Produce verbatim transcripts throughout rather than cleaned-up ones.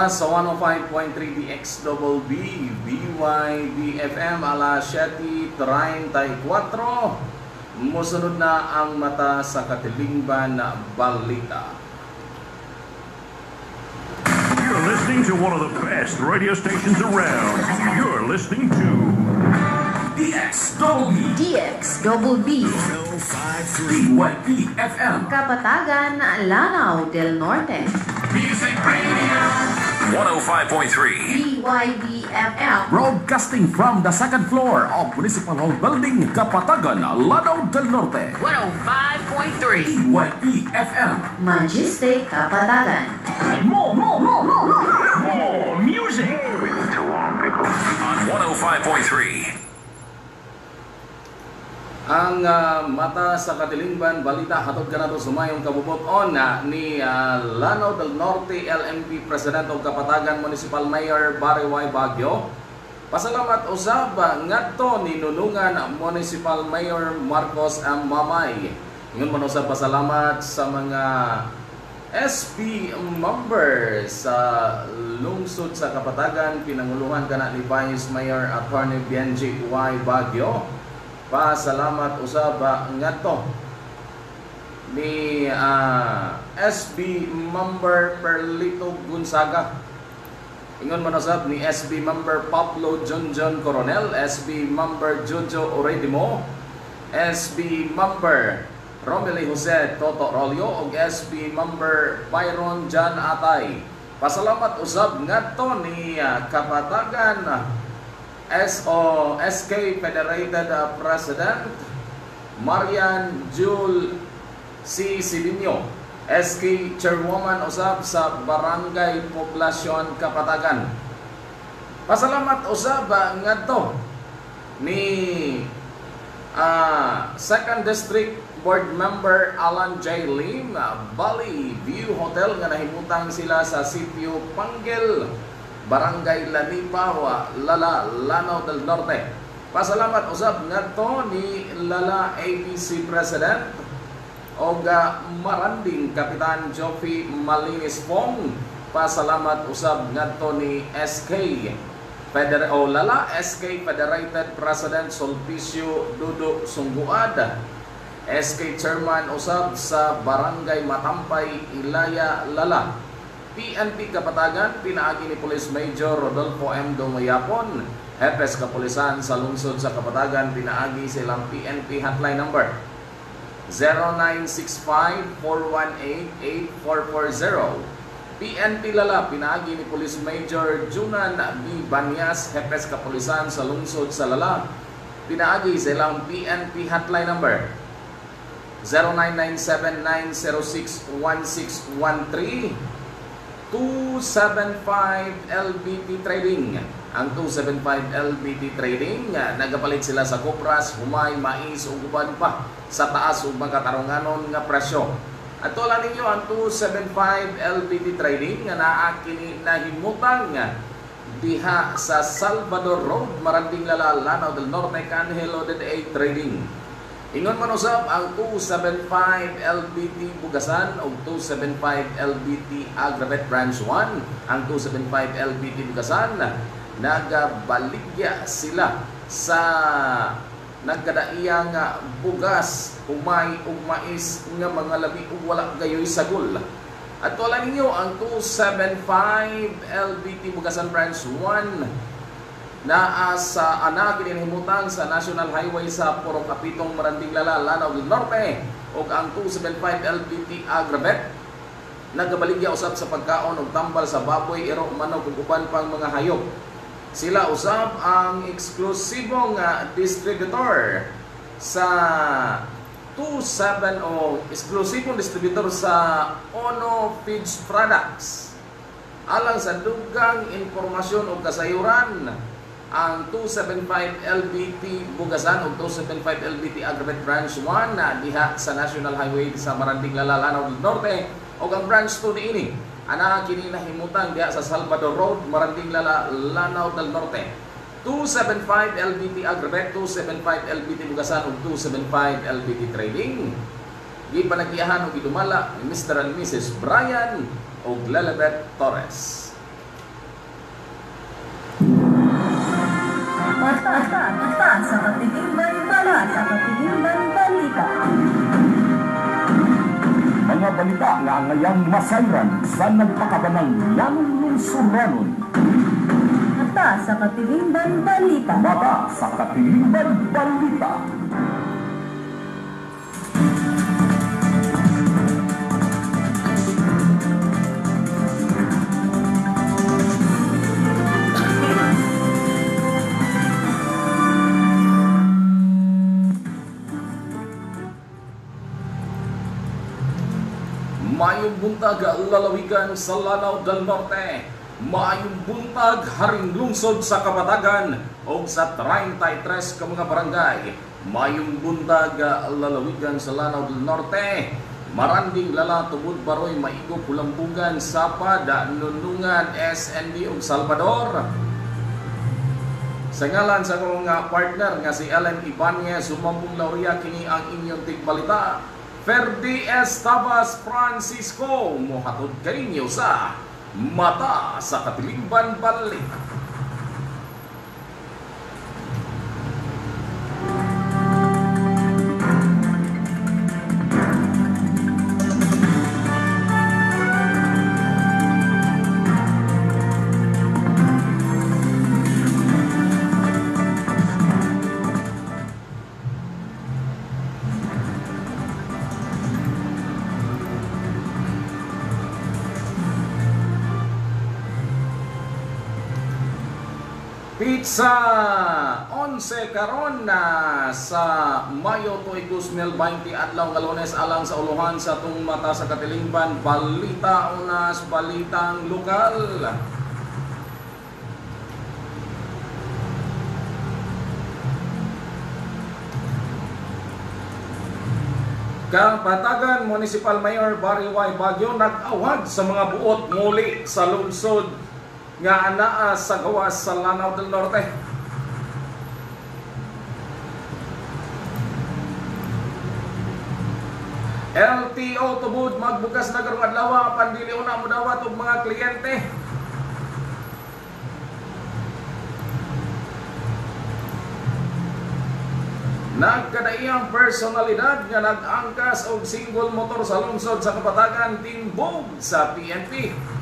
Mas sa one oh five point three D X B B, B Y D F M alas siyete treinta y cuatro. Musunod na ang mata sa katilingban na balita. You're listening to one of the best radio stations around. You're listening to D X B B. D X B B. one oh five point three B Y D F M. Kapatagan, Lanao del Norte. Music Radio. one oh five point three. B Y D F M. Broadcasting from the second floor of Municipal Hall Building, Kapatagan, Lanao del Norte. one oh five point three. B Y D F M. Majestic, Kapatagan. More, more, more, more, more, more music. On one oh five point three. Ang uh, mata sa katilingban balita hatod kanato sumayong kabubuton na ni uh, Lanao del Norte L M P President o Kapatagan Municipal Mayor Barry Y. Baguio. Pasalamat usab ngadto ni nunungan Municipal Mayor Marcos M. Mamay. Ingon man usab pasalamat sa mga S P members sa lungsod sa Kapatagan, pinanguluhan kana ni Vice Mayor Attorney Benji Y. Baguio. Pasalamat usab ngadto ni uh, S B member Perlito Gonzaga. Ingon man usab ni S B member Pablo John John Coronel, S B member Jojo Oredimo, S B member Romely Jose Toto Rolio ug S B member Byron John Atay. Pasalamat usab ngadto ni uh, Kapatagan S O S K Federated uh, President Marian Jul C. Sidinio, S K Chairwoman usab sa Barangay Poblasyon Kapatagan. Pasalamat usab ngadto ni uh, Second District Board Member Alan J. Lim, uh, Bali View Hotel nga nahimutang sila sa sitio Panggil, Barangay Lanipawa, Lala, Lanao del Norte. Pasalamat usab ngadto ni Lala A B C President o Maranding Kapitan Joffy Malinis Pong. Pasalamat usab ngadto ni S K Feder o Lala S K Federated President Sulpicio Dudo Sungguad, S K Chairman usab sa Barangay Matampay, Ilaya, Lala. P N P Kapatagan, pinaagi ni Police Major Rodolfo M. Dumayapon, Hepes Kapulisan sa lungsod sa Kapatagan, pinaagi silang P N P hotline number zero nine six five, four one eight, eight four four zero. P N P Lala, pinaagi ni Police Major Junan B. Banyas, Hepes Kapulisan sa lungsod sa Lala, pinaagi silang P N P hotline number zero nine nine seven, nine zero six, one six one three. two seventy-five L B T Trading. Ang two seventy-five L B T Trading, nagapalit sila sa kupras, humay, mais ug uban pa sa taas ug makatarunganon nga presyo. At wala ninyo ang two seventy-five L B T Trading nga naa kini nahimutang diha sa Salvador Road, Maranding Lala, Lanao del Norte, Canhelo D A Trading. Ingon man usab ang two seventy-five L B T Bugasan o two seventy-five L B T Agravet Branch one. Ang two seventy-five L B T Bugasan, nagabaligya sila sa nagkadaiyang bugas, umay ug mais nga mga labi ug wala gayoy sagol. At wala ninyo ang two seventy-five L B T Bugasan Branch one naa sa ana ginhimutang sa National Highway sa Purok Kapitong, Maranding Lala, Lanao del Norte. O ang two seventy-five L B T Agravet, nagabaligya usab sa pagkaon og tambal sa baboy, iro, manok ug uban pang mga hayop. Sila usab ang eksklusibong uh, distributor sa two seven o eksklusibong distributor sa Ono Feeds Products. Alang sa dugang impormasyon o kasayuran, ang two seventy-five L B T Bugasan o two seventy-five L B T Agravet Branch one na diha sa National Highway sa Maranding Lala, Lanao del Norte, o ang Branch two niini ana kini nahimutang diha sa Salvador Road, Maranding Lala, Lanao del Norte. two seventy-five L B T Agravet, two seventy-five L B T Bugasan o two seventy-five L B T Trading. Gipanagyahan o gidumala ni Mister and Missus Brian o Lelebet Torres. balita nga ngayang masayran sa nagpakabanang lanong lungsuranon. Mata sa Katilingban Balita. Mata sa Katilingban Balita. Maayong buntag lalawigan sa Lanao del Norte. Maayong buntag haring lungsod sa Kapatagan o sa treinta y tres ka mga barangay. Maayong buntag lalawigan sa Lanao del Norte. Maranding lala tubod baroy maigo Pulampungan, Sapa, Nunungan, S N D ug Salvador. Sa ngalan sa akong partner nga si Ellen Ibanez, sumambong lauria kini ang inyong tigbalita. Ferdi Estabas Francisco, mohatod kaninyo sa Mata sa Katilingban Balita. Pizza onse karon na sa Mayo tuig dos mil baynte adlaw nga Lunes alang sa uluhan sa tung Mata sa Katilingban Balita, unas balitang lokal. Kapatagan Municipal Mayor Barry Y. Baguio nag-awad sa mga buot muli sa lungsod nga anaa sa gawas sa Lanao del Norte. L T O tubod magbukas na karong adlaw pandili una mo dawat og mga kliyente. Nagkadaiyang personalidad nga nag-angkas og single motor sa lungsod sa Kapatagan timbog sa P N P.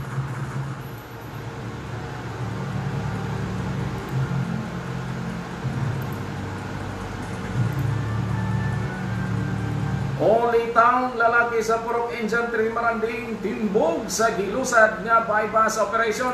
Only taong lalaki sa Purok Infantry Maranding timbog sa gilusad nga bypass operation.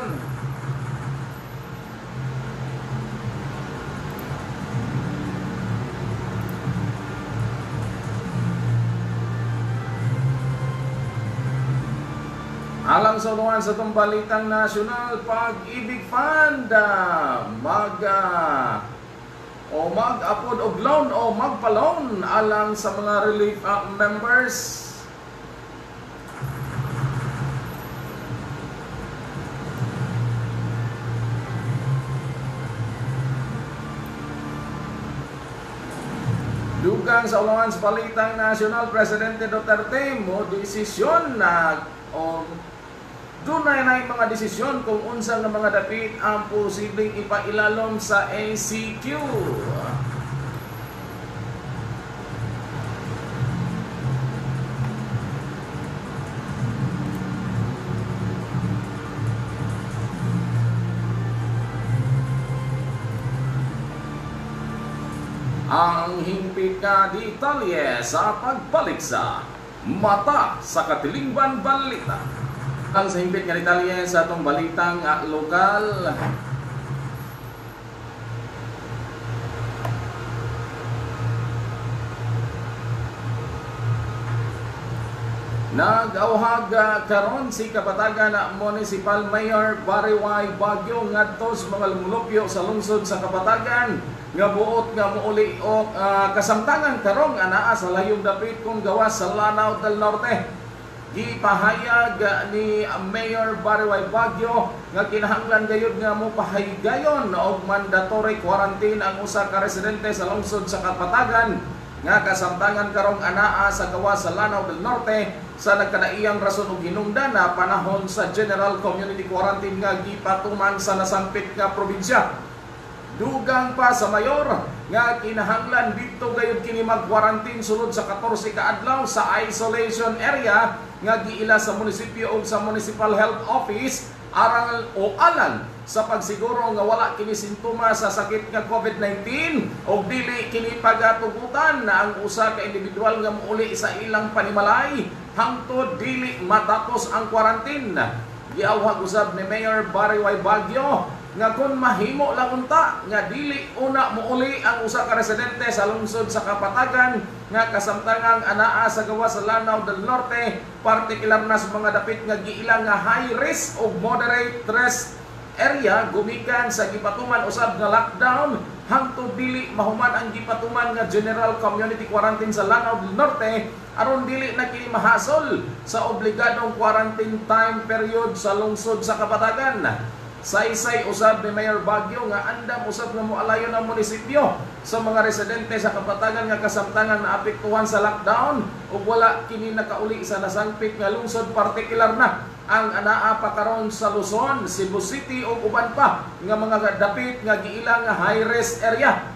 Alang sa unuan sa itong balitang nasyonal, Pag-ibig Fund mag uh, o mag-apod og loan o magpa-loan alang sa mga relief uh, members. Dugang sa ulangan sa balitang nasyonal, Presidente Duterte mo desisyon na o dunay na mga desisyon kung unsa nga mga dapit ang posibleng ipailalom sa A C Q. Ang hingpit nga detalye sa pagbalik sa Mata sa Katilingban Balita. Ang sa hingpit nga detalye sa atong balitang uh, lokal. Nag-awhag uh, karon si Kapatagan na Municipal Mayor Barry Y. Baguio ngadto sa mga lumulupyo sa lungsod sa Kapatagan nga buot nga muuli o uh, kasamtangan karong anaa sa layong dapit kung gawas sa Lanao del Norte. Gipahayag ni Mayor Barry Y. Baguio nga kinahanglan gayud nga mo pahayigayon og mandatory quarantine ang usa ka residente sa lungsod sa Kapatagan nga kasamtangan karong anaa sa gawas sa Lanao del Norte sa nagkadaiyang rason og hinungdan na panahon sa General Community Quarantine nga gipatuman sa nasampit nga probinsya. Dugang pa sa mayor nga kinahanglan dito gayud kini mag-quarantine sulod sa katorse ka adlaw sa isolation area nga giila sa munisipyo o sa Municipal Health Office aral o alang sa pagsiguro nga wala kini sintomas sa sakit nga COVID nineteen o dili kini pagatugutan na ang usa ka individual nga muuli sa ilang panimalay hangtod dili matapos ang quarantine. Giawhag usab ni Mayor Barry Y. Baguio nga kung mahimo lang unta nga dili una muuli ang usa ka residente sa lungsod sa Kapatagan nga kasamtangang anaa sa gawas sa Lanao del Norte, partikular na sa mga dapit nga giila nga high risk o moderate risk area gumikan sa gipatuman usab nga lockdown hangtod dili mahuman ang gipatuman nga general community quarantine sa Lanao del Norte aron dili na kini mahasol sa obligadong quarantine time period sa lungsod sa Kapatagan. Saysay usab ni Mayor Baguio nga andam usab nga moalayon ang munisipyo sa mga residente sa Kapatagan nga kasamtangan na apektuhan sa lockdown ug wala kini nakauli sa nasangpit nga lungsod, partikular na ang anaa pa karon sa Luzon, Cebu City ug uban pa nga mga dapit nga giila nga high risk area.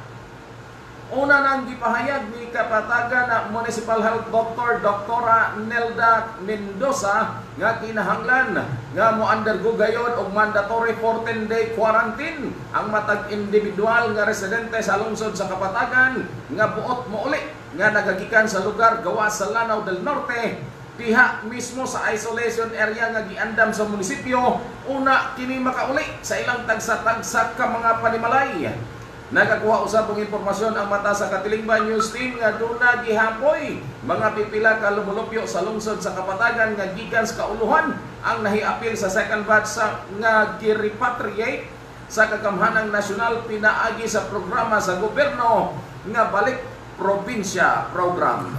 Una nang gipahayag ni Kapatagan na Municipal Health Doctor Doktora Nelda Mendoza nga kinahanglan nga mo undergo gayod og mandatory fourteen day quarantine ang matag individual nga residente sa lungsod sa Kapatagan nga buot mouli nga nagagikan sa lugar gawas sa Lanao del Norte diha mismo sa isolation area nga giandam sa munisipyo una kini makauli sa ilang tagsa-tagsa ka mga panimalay. Nagakuha usab og impormasyon ang mata sa Katilingban News Team nga duna gihapoy mga pipila ka lumulupyo sa lungsod sa Kapatagan nga gikan sa kauluhan ang nahiapil sa second batch sa nga gi-repatriate sa kagamhanang nasyonal pinaagi sa programa sa gobyerno nga Balik Probinsya Program.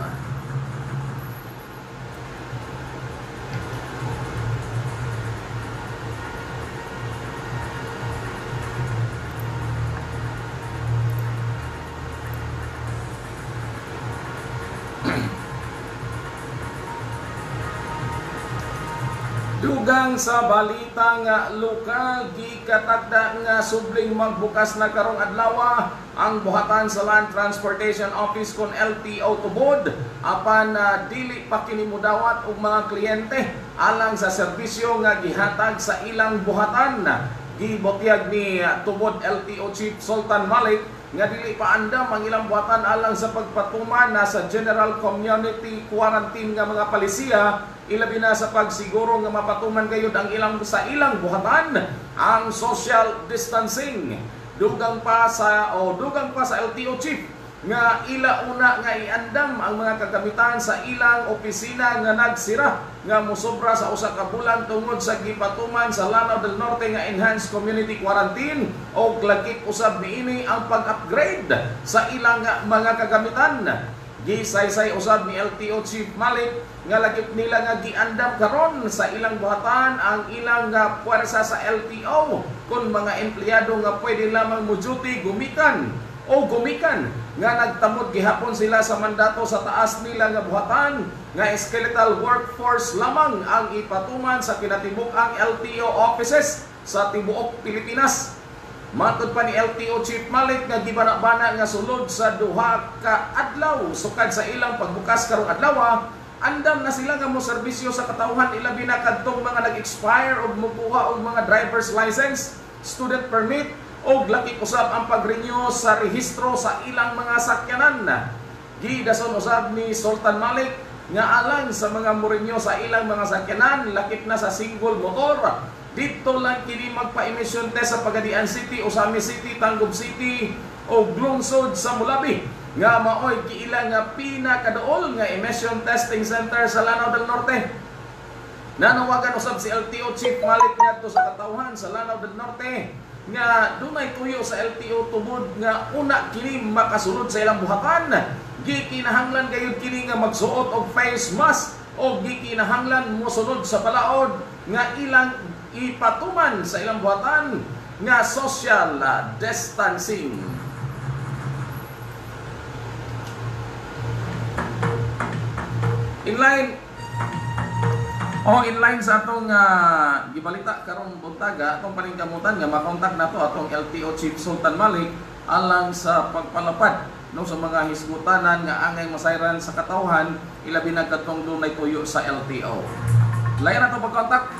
Dugang sa balita nga lokal gikatagda nga subling magbukas na karong adlaw ang buhatan sa Land Transportation Office kon L T O tubod apan uh, dili pa kini mudawat og mga kliyente alang sa serbisyo nga gihatag sa ilang buhatan. Gibotyag ni uh, tubod L T O Chief Sultan Malik nga dili pa andam ang ilang buhatan alang sa pagpatuman na sa general community quarantine nga mga palisiya, ilabi na sa pagsiguro nga mapatuman gayud ang ilang sa ilang buhatan ang social distancing. Dugang pa sa o dugang pa sa L T O Chief nga ila una nga iandam ang mga kagamitan sa ilang opisina nga nagsira nga mosobra sa usa ka bulan tungod sa gipatuman sa Lanao del Norte nga enhanced community quarantine o lagip usab niini ang pag-upgrade sa ilang mga kagamitan. Gisaysay usab ni L T O Chief Malik nga lagip nila nga giandam karon sa ilang buhatan ang ilang nga puwersa sa L T O kun mga empleyado nga pwede lamang mo duty gumikan o gumikan nga nagtamod gihapon sila sa mandato sa taas nila nga buhatan nga skeletal workforce lamang ang ipatuman sa kinatibuk-ang L T O offices sa tibuok Pilipinas. Matud pa ni L T O Chief Malik nga gibana-bana nga sulod sa duha ka adlaw sukad sa ilang pagbukas karong adlaw andam na sila nga mo serbisyo sa katawhan ilabi na kadtong mga nag-expire og mokuha og mga driver's license, student permit og laki usab ang pag-renew sa rehistro sa ilang mga sakyanan. Gidason usab ni Sultan Malik nga alang sa mga mo-renew sa ilang mga sakyanan lakip na sa single motor. Dito lang kini magpa-emission test sa Pagadian City, Usami City, Tangub City o lungsod sa Mulabi nga maoy giila nga pinakaduol nga emission testing center sa Lanao del Norte. Nanawagan usab si L T O Chief Malik ngadto sa katawhan sa Lanao del Norte nga dunay tuyo sa L T O tubod nga una kini makasulod sa ilang buhatan. Gikinahanglan gayud kini nga magsuot og face mask o gikinahanglan mosunod sa balaod nga ilang ipatuman sa ilang buhatan nga social distancing. In line O inline sa atong uh, gibalita karong buntaga atong paningkamutan nga makontak nato atong L T O Chief Sultan Malik alang sa pagpalapad no sa mga hisgutanan nga angay masayran sa katawhan ilabi na katong dunay tuyo sa L T O. Layan nato pagkontak.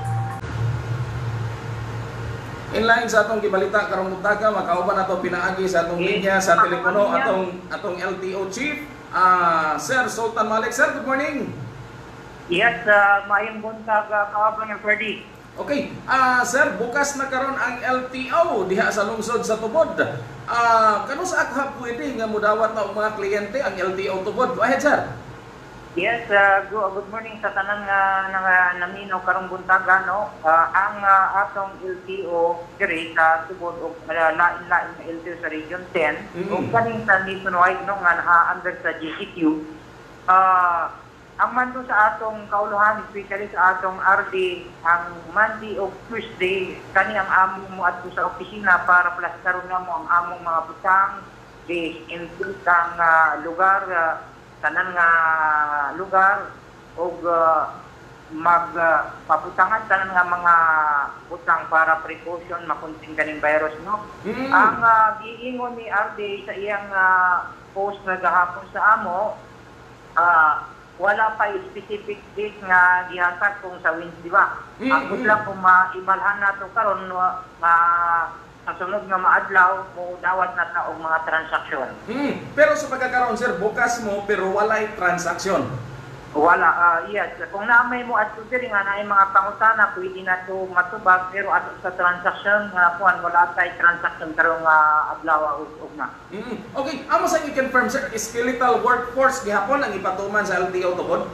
Inline sa atong gibalita karong buntaga makauban nato pinaagi sa atong linya sa telepono atong atong L T O Chief uh, Sir Sultan Malik. Sir, good morning. Yes, uh, mayong buntag uh, kaabang ng Ferdy. Okay, ah sir, bukas na karon ang L T O diha sa lungsod sa Tubod. Ah, kano sa akha pwede nga mudawat na og mga kliyente ang L T O Tubod? Go ahead, sir. Yes, uh, go, good morning sa tanan nga uh, naminaw karong buntaga no. Uh, ang uh, atong L T O diri sa Tubod og uh, lain-lain nga L T O sa Region ten Mm. ug kaning sa nationwide no nga uh, under sa G C Q. Uh, ang mando sa atong kauluhan, especially sa atong R D, ang Monday o Tuesday, kani ang among mo adto sa opisina para plastaron nga mo ang among mga butang, i-include ang uh, lugar, uh, tanan nga lugar, o uh, magpaputangan uh, tanan nga mga butang para precaution, makunting kaning virus, no? Mm. Ang uh, giingon ni R D sa iyang uh, post na gahapon sa amo, uh, wala pa specific date nga gihatag kung sa Wednesday ba. Mm, Ang mm. lang kung maibalhan nato karon nga uh, sa sunod nga maadlaw mo dawat na ta og mga transaksyon. Hmm. Pero sa pagkakaroon, sir, bukas mo pero walay transaksyon. Wala uh, yes, kung naamay mo at diri nga naay mga pangutana pwede na to matubag pero ato sa transaksyon nga kuan wala tay transaksyon karong uh, adlaw ug na. Hmm. Okay, amo sa i-confirm, sir, skeletal workforce gihapon ang ipatuman sa L T O Tubod?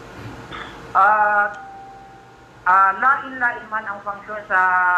Uh, uh, lain-lain man ang function sa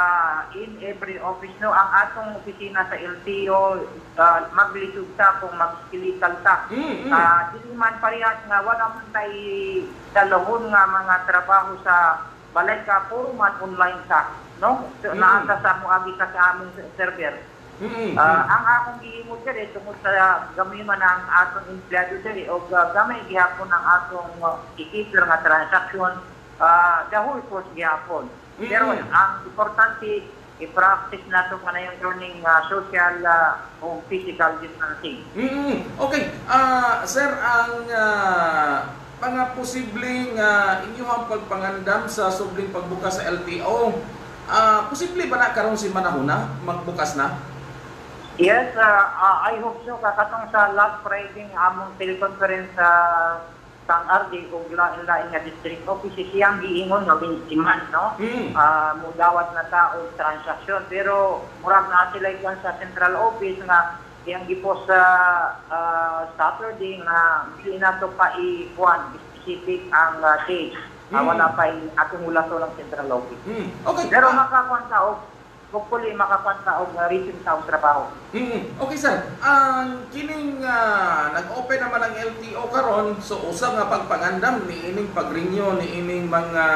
in every office no ang atong opisina sa L T O uh, maglisod ta kung mag-skeletal ta. Mm, mm. Uh, dili man parehas nga wala man tay dalawon nga mga trabaho sa balay ka puro man online ta no so, Mm. naasa sa mo agi ka sa among server. Hmm. Uh, ang akong giimod diri tungod sa gamay man ang atong empleyado diri o uh, gamay gihapon ang atong uh, ikipir nga transaksyon uh, the whole course gihapon. Mm. Pero ang importante i-practice nato ka na yung learning uh, social uh, o physical distancing. Hmm. Okay, ah sir, ang uh, mga posibleng uh, inyong pagpangandam sa subling pagbukas sa L T O, ah posible ba na karon si manahuna magbukas na? Yes, uh, uh, I hope so. Kakatong sa last Friday ng among teleconference sa sang R D o lain-lain nga district offices siyang giingon nga winsiman, no? Mm. Uh, mudawat na ta og transaksyon. Pero murag na sila ikon sa central office nga iyang gipos sa uh, Saturday nga dili na to pa i-kuan specific ang uh, date. Uh, Mm. wala pa atong mula to ng central office. Hmm. Okay. Pero ah, makakuan ta og hopefully makakuan ta og uh, resume sa og trabaho. Mm, okay, sir. Ang kining uh, nag-open naman ang L T O karon, so usa nga pagpangandam ni ining pagrenew ni ining mga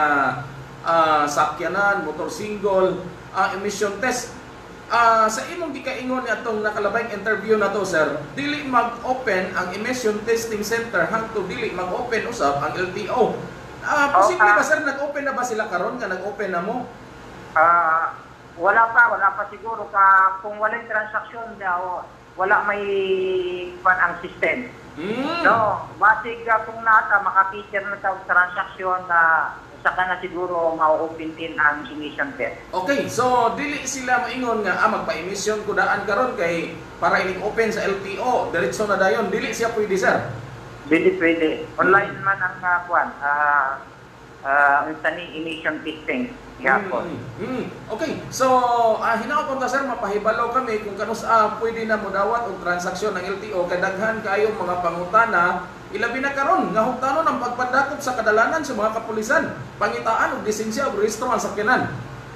uh, sakyanan, motor single, uh, emission test. Uh, sa imong gikaingon ni atong nakalabay interview na to, sir, dili mag-open ang emission testing center hangtod dili mag-open usab ang L T O. Ah, uh, posible ba, sir, nag-open na ba sila karon nga nag-open na mo? Ah, wala pa, wala pa siguro ka kung walang transaksyon daw, wala may pan ang system. Mm. No, basig uh, kung nata makakita na sa transaksyon na saka na siguro ma-open din ang emission test. Okay, so dili sila maingon nga ah, magpa-emission ko daan karon kay para ining open sa L T O, diretso na dayon, dili siya pwede, sir. Pwede, pwede. Online man ang uh, kuan, ah uh, uh, emission testing. Gapon. Mm, mm. Okay, so uh, hinaot ta, sir, mapahibalaw kami kung kanus ah, pwede na modawat og transaksyon ng L T O kay daghan kaayo mga pangutana ilabi na karon nga hugtanon ang pagpadakop sa kadalanan sa mga kapulisan, pangitaan og lisensya ug rehistro ang sakyanan.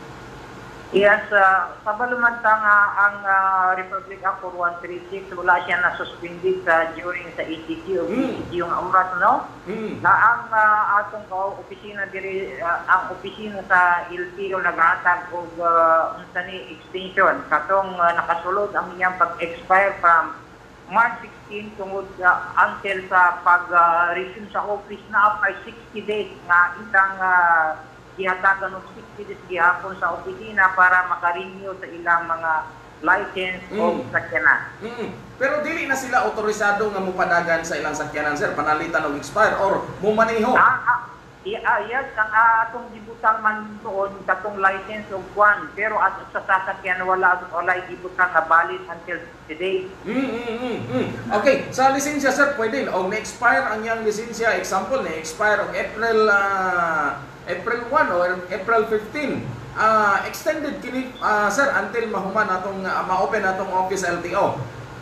Yes, uh, pabalumanta nga ang uh, Republic Act four one three six, wala siya na suspended sa during sa E T C o Mm. E T C yung oras, no? Mm. Na ang uh, atong uh, opisina diri uh, ang opisina sa L T O naghatag og uh, unsa ni extension katong uh, nakasulod ang iyang pag-expire from March sixteen tungod uh, until sa pag-resume sa office na ay sixty days nga itang uh, gihatagan og sixty days gihapon sa opisina para maka-renew sa ilang mga license Mm. o sakyanan. Mm. Pero dili na sila otorisado nga mupadagan sa ilang sakyanan, sir, panalitan og expire or mumaneho. Ah, ah, i- ah, yes, ang ah, atong gibutang man doon katong license of one, pero at sa sasakyan wala wala gibutang nga valid until today. Mm, mm, mm, mm. Okay, sa lisensya, sir, pwede og na-expire ang iyang lisensya, example, na-expire og April ah, April one or April fifteen. Ah, extended kini, ah, sir, until mahuman atong ah, ma-open atong office L T O.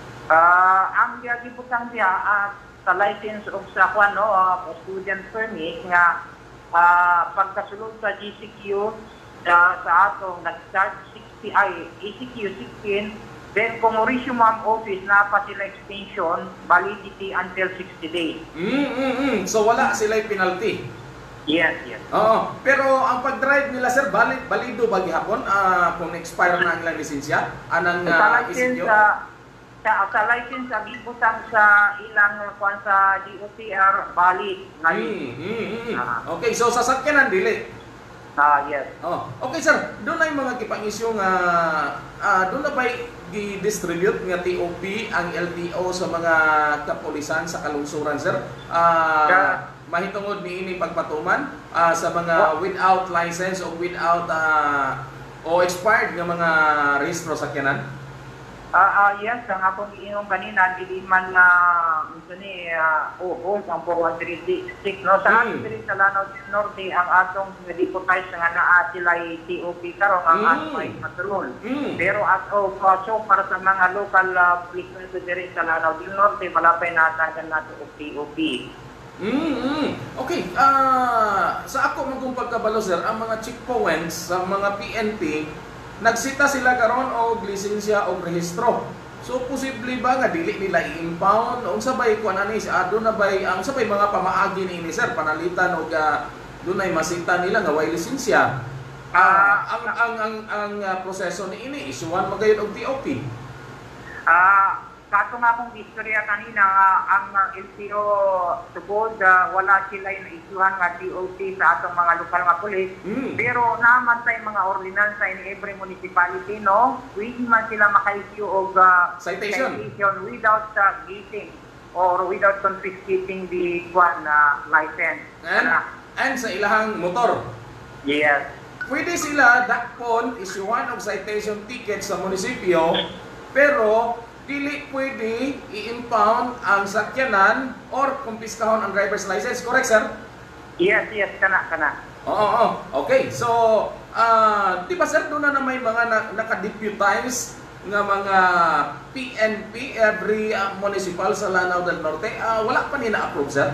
Ah, ang gibutang diha ah, sa license of sa kwan no, ah, student permit nga ah, pagkasulod sa G C Q ah, sa atong nag-start sixty ay E C Q sixteen, then kung resume ang office na pa sila extension validity until sixty days. Mm, mm, mm. So wala sila'y penalty. Yes, yes. Oo, pero ang pag-drive nila, sir, valid, valido ba gihapon ah, kung expire na ang ilang lisensya? Anang sa uh, license sa sa, sa license sa gibutang sa ilang kwan sa D O T R valid ngayon. Mm, mm, mm. Ah. Okay, so sasakyanan dili. Ah, yes. Oh, okay, sir. Doon na yung mga kipang-isyu nga ah, doon na ba gi-distribute nga T O P ang L T O sa mga kapulisan sa kalungsuran, sir? Ah, Yeah. mahitungod ni ini pagpatuman ah, sa mga without license o without ah, o expired nga mga rehistro sakyanan? Ah, ah, yes, ang akong iinom kanina, dili man na ito ni uh, oh, ang four one three six, no? Sa Mm. ating diri sa Lanao del Norte, ang atong deputize nga naa sila T O P karon ang Mm. ato ay patrol. Mm. Pero as of uh, so para sa mga local uh, policemen sa diri sa Lanao del Norte, malapay natagan nato og T O P. Mm, mm. Okay, ah sa ako magkong pagkabalo, sir, ang mga checkpoints sa mga P N P, nagsita sila karon og lisensya og rehistro. So posible ba nga dili nila i-impound unsa bay kuan ani sa adto na bay ang unsa bay mga pamaagi ni ini, sir, panalitan og uh, dunay masita nila nga way lisensya. Ah, ang ang ang ang ah, proseso ni ini isuwan magayod og T O P. Ah, kato nga akong istorya kanina nga ang uh, L T O tugod uh, wala sila na-isuhan nga T O P sa atong mga lokal nga pulis. Mm. Pero naman sa mga ordinansa in every municipality, no, pwede man sila maka-issue og uh, Citation. without uh, gating or without confiscating the one uh, license. And Ah, and sa ilahang motor. yes. Pwede sila dakpon isuwan og citation ticket sa munisipyo, pero dili pwede i-impound ang sakyanan or kumpiskahon ang driver's license. Correct, sir? Yes, yes, kana, kana. Oo, oo. Okay, so, ah, di ba, sir, doon na na may mga na, naka-deputize nga mga P N P every ah, municipal sa Lanao del Norte. Ah, wala pa nila approve, sir?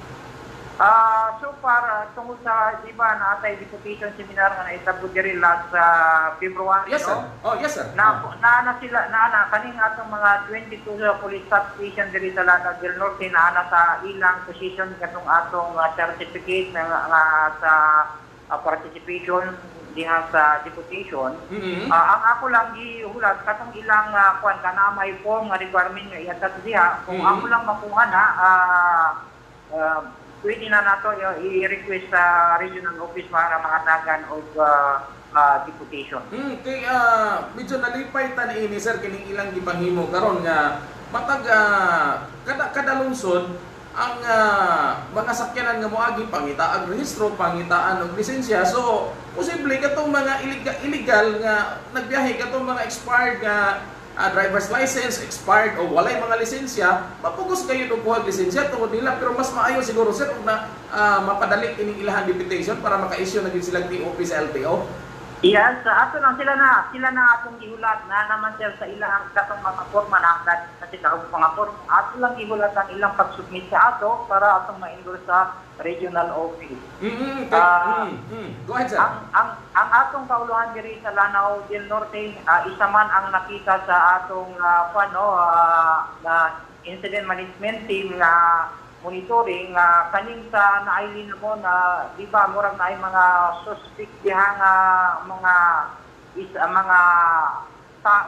Ah, so far uh, tungkol sa di ba na atay deputation seminar nga naitabo diri last uh, February, Yes, sir. no? Oh, yes, sir. Na na na sila na na kaning atong mga twenty-two uh, police substation diri sa Lanao del Norte na na sa ilang position katong atong uh, certificate nga nga sa uh, participation diha sa deputation. Mhm. Ah, ang ako lang gihulat katong ilang uh, kwan kana may form nga requirement nga ihatag diha kung Mhm. ako lang makuha na ah ah, pwede na nato uh, i-request sa regional office para makatagan og uh, uh, deputation. Hmm, kay ah, medyo nalipay ta ni ini, sir, kining ilang gipanghimo karon nga matag ah, kada kada lungsod ang ah, mga sakyanan nga moagi pangitaag rehistro, pangitaan og lisensya. So posible katong mga illegal, illegal nga nagbiyahe katong mga expired nga ah, driver's license, expired o walay mga lisensya, mapugos kayo og kuha lisensya tungod nila, pero mas maayo siguro, sir, kung na ah, mapadali kining ilahang deputation para maka-issue na gid sila T O P sa L T O. Yes, sa ato lang sila na, sila na atong gihulat na naman sir sa ilang katong mga forma na agad kasi kaog mga form. Ato lang gihulat ang ilang pag-submit sa ato para atong ma-endorse sa regional office. Mm-hmm. Ah, mm-hmm. Go ahead, sir. Ang ang ang atong kauluhan diri sa Lanao del Norte, ah, isa man ang nakita sa atong uh, ano na incident management team nga monitoring nga kaning sa nailin mo na di ba murag na ay mga suspect diha nga mga is uh, mga tao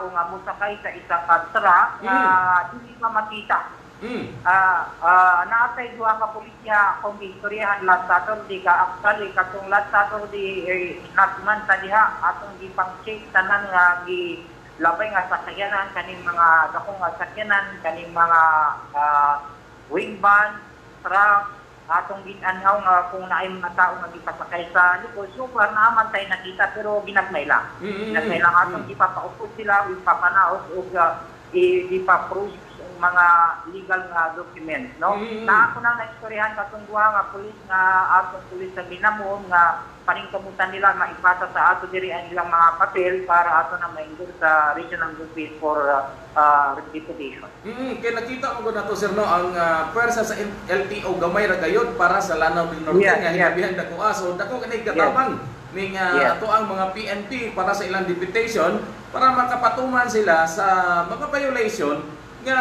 tao nga musakay sa isa ka truck nga dili pa makita. Mm. Ah, ah, naatay duha ka pulisya kung istoryahan last Saturday ka actually katong last Saturday eh, natman sa diha atong gipang-check tanan nga gi labay nga sakyanan kaning mga dakong nga sakyanan kaning mga uh, wing van, truck, atong ginanhaw nga kung naay mga tao nga gipasakay sa likod. So far naaman tayo nakita pero ginagmay lang. Mm-hmm. Ginagmay lang atong gipapaupod sila, ipapanaos o uh, ipaprove mga legal nga documents, no? Mm-hmm. Na ako nang naistoryahan katong duha nga pulis nga atong pulis sa Binamon nga paningkamutan nila maipasa sa ato diri ang ilang mga papel para ato na maindur sa regional office for uh, uh, reputation. Mm, kaya nakita mo ko na to sir no ang uh, pwersa sa L T O gamay ra gayud para sa Lanao del Norte Yes, nga yes. hinabihan dako aso dako kanay katabang ning uh, Yes. ato ang mga P N P para sa ilang deputation para makapatuman sila sa mga violation nga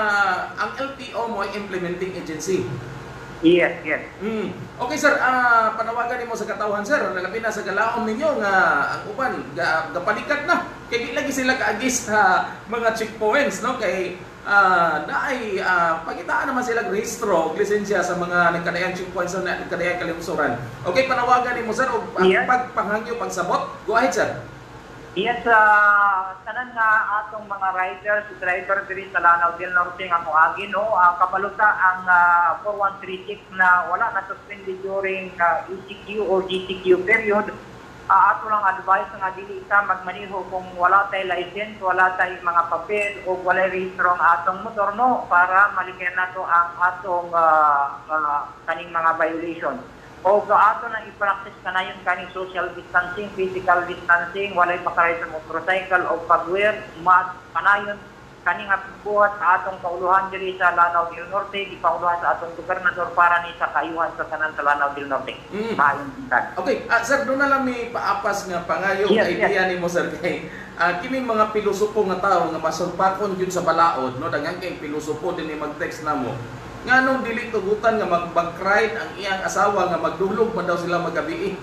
ang L T O mo ay implementing agency. Yes, yes. Mm. Okay sir, ah panawagan nimo sa katawhan sir, labi na sa galaom ninyo nga ang uban ga, gapalikat na kay di lagi sila kaagis sa mga checkpoints no kay ah naay ah, pagitaan naman sila rehistro ug lisensya sa mga nagkadayang checkpoints sa nagkadayang kalimsuran. Okay, panawagan nimo sir og ang Yes. pagpanghangyo pagsabot. Go ahead sir. Yes, uh, tanan nga atong mga riders, driver diri sa Lanao del Norte nga moagi no, uh, kabaluta ang uh, four one three six na wala na suspended during uh, E C Q or G C Q period. Uh, ato lang advice nga dili ta magmaneho kung wala tay license, wala tay mga papel o wala rehistro ang atong motor no para malikyan nato ang atong uh, uh, kaning mga violation. O ato na i-practice kanayon kaning social distancing, physical distancing, walay makaray sa motorcycle o pag-wear, mask kanayon kaning buhat sa atong kauluhan diri sa Lanao del Norte, gipauluhan sa atong gobernador para ni sa kayuhan sa tanan sa Lanao del Norte. Mm. Maayon kita. Okay, ah, sir, doon na lang may paapas nga pangayo Yes, yes, idea ni mo sir kay ah, kiming mga pilosopo nga tao nga masulpakon gyud sa balaod no daghan kay pilosopo din ni mag-text namo. Nganong dili tugutan nga mag-ride ang iyang asawa nga magdulog man daw sila magabi.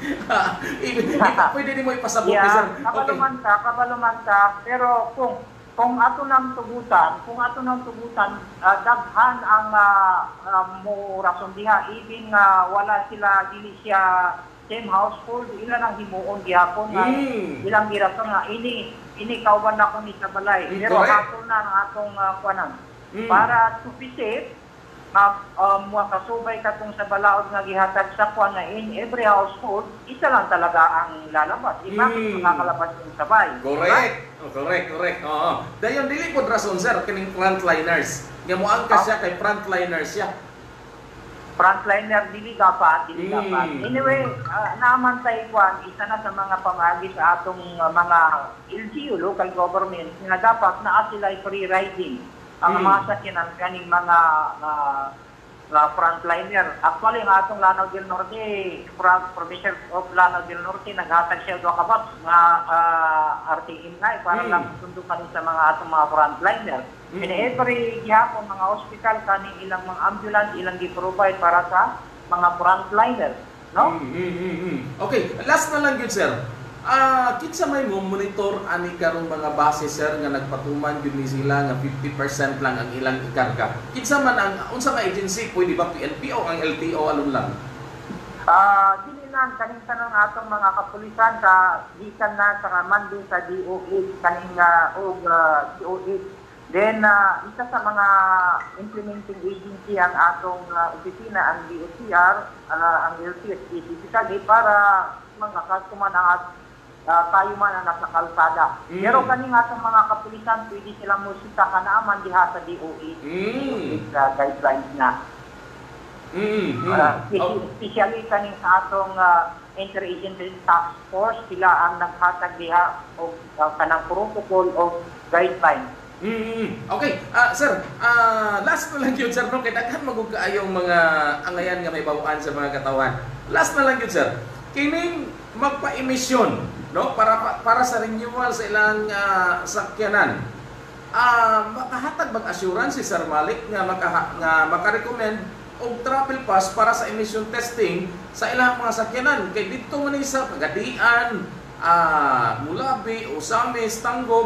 Pwede nimo ipasabot ni sir. Yeah, kabaluman ka, kabaluman ka, pero kung kung ato nang tugutan, kung ato nang tugutan, uh, daghan ang uh, uh, mo rason diha, even nga uh, wala sila, dili siya same household, ilan ang himuon gihapon nga, Mm. ilang girason nga, ini, ini kauban na ko ni sa balay. Mm, Pero correct. ato na ang atong uh, kuanan. Mm. Para to be safe, ma um, makasubay ka tong sa balaod nga gihatag sa kuan nga in every household, isa lang talaga ang lalabas. Iba Mm. makakalabas yung sabay. Correct. Oh, correct, correct. Oo. Dayon dili pod rason sir kining frontliners. Nga moangka Ah. siya kay frontliners siya. Frontliner, dili dapat, dili Mm. dapat. Anyway, uh, naman tayo kuan, isa na sa mga pamagi sa atong uh, mga L G U, local government, na dapat naa sila free riding. Ang Mm. mga sakyanan kaning mga uh, uh, frontliner. Actually, ang atong Lanao del Norte, Pro- Provincial of Lanao del Norte, naghatag siya doon kabats nga uh, R T M nga, eh, para Mm. lang sundo kami sa mga atong mga frontliner. Mm. And every gihapon mga hospital kaning ilang mga ambulance ilang gi-provide para sa mga frontliners, no? Mm, mm, mm, mm. Okay, last na lang yun sir. Ah, kinsa may mo monitor ani karong mga base sir nga nagpatuman gyud ni sila nga fifty percent lang ang ilang ikarga. Kinsa man ang unsa nga agency pwede ba P N P o ang L T O alon lang? Ah, dili lang kaning tanong atong mga kapulisan sa gikan na sa Monday sa D O H kaning uh, og uh, D O H. Then uh, isa sa mga implementing agency ang atong uh, opisina ang D O C R, uh, ang L T S specifically para mga customer ang uh, tayo man ang nasa kalsada. Mm. Pero kaning atong mga kapulisan pwede silang musita ka naaman diha sa D O H. Mm. D O H uh, guidelines na. Mm. mm. Uh, Oh. especially kaning sa atong uh, interagency task force, sila ang naghatag diha o uh, kanang protocol o guidelines. Mm, okay. Ah, sir, ah, last na lang yun, sir, no? Kaya daghan magug kaayong mga angayan nga may bawaan sa mga katawan. Last na lang yun, sir. Kining magpa-emisyon, no? Para para sa renewal sa ilang ah, sakyanan. Ah, makahatag bang assurance si Sir Malik nga maka nga maka-recommend og travel pass para sa emission testing sa ilang mga sakyanan kay dito man sa Pagadian, ah, Mulabi, Osamis, Tanggob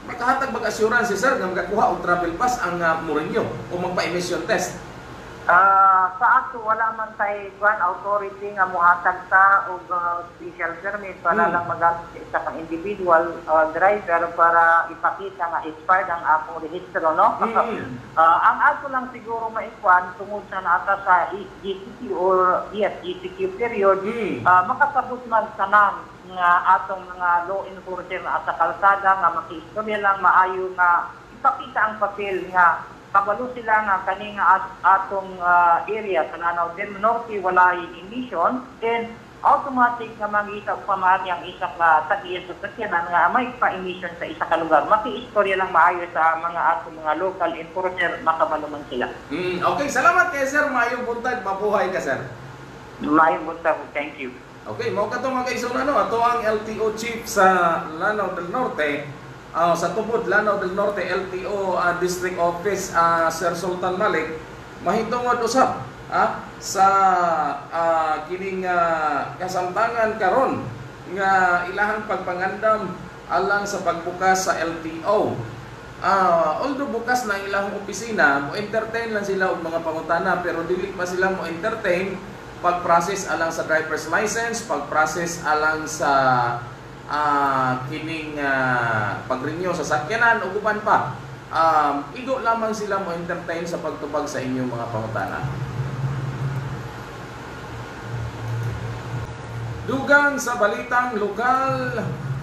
makahatag mag-assurance si sir nga makakuha og travel pass ang uh, Mourinho o magpa-emission test? Ah, sa ato wala man tay kuan authority nga mohatag sa og uh, special permit, wala Hmm. lang magamit sa isa kang individual uh, driver para ipakita nga expired ang akong rehistro, no? Hmm. Ah, ang ato lang siguro maikuan tungod sa naata sa G C Q or yes, G C Q period, Hmm. ah, makasabot man tanan nga atong mga law enforcer na sa kalsada nga makiistorya lang maayo nga ipakita ang papel nga kabalo sila nga kani nga at, atong uh, area sa Lanao del Norte walay emission, then automatic nga mangita og pamagi ang isa ka tagiya sa sakyanan nga may pa-emission sa isa ka lugar. Maki-istorya lang maayo sa mga atong mga local enforcer, makabalo man sila. Hmm. Okay, salamat kay sir. Mayong buntag, mabuhay ka sir. Mayong buntag, thank you. Okay, mo ka to mga kaigsoon ano, ato ang L T O chief sa Lanao del Norte. Uh, sa tubod Lanao del Norte L T O uh, District Office, uh, Sir Sultan Malik, mahitungod usab uh, sa uh, kining uh, kasamtangan karon nga ilahang pagpangandam alang sa pagbukas sa L T O. Uh, although bukas na ang ilang opisina, mo entertain lang sila og mga pangutana, pero dili pa sila mo entertain pag-process alang sa driver's license, pag-process alang sa Uh, kining uh, pag-renew sa sakyanan o uban pa. Um, igo lamang sila mo entertain sa pagtubag sa inyong mga pangutana. Dugang sa balitang lokal.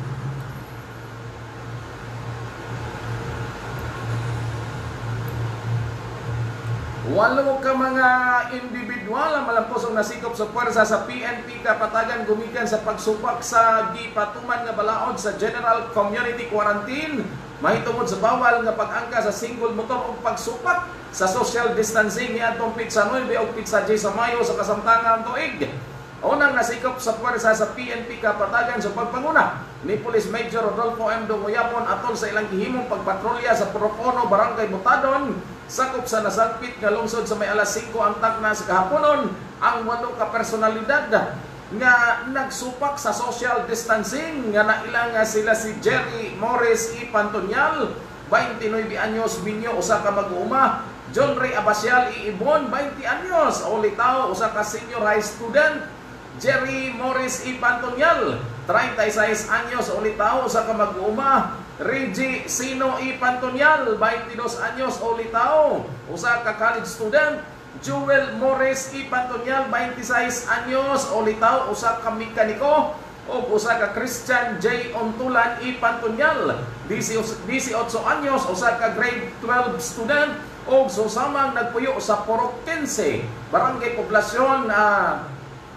Walo ka mga individual ang malampos ang nasikop sa puwersa sa P N P Kapatagan gumikan sa pagsupak sa gipatuman nga balaod sa General Community Quarantine. Mahitungod sa bawal nga pag-angka sa single motor o pagsupak sa social distancing niadtong Pitsa nine o Pitsa J sa Mayo sa kasamtangan tuig. Unang nasikop sa puwersa sa P N P Kapatagan sa pagpanguna ni Police Major Rodolfo M. Dongoyapon atol sa ilang gihimong pagpatrolya sa Porocono, Barangay Butadon, sakop sa nasagpit nga lungsod sa may alas singko ang tagna sa kahaponon. Ang walo ka personalidad nga nagsupak sa social distancing nga nailang nga sila si Jerry Morris E. Pantonyal, twenty-nine anyos, Binyo, usa ka mag-uuma; John Ray Abasyal E. Ibon, twenty anyos, Olitao, usa ka senior high student; Jerry Morris E. Pantonyal, thirty-six anyos, Olitao, usa ka mag-uuma; Reggie Sino E. Pantonyal, twenty-two anyos, Olitao, usa ka college student; Joel Morris E. Pantonyal, twenty-six anyos, Olitao, usa ka mekaniko; o usa ka Christian J. Ontulan E. Pantonyal, eighteen anyos, usa ka grade twelve student; o susamang nagpuyo sa Purok quince, Barangay Poblasyon, uh,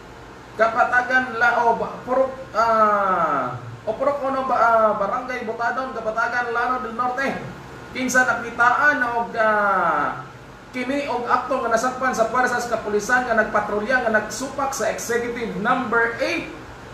Kapatagan la o Purok uh, o Purok Ono, uh, Barangay Butadon, Kapatagan, Lanao del Norte. Kinsa nakitaan og uh, kini og akto nga nasakpan sa puwersa sa kapulisan nga nagpatrolya nga nagsupak sa Executive number eight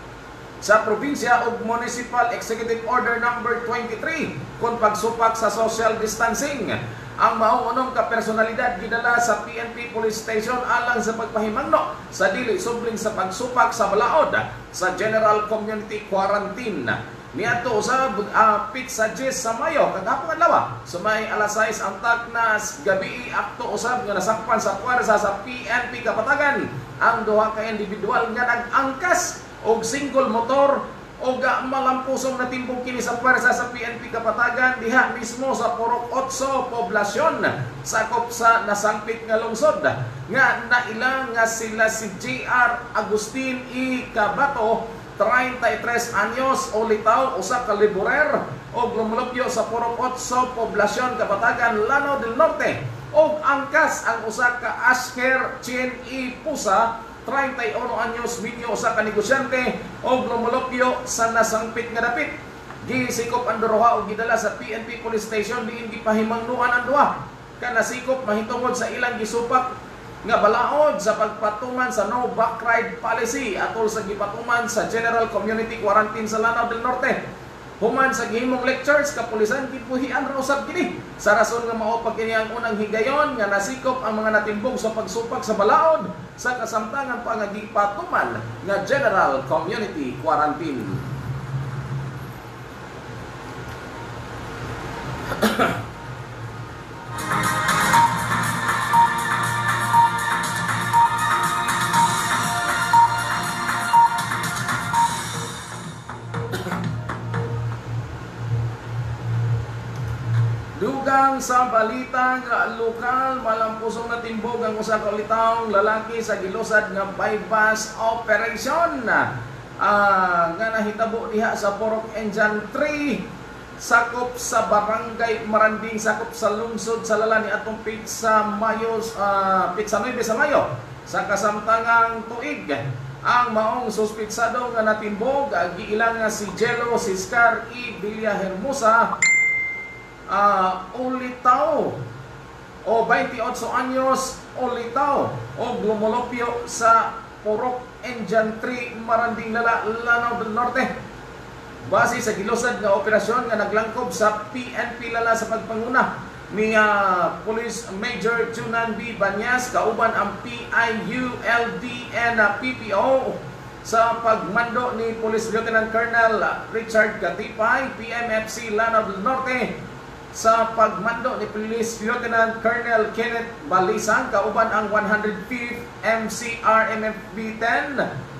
sa probinsya og Municipal Executive Order number twenty-three kon pagsupak sa social distancing. Ang mauunong ka personalidad gidala sa P N P Police Station alang sa pagpahimangno sa dili subling sa pagsupak sa balaod sa General Community Quarantine. Niadto usab uh, Pitsa J sa Mayo kagahapon adlaw sa may alas sais ang tagnas gabi akto usab nga nasakpan sa puwersa sa P N P Kapatagan ang duha ka individual nga nag-angkas og single motor o ga malampusong natimbog kini sa puwersa sa P N P Kapatagan diha mismo sa Purok eight Poblasyon, sakop sa nasangpit nga lungsod nga nailang nga sila si J R Agustin E. Cabato, thirty-tres anyos, Olitao, usa ka laborer og lumulupyo sa Purok eight Poblasyon, Kapatagan, Lanao del Norte. Og angkas ang usa ka Asker Chien E. Pusa, thirty-one anyos, Binyo, usa ka negosyante og lumulupyo sa nasangpit nga dapit. Gisikop ang duha og gidala sa P N P Police Station diin gipahimangnuan ang duha ka nasikop mahitungod sa ilang gisupak nga balaod sa pagpatuman sa no back ride policy atol sa gipatuman sa General Community Quarantine sa Lanao del Norte. Human sa gihimong lectures, kapulisan gipuhian ra usab kini sa rason nga mao pag kini ang unang higayon nga nasikop ang mga natimbog sa pagsupak sa balaod sa kasamtangan pa nga gipatuman nga General Community Quarantine. Dugang sa balitang lokal, malampusong na timbog ang usa ka ulitawong lalaki sa gilusad nga bypass operation uh, nga nahitabo diha sa Purok Engine three, sakop sa barangay Maranding, sakop sa lungsod sa Lala ni atong Pizza Mayo, uh, Pizza nine sa Mayo sa kasamtangang tuig. Ang maong suspitsado nga natimbog giilang nga si Jello Siscar E. Villahermosa, Uh, ulitaw o twenty-eight anyos, ulitaw o lumulupyo sa Purok Engine three, Maranding, Lala, Lanao del Norte. Base sa gilusad nga operasyon nga naglangkob sa P N P Lala sa pagpanguna ni uh, Police Major Junan B. Banyas kauban ang P I U L D N uh, P P O sa pagmando ni Police Lieutenant Colonel Richard Gatipay, P M F C Lanao del Norte, sa pagmando ni Police Lieutenant Colonel Kenneth Balisang kauban ang one hundred fifth M C R M F B ten,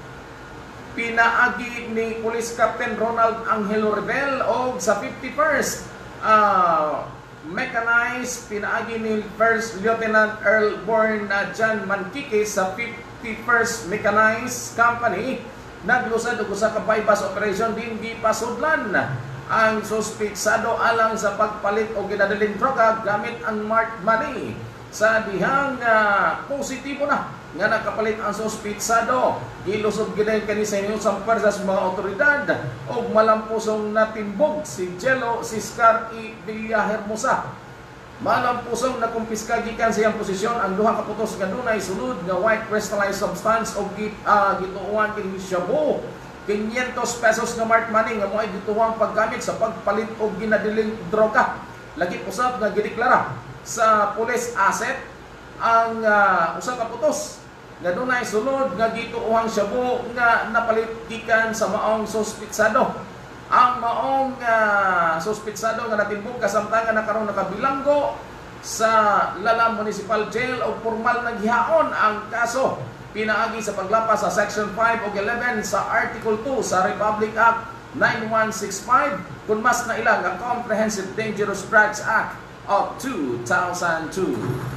pinaagi ni Police Captain Ronald Angelo Rebel, o sa fifty-first uh, Mechanized pinaagi ni First Lieutenant Earl Born uh, John Mankiki sa fifty-first Mechanized Company. Naglusad og usa ka bypass operation din gipasudlan ang suspitsado alang sa pagpalit o ginadaling droga gamit ang marked money. Sa dihang uh, positibo na nga nakapalit ang suspitsado, gilusog ginay kani sa inyo sa pwersas mga otoridad o malampusong natimbog si Jello Siscar E. Villahermosa. Malampusong nakumpiska gikan sa iyang posisyon ang duha ka putos nga dunay sulod nga white crystallized substance o git, uh, gituuan kini shabu, quinientos pesos nga marked money nga mo'y gituwang paggamit sa pagpalit og ginadiling droga. Lagi usab nga gideklara sa police asset ang uh, usa ka putos nga dunay sulod nga gituuhang shabu nga napalit gikan sa maong suspitsado. Ang maong uh, suspitsado nga natimbog kasamtangan na karon nakabilanggo sa Lala Municipal Jail o formal naghihaon ang kaso. Pinaagi sa paglapas sa Section five o eleven sa Article two sa Republic Act nine one six five kung mas na ilang ang Comprehensive Dangerous Drugs Act of two thousand two.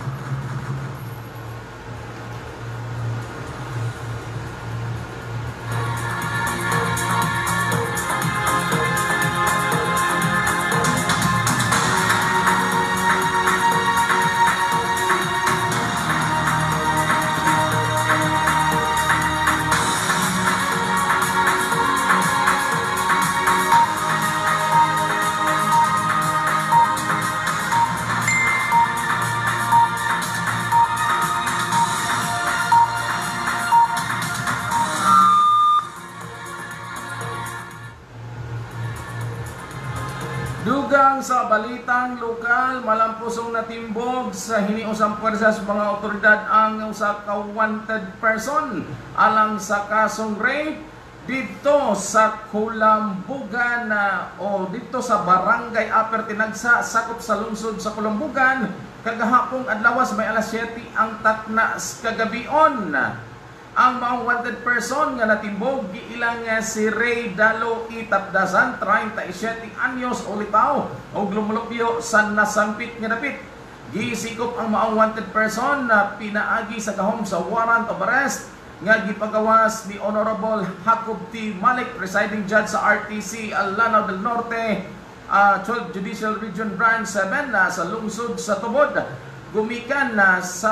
Dugang sa balitang lokal, malampusong natimbog sa hiniusang pwersas mga otoridad ang usa ka wanted person alang sa kasong rape dito sa Kulambugan uh, o dito sa Barangay Upper Tinagsa, sakop sa lungsod sa Kulambugan. Kagahapong adlawas may alas siyete ang tatna kagabion. Ang mga wanted person nga natimbog giilang nga si Ray Dalo Itapdasan, thirty-seven anyos, ulitaw og lumulupyo sa nasampit nga dapit. Gisikop ang mga wanted person na pinaagi sa gahom sa warrant of arrest nga gipagawas ni Honorable Jacob T. Malik, presiding judge sa R T C Lanao del Norte, uh, twelfth Judicial Region Branch seven na sa lungsod sa Tubod. Gumikan na sa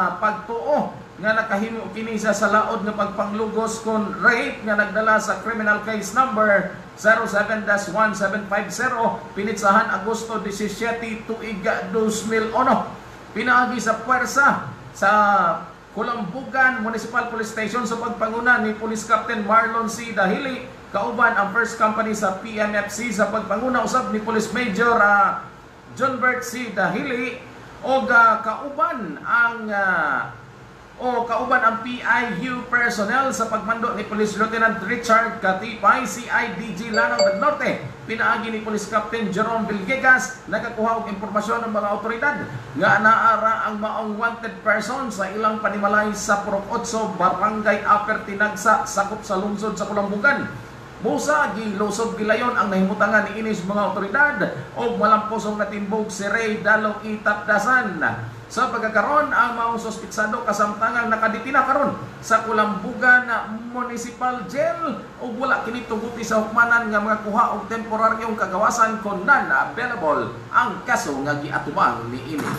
pagtuo nga nakahimo kini sa laod nga pagpanglugos kon rape nga nagdala sa criminal case number zero seven dash one seven five zero pinitsahan Agosto seventeen tuig two thousand one. Pinaagi sa puwersa sa Kulambugan Municipal Police Station sa pagpanguna ni Police Captain Marlon C. Dahili kauban ang first company sa P M F C sa pagpanguna usab ni Police Major uh, John Bert C. Dahili o uh, kauban ang uh, o kauban ang P I U personnel sa pagmando ni Police Lieutenant Richard Katipay, C I D G Lanao del Norte. Pinaagi ni Police Captain Jerome Villegas nakakuha og impormasyon ng mga otoridad nga naara ang maong wanted person sa ilang panimalay sa Purok Otso, Barangay Upper Tinagsa, sakop sa lungsod sa Kulambugan. Musa gilusog gilayon ang nahimutangan ni inis mga otoridad o malamposong natimbog si Ray Dalong Itapdasan. Sa pagkakaroon, ang maong suspitsado kasamtangang nakaditina karon sa Kulambugan Municipal Jail o wala kini tuguti sa hukmanan nga mga kuha og temporaryong kagawasan kon non-available ang kaso nga giatubang ni ini.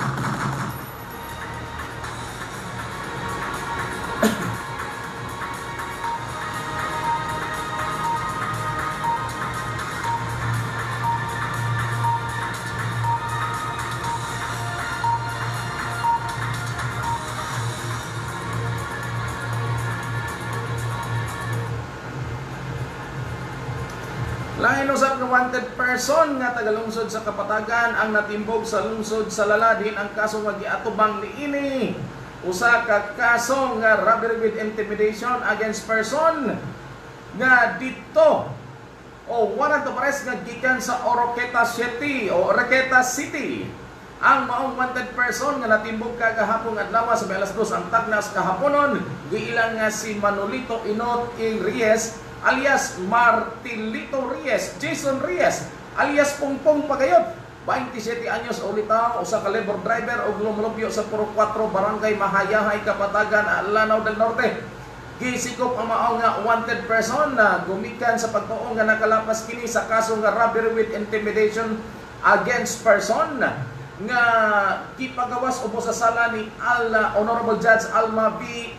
Lain usab nga wanted person nga tagalungsod sa Kapatagan ang natimbog sa lungsod sa Laladin ang kaso nga giatubang niini. Usa ka kaso nga robbery with intimidation against person nga dito o warrant of arrest nga gikan sa Oroqueta City o Oroqueta City. Ang maong wanted person nga natimbog kagahapon adlaw sa alas dos ang tagnas kahaponon giilang nga si Manolito Inot E. Reyes alias Martilito Reyes, Jason Reyes alias Pongpong Pagayod, twenty-seven anyos ulitaw, usa ka labor driver og lumulupyo sa Puro four Barangay Mahayahay, Kapatagan, Lanao del Norte. Gisikop ang maong nga wanted person na gumikan sa pagtuong nga nakalapas kini sa kaso nga robbery with intimidation against person nga kipagawas ubo sa sala ni Al Honorable Judge Alma B.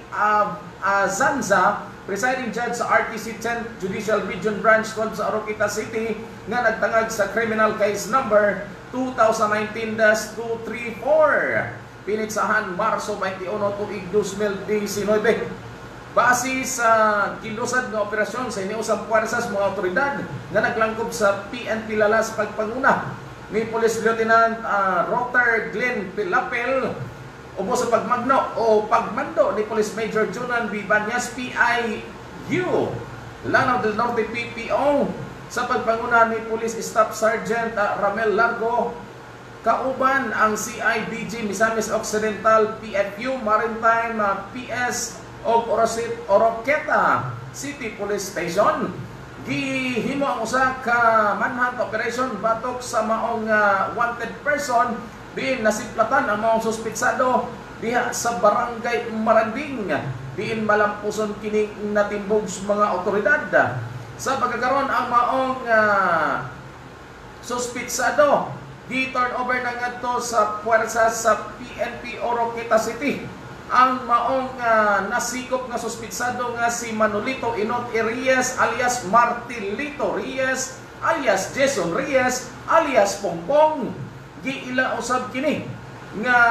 Azanza, presiding judge sa R T C tenth Judicial Region Branch twelve sa Oroqueta City nga nagtangag sa criminal case number two thousand nineteen dash two thirty-four pinitsahan Marso twenty-one tuig twenty nineteen. Base sa gilusad nga operasyon sa iniusang puwersas mga otoridad nga naglangkob sa P N P Lalas pagpanguna ni Police Lieutenant uh, Roter Glenn Pilapel ubo sa pagmagno o pagmando ni Police Major Junan Bibanyas P I U Lanao del Norte P P O sa pagpanguna ni Police Staff Sergeant uh, Ramel Largo kauban ang C I D G Misamis Occidental P F U Maritime uh, P S o Oroqueta City Police Station. Gihimo ang usa ka manhunt operation batok sa maong uh, wanted person diin nasiplatan ang mga suspitsado diha sa Barangay Maranding diin malampuson kini natimbog mga otoridad. Sa pagkakaroon ang maong uh, suspitsado gi-turn over na ngadto sa puwersa sa P N P Oroqueta City. Ang maong uh, nasikop nga suspitsado nga si Manolito Inot E. Reyes alias Martilito Reyes alias Jason Reyes alias Pongpong. Giila usab kini nga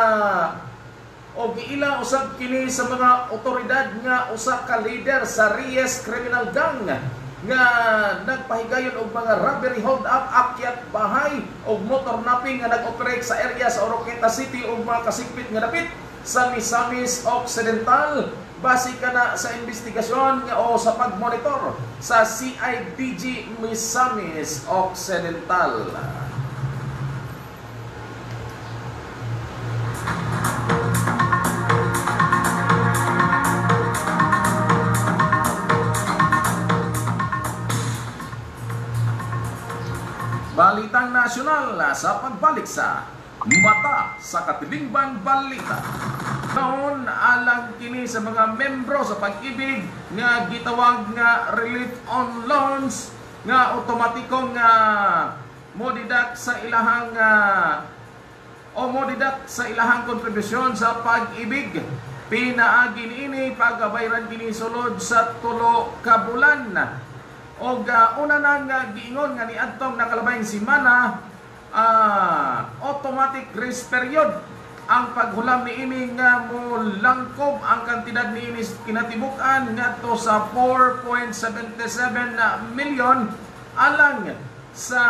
o giila usab kini sa mga otoridad nga usa ka leader sa Reyes Criminal Gang nga nagpahigayon og mga robbery, hold up, akyat bahay og motor napping nga nag-operate sa area sa Oroqueta City og mga kasigpit nga dapit sa Misamis Occidental. Base ka na sa investigasyon nga o sa pagmonitor sa C I D G Misamis Occidental. Balitang nasyonal sa pagbalik sa Mata sa Katilingban Balita. Noon alang kini sa mga membro sa Pag-ibig nga gitawag nga relief on loans nga otomatikong nga modidak sa ilahang uh, o modidak sa ilahang kontribusyon sa Pag-ibig. Pinaagi ini pagabayran kini sulod sa tulo ka bulan. Og uh, una nang uh, giingon nga ni adtong nakalabayng semana uh, automatic grace period ang paghulam ni ini nga mo langkob ang kantidad ni ini kinatibuk-an ngadto sa four point seven seven million alang sa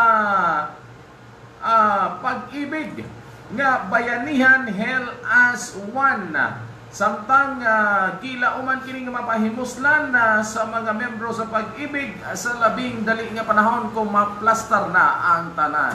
uh, Pag-ibig nga bayanihan hell as one Samtang uh, gilauman kini nga mapahimuslan na uh, sa mga membro sa pag-ibig uh, sa labing dali nga panahon kung maplastar na ang tanan.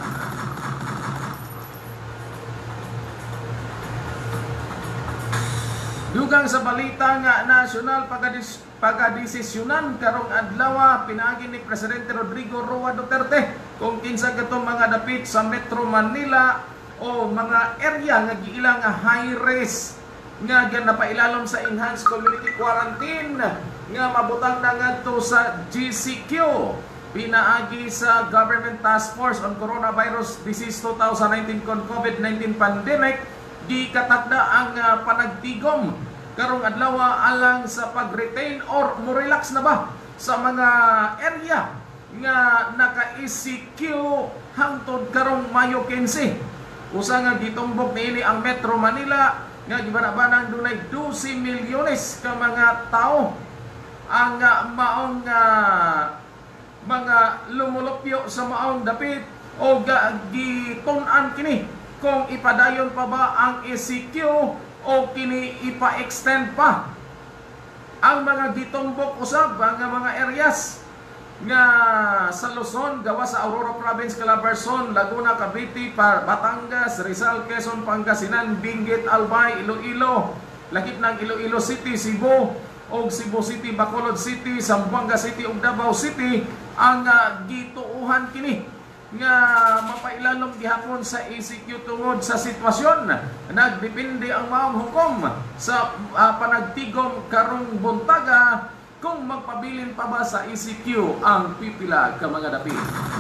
Dugang sa balita nga nasyonal pagkadis pagkadesisyonan karong adlaw pinaagi ni Presidente Rodrigo Roa Duterte kung kinsa katong mga dapit sa Metro Manila o mga area nga giilang nga high risk nga napailalom sa enhanced community quarantine nga mabutang na ngadto sa G C Q. Pinaagi sa Government Task Force on Coronavirus Disease twenty nineteen kon COVID nineteen pandemic, gikatakda ang uh, panagtigom karong adlaw alang sa pag-retain or mo-relax na ba sa mga area nga naka-E C Q hangtod karong Mayo fifteen. Usa nga gitumbok niini ang Metro Manila nga gibanabanang dunay twelve milyones ka mga tao ang uh, maong uh, mga lumulupyo sa maong dapit o gitun-an kini kung ipadayon pa ba ang E C Q o kini ipa-extend pa ang mga gitumbok usab ang mga areas nga sa Luzon, gawa sa Aurora Province, Calabarzon, Laguna, Cavite, Batangas, Rizal, Quezon, Pangasinan, Benguet, Albay, Iloilo, lakip ng Iloilo City, Cebu, og Cebu City, Bacolod City, Zamboanga City ug Davao City ang uh, gituuhan kini nga mapailalom gihapon sa E C Q tungod sa sitwasyon. Nagdepende ang maong hukom sa uh, panagtigom karong buntaga kung magpabilin pa ba sa E C Q ang pipila ka mga dapit.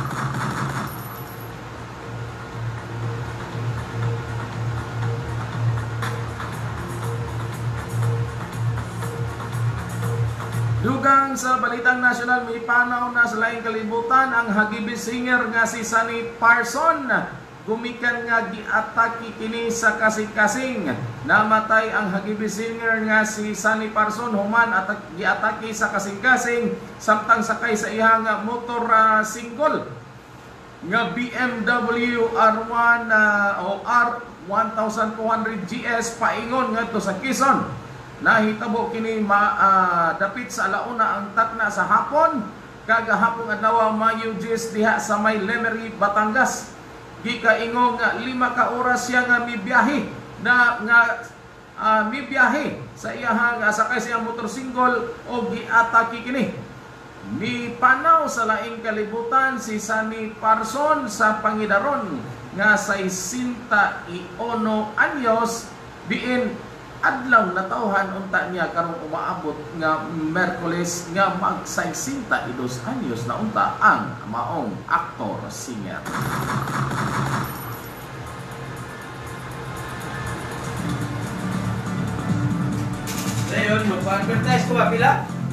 Dugang sa balitang nasyonal, may panaw na sa laing kalibutan ang hagibis singer nga si Sunny Parson. Gumikan nga giatake kini sa kasing-kasing. Namatay ang hagibis singer nga si Sunny Parson human at giatake sa kasing-kasing samtang sakay sa iyang motor uh, single nga B M W R one uh, o R twelve hundred G S paingon ngadto sa Quezon. Nahitabo kini ma, uh, dapit sa alauna ang takna sa hapon kagahapon adlaw Mayo diyes diha sa may Lemery, Batangas. Gikaingong nga lima ka oras siya nga mibiyahe na nga uh, mibiyahe sa iyahang uh, sakay sa iyang motorsingle o giatake kini. Mipanaw sa laing kalibutan si Sunny Parson sa Pangidaron nga sesenta-y uno anyos diin adlaw na tawhan unta niya karong umaabot nga Merkules nga mag sesenta-y dos anyos na unta ang maong aktor singer. Dayon magpa-advertise ko ba pila?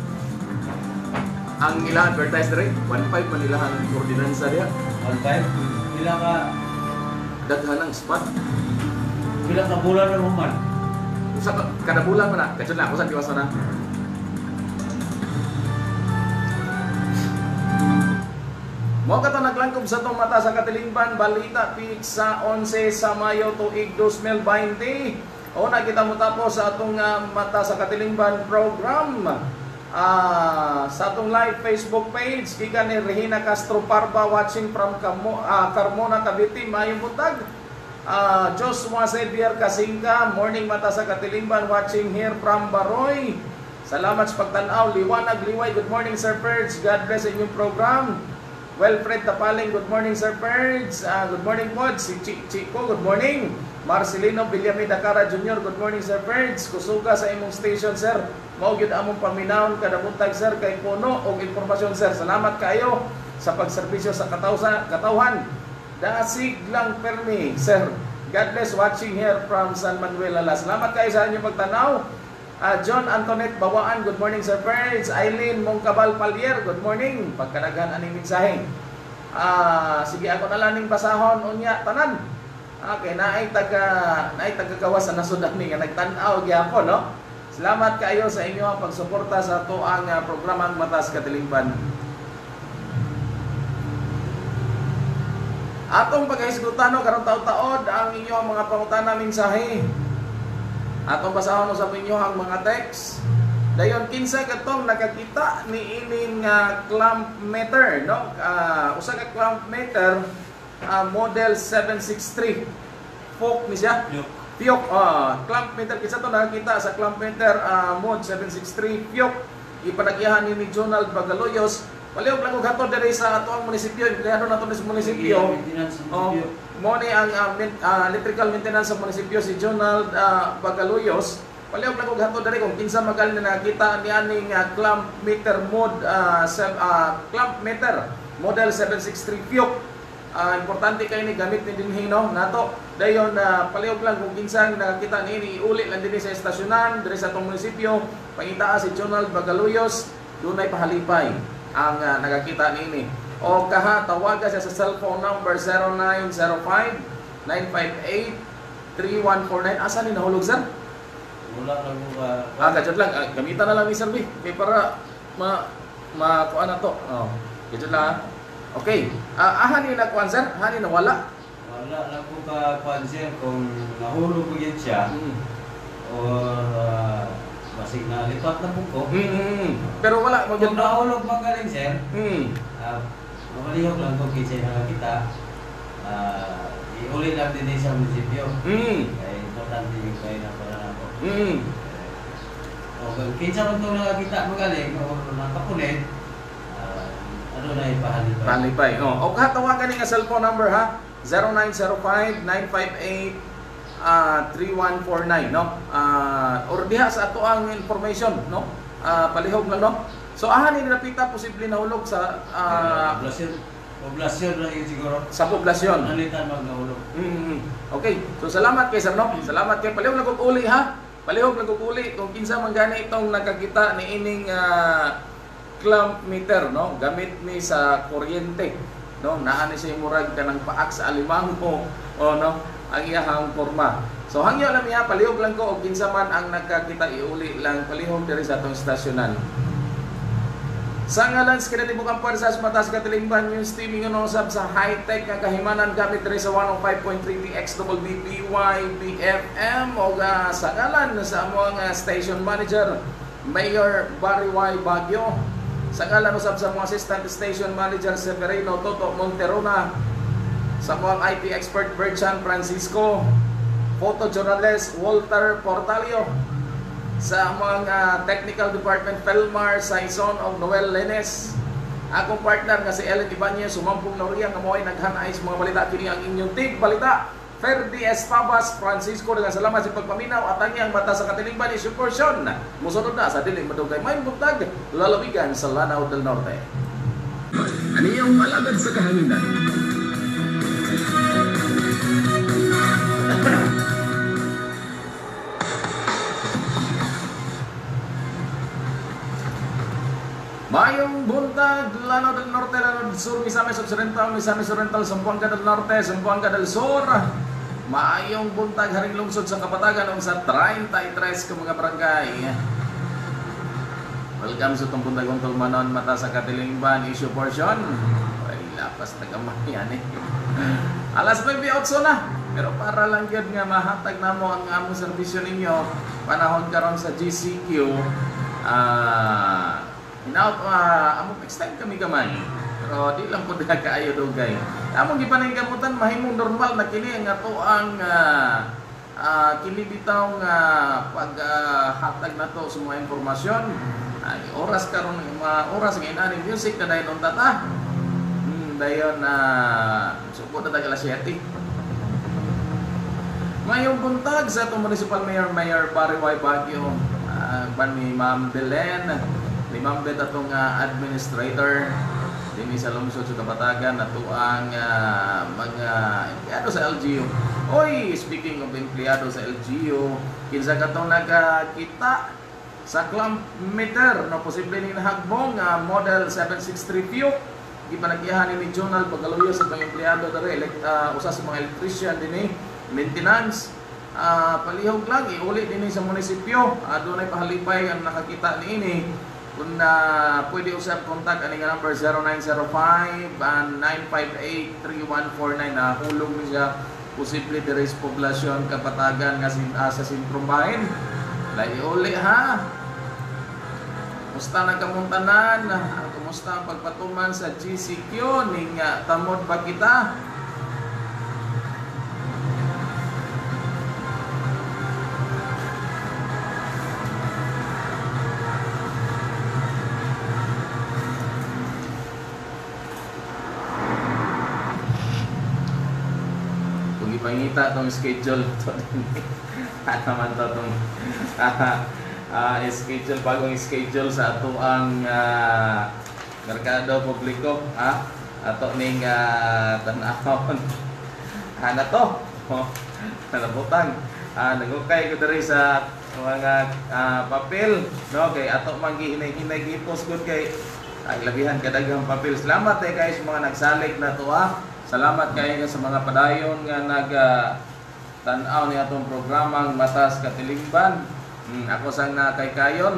Ang ila advertise diri one five man ilahan ordinansa diha. one five pila ka Daghanang spot. pila ka bulan na human. Sa kada bulan man na, kadto na ako sa diwasa na. Mo kato naglangkob sa tong mata sa katilingban balita pig sa eleven sa Mayo tuig twenty twenty. O nakita mo tapos sa atong uh, mata sa katilingban program. Uh, sa atong live Facebook page gikan ni Regina Castro Parba watching from Camo, uh, Carmona, Cavite, mayong buntag. Uh, Joshua Xavier Kasingka, morning mata sa katilingban, watching here from Baroy. Salamat sa pagtanaw. Liwanag Liway, good morning Sir Perds. God bless inyong program. Wilfred Tapaling, good morning Sir Perds. Uh, good morning po. Si Chico, good morning. Marcelino Villame Dakara Junior, good morning Sir Perds. Kusuga sa imong station Sir. Mao gyud among paminawon kada buntag Sir kay puno og impormasyon Sir. Salamat kayo sa pagserbisyo sa katawsa, katawhan. Dasig lang permi, Sir. God bless watching here from San Manuel Ala. Salamat kayo sa inyong pagtanaw. Uh, John Antoinette Bawaan, good morning Sir Perds. Eileen Mongkabal Palier, good morning. Pagkadaghan aning mensahe. Uh, sige ako na lang ning basahon unya tanan. Okay, naay taga naay taga gawas sa nasudani nga nagtan-aw gyapon, no? Salamat kayo sa inyong pagsuporta sa tuang uh, programang Matas Katilingban. Atong pagkahisgutano karong taud-taod ang inyong mga pangutana mensahe. Atong basahon sa inyo ang mga text. Dayon kinsa katong nakakita ni ining uh, clamp meter, no? Uh, usa ka clamp meter uh, model seven sixty-three. Folk ni siya. Piyok. Uh, clamp meter kinsa to nakakita sa clamp meter uh, mod seven sixty-three Piyok. Ipanagyahan ni Jonald Bagaloyos. Palihog lang og hatod diri sa atoang munisipyo, empleyado nato sa munisipyo. Oh, mo ni ang uh, uh, electrical maintenance sa munisipyo si Jonald uh, Bagaloyos. Palihog lang og hatod diri kung kinsa magal na nakita ni aning uh, clamp meter mod uh, seb, uh, clamp meter model seven sixty-three Piyok. Uh, importante kay ni gamit ni dinhi no nato. Dayon uh, palihog lang kung kinsa nakita ni iuli lang dinhi sa estasyonan diri sa atong munisipyo. Pangitaa si Jonald Bagaloyos, dunay pahalipay ang uh, nakakita nini. O kaha tawaga siya sa cellphone number zero nine zero five nine five eight three one four nine. Asa ni nahulog sir? Wala lang mo ba? Ah, kadyo lang. Ah, gamitan na lang ni sir B. Okay, para ma makuha na to. Oh, kadyo lang. Okay. Ah, aha ni nakuha sir? Aha ni nawala? Wala lang ko ka pansin kung nahulog ko yun siya. Hmm. O uh, basig na lipat na po ko. Hmm. Pero wala mo Kung nahulog magaling sir, Hmm. uh, mamalihog lang kung kinsa nakakita. Uh, iuli lang din sa munisipyo. Hmm. Kaya importante yung kayo na para na po. Hmm. O kung kinsa man itong nakakita magaling o nakapulit, uh, ano na ipahalin pa. Palipay. Oh, o katawagan ni nga cellphone number ha. zero nine zero five nine five eight three one four nine no. Ah, or diha sa ato ang information no. Ah, palihog lang no. So aha ni napita posible nahulog sa ah, Poblasyon. Poblasyon na yun siguro. sa poblasyon. Nalitan magnahulog. Mm. Okay. So salamat kay sir no. Salamat kay palihog lang kog uli ha. Palihog lang kog uli kung kinsa man gani itong nakakita ni ining ah, clamp meter no, gamit ni sa kuryente no, naa ni siya murag kanang paak sa alimango o no, ang iyahang forma. So hangyo lang niya, palihog lang ko og kinsa man ang nakakita iuli lang palihog diri sa atong istasyonan. Sa ngalan sa kinatibukang puwersa sa mata sa Katilingban News Team ingon usab sa high-tech nga kahimanan gamit diri sa one oh five point three T X W B Y B F M o uh, sa ngalan sa among uh, station manager Mayor Barry Y. Baguio, sa ngalan usab sa mga assistant station manager Severino Toto Monterona, sa mga I T expert Berchan Francisco, photojournalist Walter Portalio, sa mga technical department Felmar Saison of Noel Lenes, akong partner nga si Ellen Ibanez sumampong Noria nga mo'y naghanay sa mga balita kini ang inyong tig balita Ferdi Estabas Francisco. Dengan salamat sa pagpaminaw at ang iyang mata sa Katilingban issue portion. Musunod na sa Diling Madugay may buntag lalawigan sa Lanao del Norte. Ano yung malagad sa kahanginan? Mayong buntag, Lanao del Norte, Lanao del Sur, Misamis Occidental, Misamis Oriental, Zamboanga del Norte, Zamboanga del Sur. Mayong buntag, haring lungsod sa Kapatagan o sa thirty-three ka mga barangay. Welcome sa itong buntag untol manon mata sa Katilingban issue portion. Ay, lapas na kamay yan eh. Alas nine eight na. Pero para lang yun nga mahatag na mo ang among servisyo ninyo, panahon karon sa G C Q, ah... Uh, Hinaut, uh, among extend kami kamay. Pero di lang po dila kaayo dugay. Among gipanay gamutan mahimong normal na kini ang ato ang uh, uh, kini bitaw nga uh, paghatag uh, nato sa mga impormasyon. Ay oras karon mga oras nga inani music na dayon unta ta. Hmm, dayon na uh, suko na tagala siyete. Mayong buntag sa atong Municipal Mayor Mayor Barry Y. Baguio, uh, ban ni Ma'am Belen, limambet atong uh, administrator dinhi sa lungsod sa Kapatagan ato ang uh, mga empleyado sa L G U. Oy, speaking of empleyado sa L G U, kinsa katong nakakita sa clamp meter no posible ni nahagbong uh, model seven sixty-three Piyok, gipanagyahan ni Jonald Bagaloyos sa mga empleyado dere uh, usa sa mga electrician dinhi maintenance. Uh, palihog lang iuli dinhi sa munisipyo, uh, dunay pahalipay ang nakakita niini. Kung uh, pwede usap kontak ani nga number zero nine zero five nine five eight three one four nine na hulog ni siya posible diri sa poblasyon Kapatagan nga sin uh, sa sentrong bahin. Lahi uli ha. Kumusta na kamuntanan? Kumusta ang pagpatuman sa G C Q ning uh, tamod ba kita? Pangita tong schedule to ano man to tong uh, uh, schedule bagong schedule sa ato ang uh, merkado publiko ha ato ning uh, tan-awon ana to oh, nalabutang uh, nagukay ko diri sa mga uh, papel no kay ato man gihinay-hinay gipos gud kay ay labihan kadaghang papel. Salamat eh guys mga nagsalig na to ha. Salamat kayo sa mga padayon nga nag uh, tan-aw ni atong programang Matas Katilingban. Hmm, ako sang na kay kayon.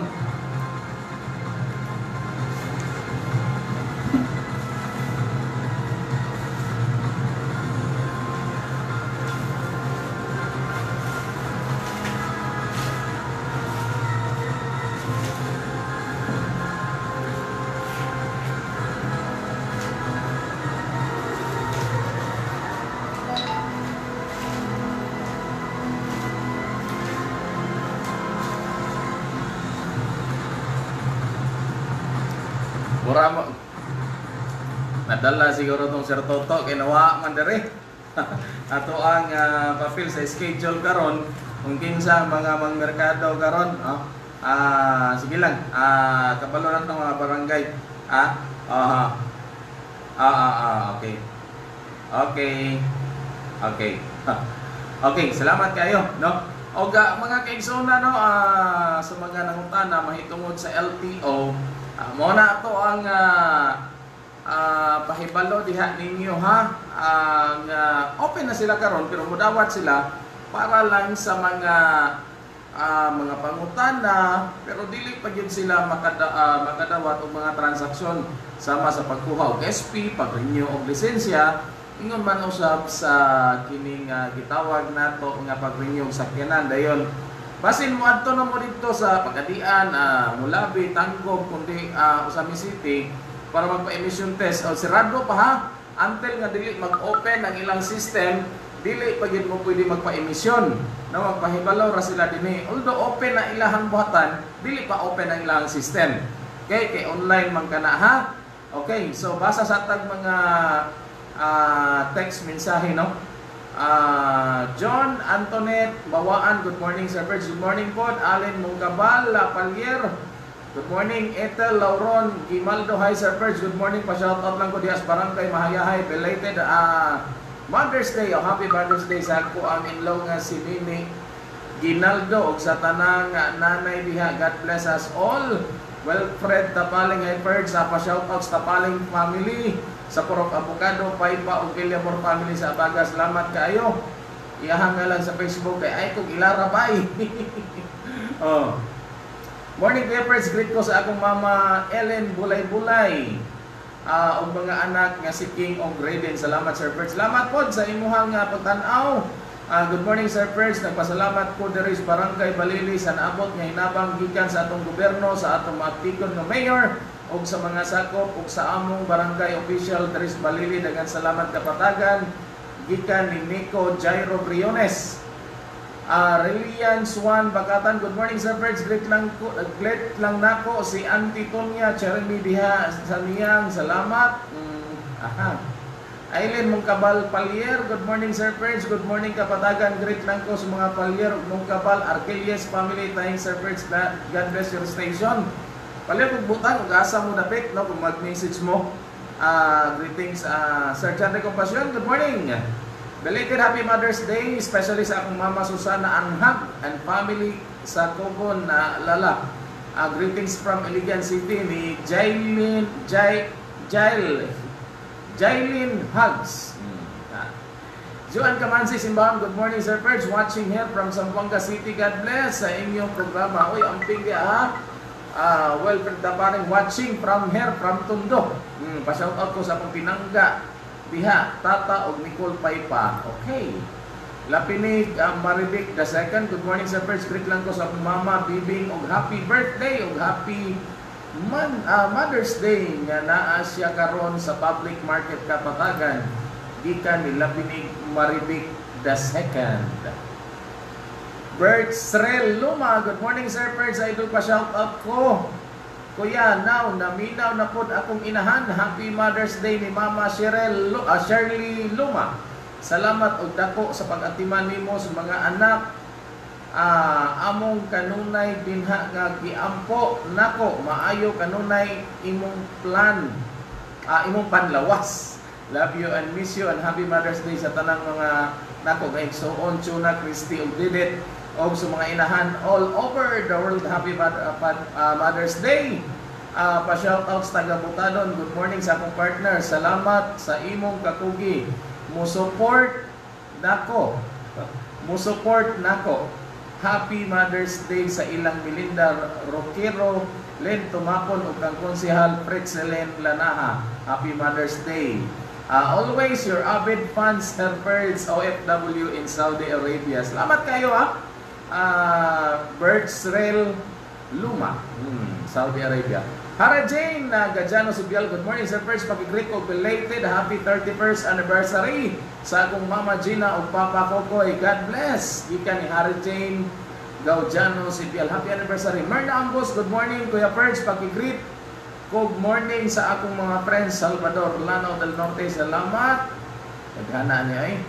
Mura mo. Nadala siguro tong Sir Toto kay nawa man diri. Ato ang uh, papel sa schedule karon kung kinsa mga mang merkado karon, oh. Ah, sige lang. Ah, kabalo lang tong mga barangay. Ah, ah, ah, ah, ah, okay. Okay. Okay. Okay, salamat kayo, no? O ga, mga kaigsona no, ah, sa mga nangutana mahitungod sa L T O. Uh, muna ito ang uh, uh, pahibalo diha ninyo ha. Ang uh, open na sila karon pero mudawat sila para lang sa mga uh, mga pangutana pero dili pa gyud sila makada, uh, makadawat og mga transaksyon sama sa pagkuha og S P, pag-renew og lisensya, ingon man usab sa kining uh, gitawag nato nga pag-renew sa sakyanan dayon. Basin mo adto na mo dito sa Pagadian, uh, Mulabi, Tanggob, kundi uh, Usami City para magpa-emission test. O sirado pa ha, until nga dili mag-open ang ilang system, dili pa gyud mo pwede magpa-emission. No, magpahibalaw ra sila dinhi. Although open na ilahang buhatan, dili pa open ang ilang system. Okay, kay online man kana ha. Okay, so basa sa tag mga uh, text mensahe no. Uh, John Antoinette Bawaan, good morning Sir Perch, good morning po. Allen Mungkabal Lapalier, good morning. Ethel Lauron Gimaldo, hi Sir Perch, good morning. Pa-shoutout lang ko dias Barangay Mahayahay, belated uh, Mother's Day, o oh, happy Mother's Day sa ako ang inlaw nga si Mimi Ginaldo og sa tanang nanay diha, God bless us all. Wilfred Tapaling, hi Perch, sa pa-shoutout sa Tapaling family sa Purok Abogado, Paipa o Killiamore family sa Abaga. Salamat kayo. Iyahang nga lang sa Facebook kay ay kong ilarabay. Oh. Morning papers, greet ko sa akong mama Ellen Bulay-Bulay. Uh, o mga anak nga si King o Graden. Salamat Sir Perch. Salamat po sa imuhang uh, pagtanaw. Uh, good morning Sir Perch. Nagpasalamat po diri sa Barangay Balili sa naabot nga hinabang gikan sa atong gobyerno, sa atong matikon nga mayor o sa mga sakop o sa among barangay official diri sa Balili. Daghang salamat Kapatagan gikan ni Nico Jairo Briones. Uh, Relian Swan Bakatan, good morning Sir Perch. Great lang ko, great lang nako si Auntie Tonya Cheremy diha sa niyang salamat. Mm, aha. Aileen Mungkabal Palier, good morning Sir Perch. Good morning Kapatagan. Great lang ko sa mga Palier Mungkabal Arquelies family. Thanks Sir Perch. God bless your station. Palier kung butang, ug-asa mo dapit no kung mag-message mo. Uh, greetings uh, Sir Chandra Compassion. Good morning. Belated Happy Mother's Day, especially sa akong mama Susana Anghag and family sa Cogon na uh, Lala. Uh, greetings from Iligan City ni Jailin Jai Jail Jailin Hugs. Hmm. Uh, Joan Camansi Simbahan, good morning Sir Perch. Watching here from Zamboanga City. God bless sa inyong programa. Uy, amping dia ha. Uh, well, pagdaparing watching from here from Tondo. Hmm, pa-shout out ko sa akong pinangga diha, Tata og Nicole Paipa. Okay. Lapinig uh, Maribik the second. Good morning sir Perch. Greet lang ko sa akong mama Bibing og happy birthday og happy Man, uh, Mother's Day nga naa siya karon sa public market Kapatagan. Gikan ni Lapinig Maribik the second. Bert Srel Luma. Good morning sir Perch. Idol pa shout out ko. Kuya, now naminaw na pod akong inahan. Happy Mother's Day ni Mama Cheryl, uh, Shirley Luma. Salamat og dako sa pag-atiman nimo sa mga anak. Uh, among kanunay dinha nga giampo nako maayo kanunay imong plan, uh, imong panlawas. Love you and miss you and happy Mother's Day sa tanang mga nako nga igsoon Chuna, Christy ug Didit og sa mga inahan all over the world. Happy uh, uh, Mother's Day. Uh, pa-shout out sa taga Butadon. Good morning sa akong partner. Salamat sa imong kakugi. Mo support nako. Mo support nako. Happy Mother's Day sa ilang Melinda Roquero, Len Tumakon ug kang konsehal Pretzelen Lanaha. Happy Mother's Day. Uh, always your avid fans, helpers, O F W in Saudi Arabia. Salamat kayo ha. Uh, Bertsrel Luma, hmm, Saudi Arabia. Hara Jane uh, Gajano Subial. Good morning sir Perch. Pag-greet ko belated happy thirty-first anniversary sa akong mama Gina o papa Kokoy. God bless. Gikan ni Hara Jane Gajano Subial. Happy anniversary. Merna Ambos. Good morning Kuya Perch. Pag-greet good morning sa akong mga friends Salvador Lanao del Norte. Salamat. Naghana niya eh.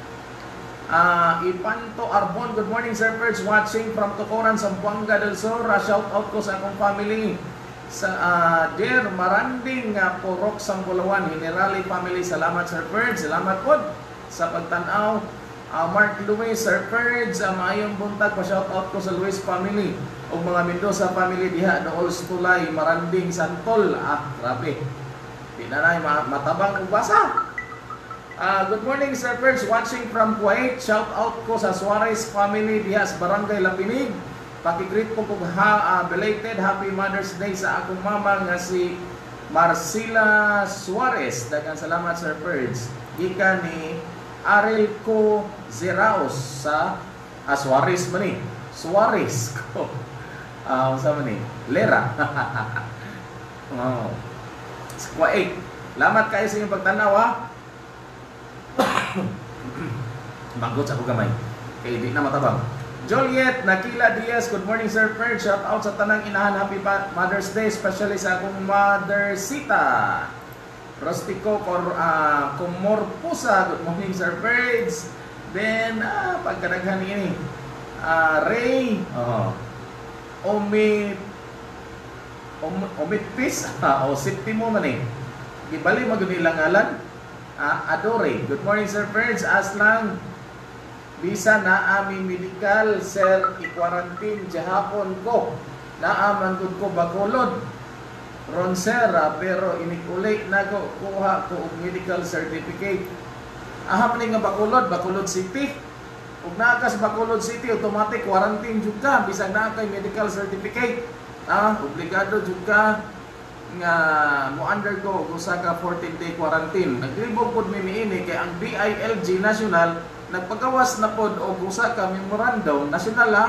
Uh, Ipanto Arbon. Good morning sir Perch. Watching from Tucoran, Zamboanga del Sur. Uh, shout out ko sa akong family sa uh, Dear Maranding uh, Porok Sambulawan Generali family. Salamat sir Perch. Salamat po sa pagtanaw. uh, Mark Luis sir Perch. Uh, maayong buntag. Pa-shout out ko sa Luis family o mga Mendoza family diha Dool Stulay Maranding Santol. Ah, grabe. Di na na matabang o basa. Uh, good morning sir Perch. Watching from Kuwait. Shout out ko sa Suarez family diha sa Barangay Lapinig. Paki-greet ko kung ha, uh, belated Happy Mother's Day sa akong mama nga si Marcela Suarez. Daghang salamat Sir Perch. Ika ni Arilco Zeraos sa ah, Suarez man ni. Suarez ko. Ah, uh, sa man ni? Lera. Oh. Kuwait. Salamat kayo sa inyong pagtanaw ha. Bagot sa ako gamay. Kaya di na matabang. Joliet Nakila Diaz, good morning Sir Perch. Shout out sa tanang inahan. Happy Mother's Day, especially sa akong mother Sita Rostico Cor, uh, Comorpusa. Good morning Sir Perch. Then, ah, pagkadaghan ini uh, Ray oh. Omit Om, Omitpis uh, o Siptimo man eh. Gibali magunilang ngalan. uh, Adore. Good morning Sir Perch. Aslang bisa na aming medical sir i-quarantine jahapon ko naaman gud ko Bacolod ron sir pero inikulay na ko kuha ko og medical certificate. Aha man nga Bacolod, Bacolod City. Ug naa ka sa Bacolod City automatic quarantine jud ka bisag naa kay medical certificate. Ah, obligado jud ka nga mo undergo usa ka fourteen day quarantine. Naglibog pud mi niini kay ang D I L G National nagpagawas na pod og usa ka memorandum national ha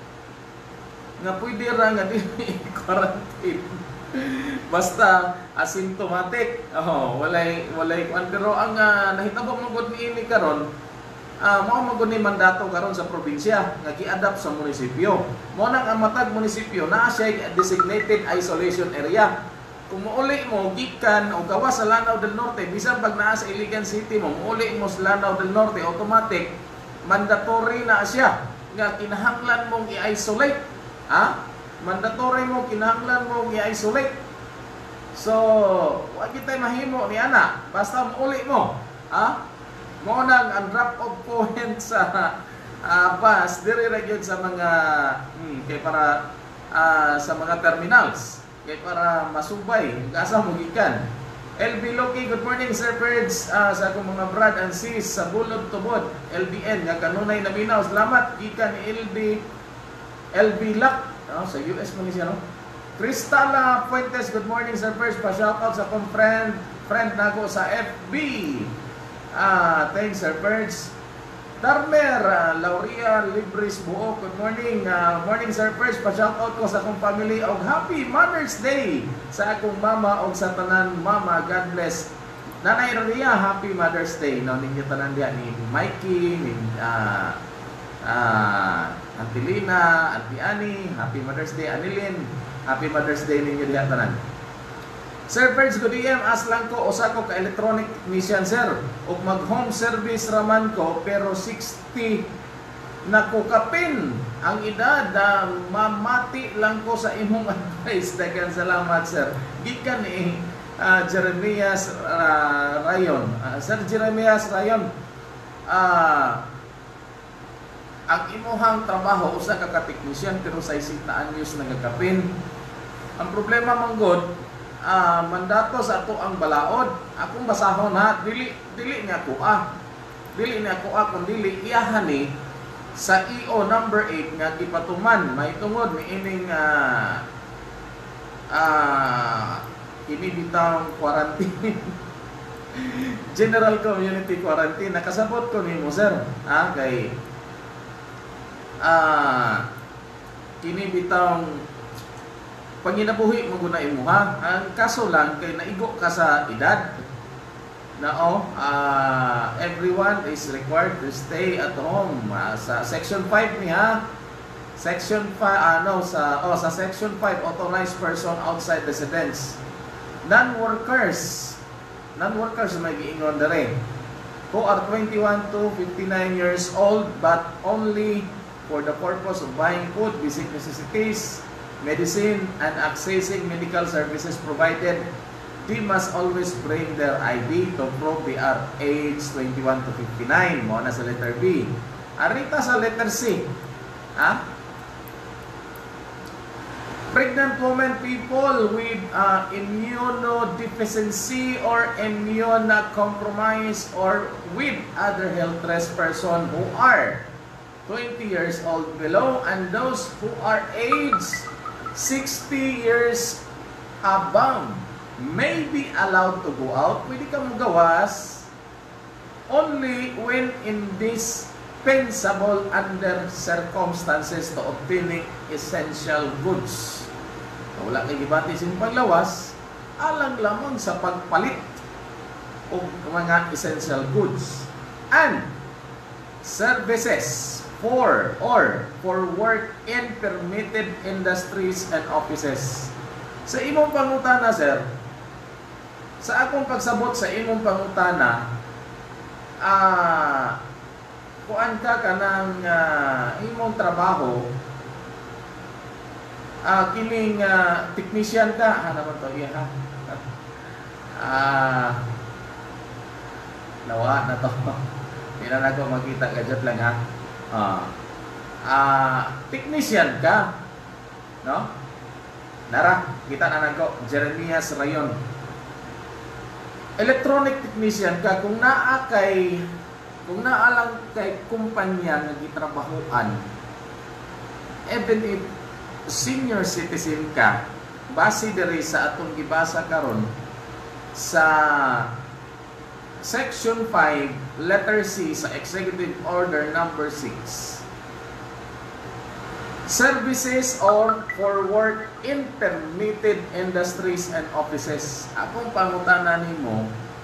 nga pwede ra nga dili quarantine basta asymptomatic. Oh, walay walay kuan pero ang uh, nahitabo mo gud niini karon uh, mao man gud ni mandato karon sa probinsya nga gi-adapt sa munisipyo. Mo nang ang matag munisipyo naa siya designated isolation area. Kung muuli mo gikan o gawas sa Lanao del Norte, bisan pag naa sa Iligan City mo, muuli mo sa Lanao del Norte, automatic mandatory na siya nga kinahanglan mong i-isolate. Ha? Mandatory mo kinahanglan mong i-isolate. So, wa kita mahimo ni ana, basta muuli mo. Ha? Mo nang ang drop off point sa uh, bus diri ra gyud sa mga hmm, kay para uh, sa mga terminals. Kaya para masubay, asa mo gikan. L B Loki, good morning Sir Perch. Uh, sa akong mga brad and sis sa Bulod Tubod, L B N, nga kanunay na binaw. Salamat, gikan ni L B L B Lock, no? Sa U S mo ni siya, no? Cristala Fuentes, good morning Sir Perch. Pa-shoutout sa akong friend, friend na ko sa F B. Ah, thanks Sir Perch. Darmer, uh, Lauria Libris Buo, good morning. Uh, morning sir, first pa-shoutout ko sa akong family og Happy Mother's Day sa akong mama og sa tanan mama. God bless. Nanay Ria, Happy Mother's Day. No, ninyo tanan diya ni Mikey, ni uh, uh, Auntie Lina, Auntie Annie, Happy Mother's Day. Anilin, Happy Mother's Day ninyo diya tanan. Sir Ferds, good D M, as lang ko, usa ko ka electronic technician, sir. Ug mag home service raman ko, pero sixty na ko kapin. Ang edad, uh, mamati lang ko sa imong advice. Dagan salamat, sir. Gikan ni uh, Jeremias uh, Rayon. Uh, sir Jeremias Rayon, uh, ang imuhang trabaho, usa ka ka-technician, pero sa isita anyos nagakapin. Ang problema manggod, Uh, mandato sa ato ang balaod. Akong basahon ha, dili dili niya ko ah. Dili niya ko ah kung dili iyahan ni sa E O number eight nga gipatuman may tungod ni ining uh, uh, ini bitang quarantine. General Community Quarantine. Nakasabot ko nimo, sir. Ah, kay ah uh, kini bitang panginabuhi mo guna imo ha. Ang kaso lang kay naigo ka sa edad. Nao, uh, everyone is required to stay at home. Uh, sa section five ni ha. Section five ano sa oh sa section five, authorized person outside residence. Non-workers. Non-workers may giingon dere. Who are twenty-one to fifty-nine years old but only for the purpose of buying food, basic necessities, medicine, and accessing medical services provided, they must always bring their I D to prove they are age twenty-one to fifty-nine. Mo na sa letter B. Arita sa letter C. Ha? Pregnant women, people with uh, immunodeficiency or immunocompromise or with other health risk person who are twenty years old below, and those who are aged sixty years above may be allowed to go out. Pwede ka magawas only when indispensable under circumstances to obtaining essential goods. Wala kay gibati sin paglawas, alang lamang sa pagpalit o mga essential goods and services for or for work in permitted industries and offices. Sa imong pangutana, sir, sa akong pagsabot sa imong pangutana, ah, kuan ka kanang uh, imong trabaho, ah, kining uh, technician ka, ha naman to, iya ha? Ah, nawa na to. Hindi na ako makita, gadget lang ha. Ah, uh, technician ka, no? Nara, kita na nako, Jeremias Rayon. Electronic technician ka, kung naa kay, kung naa lang kay kumpanya nga gitrabahuan, even if senior citizen ka, base diri sa atong gibasa karon sa Section five, letter C sa Executive Order number six. Services or for work in permitted industries and offices. Akong pangutana nimo,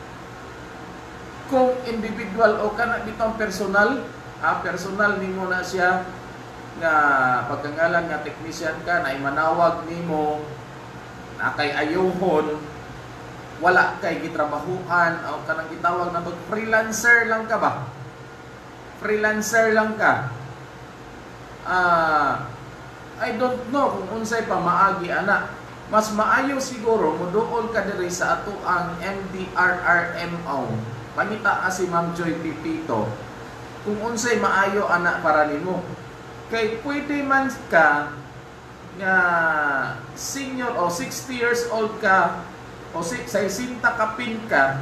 kung individual o kana bitong personal, ah, personal nimo na siya nga pagkangalan nga technician ka na imanawag nimo na kay ayohon, wala kay gitrabahuan o kanang gitawag na tog freelancer lang ka ba? Freelancer lang ka. Ah, uh, I don't know kung unsay pa maagi ana. Mas maayo siguro moduol ka diri sa ato ang M D R R M O. Pangita si Ma'am Joy Pipito. Kung unsay maayo ana para nimo. Kay pwede man ka nga senior o sixty years old ka o sa isinta kapin ka,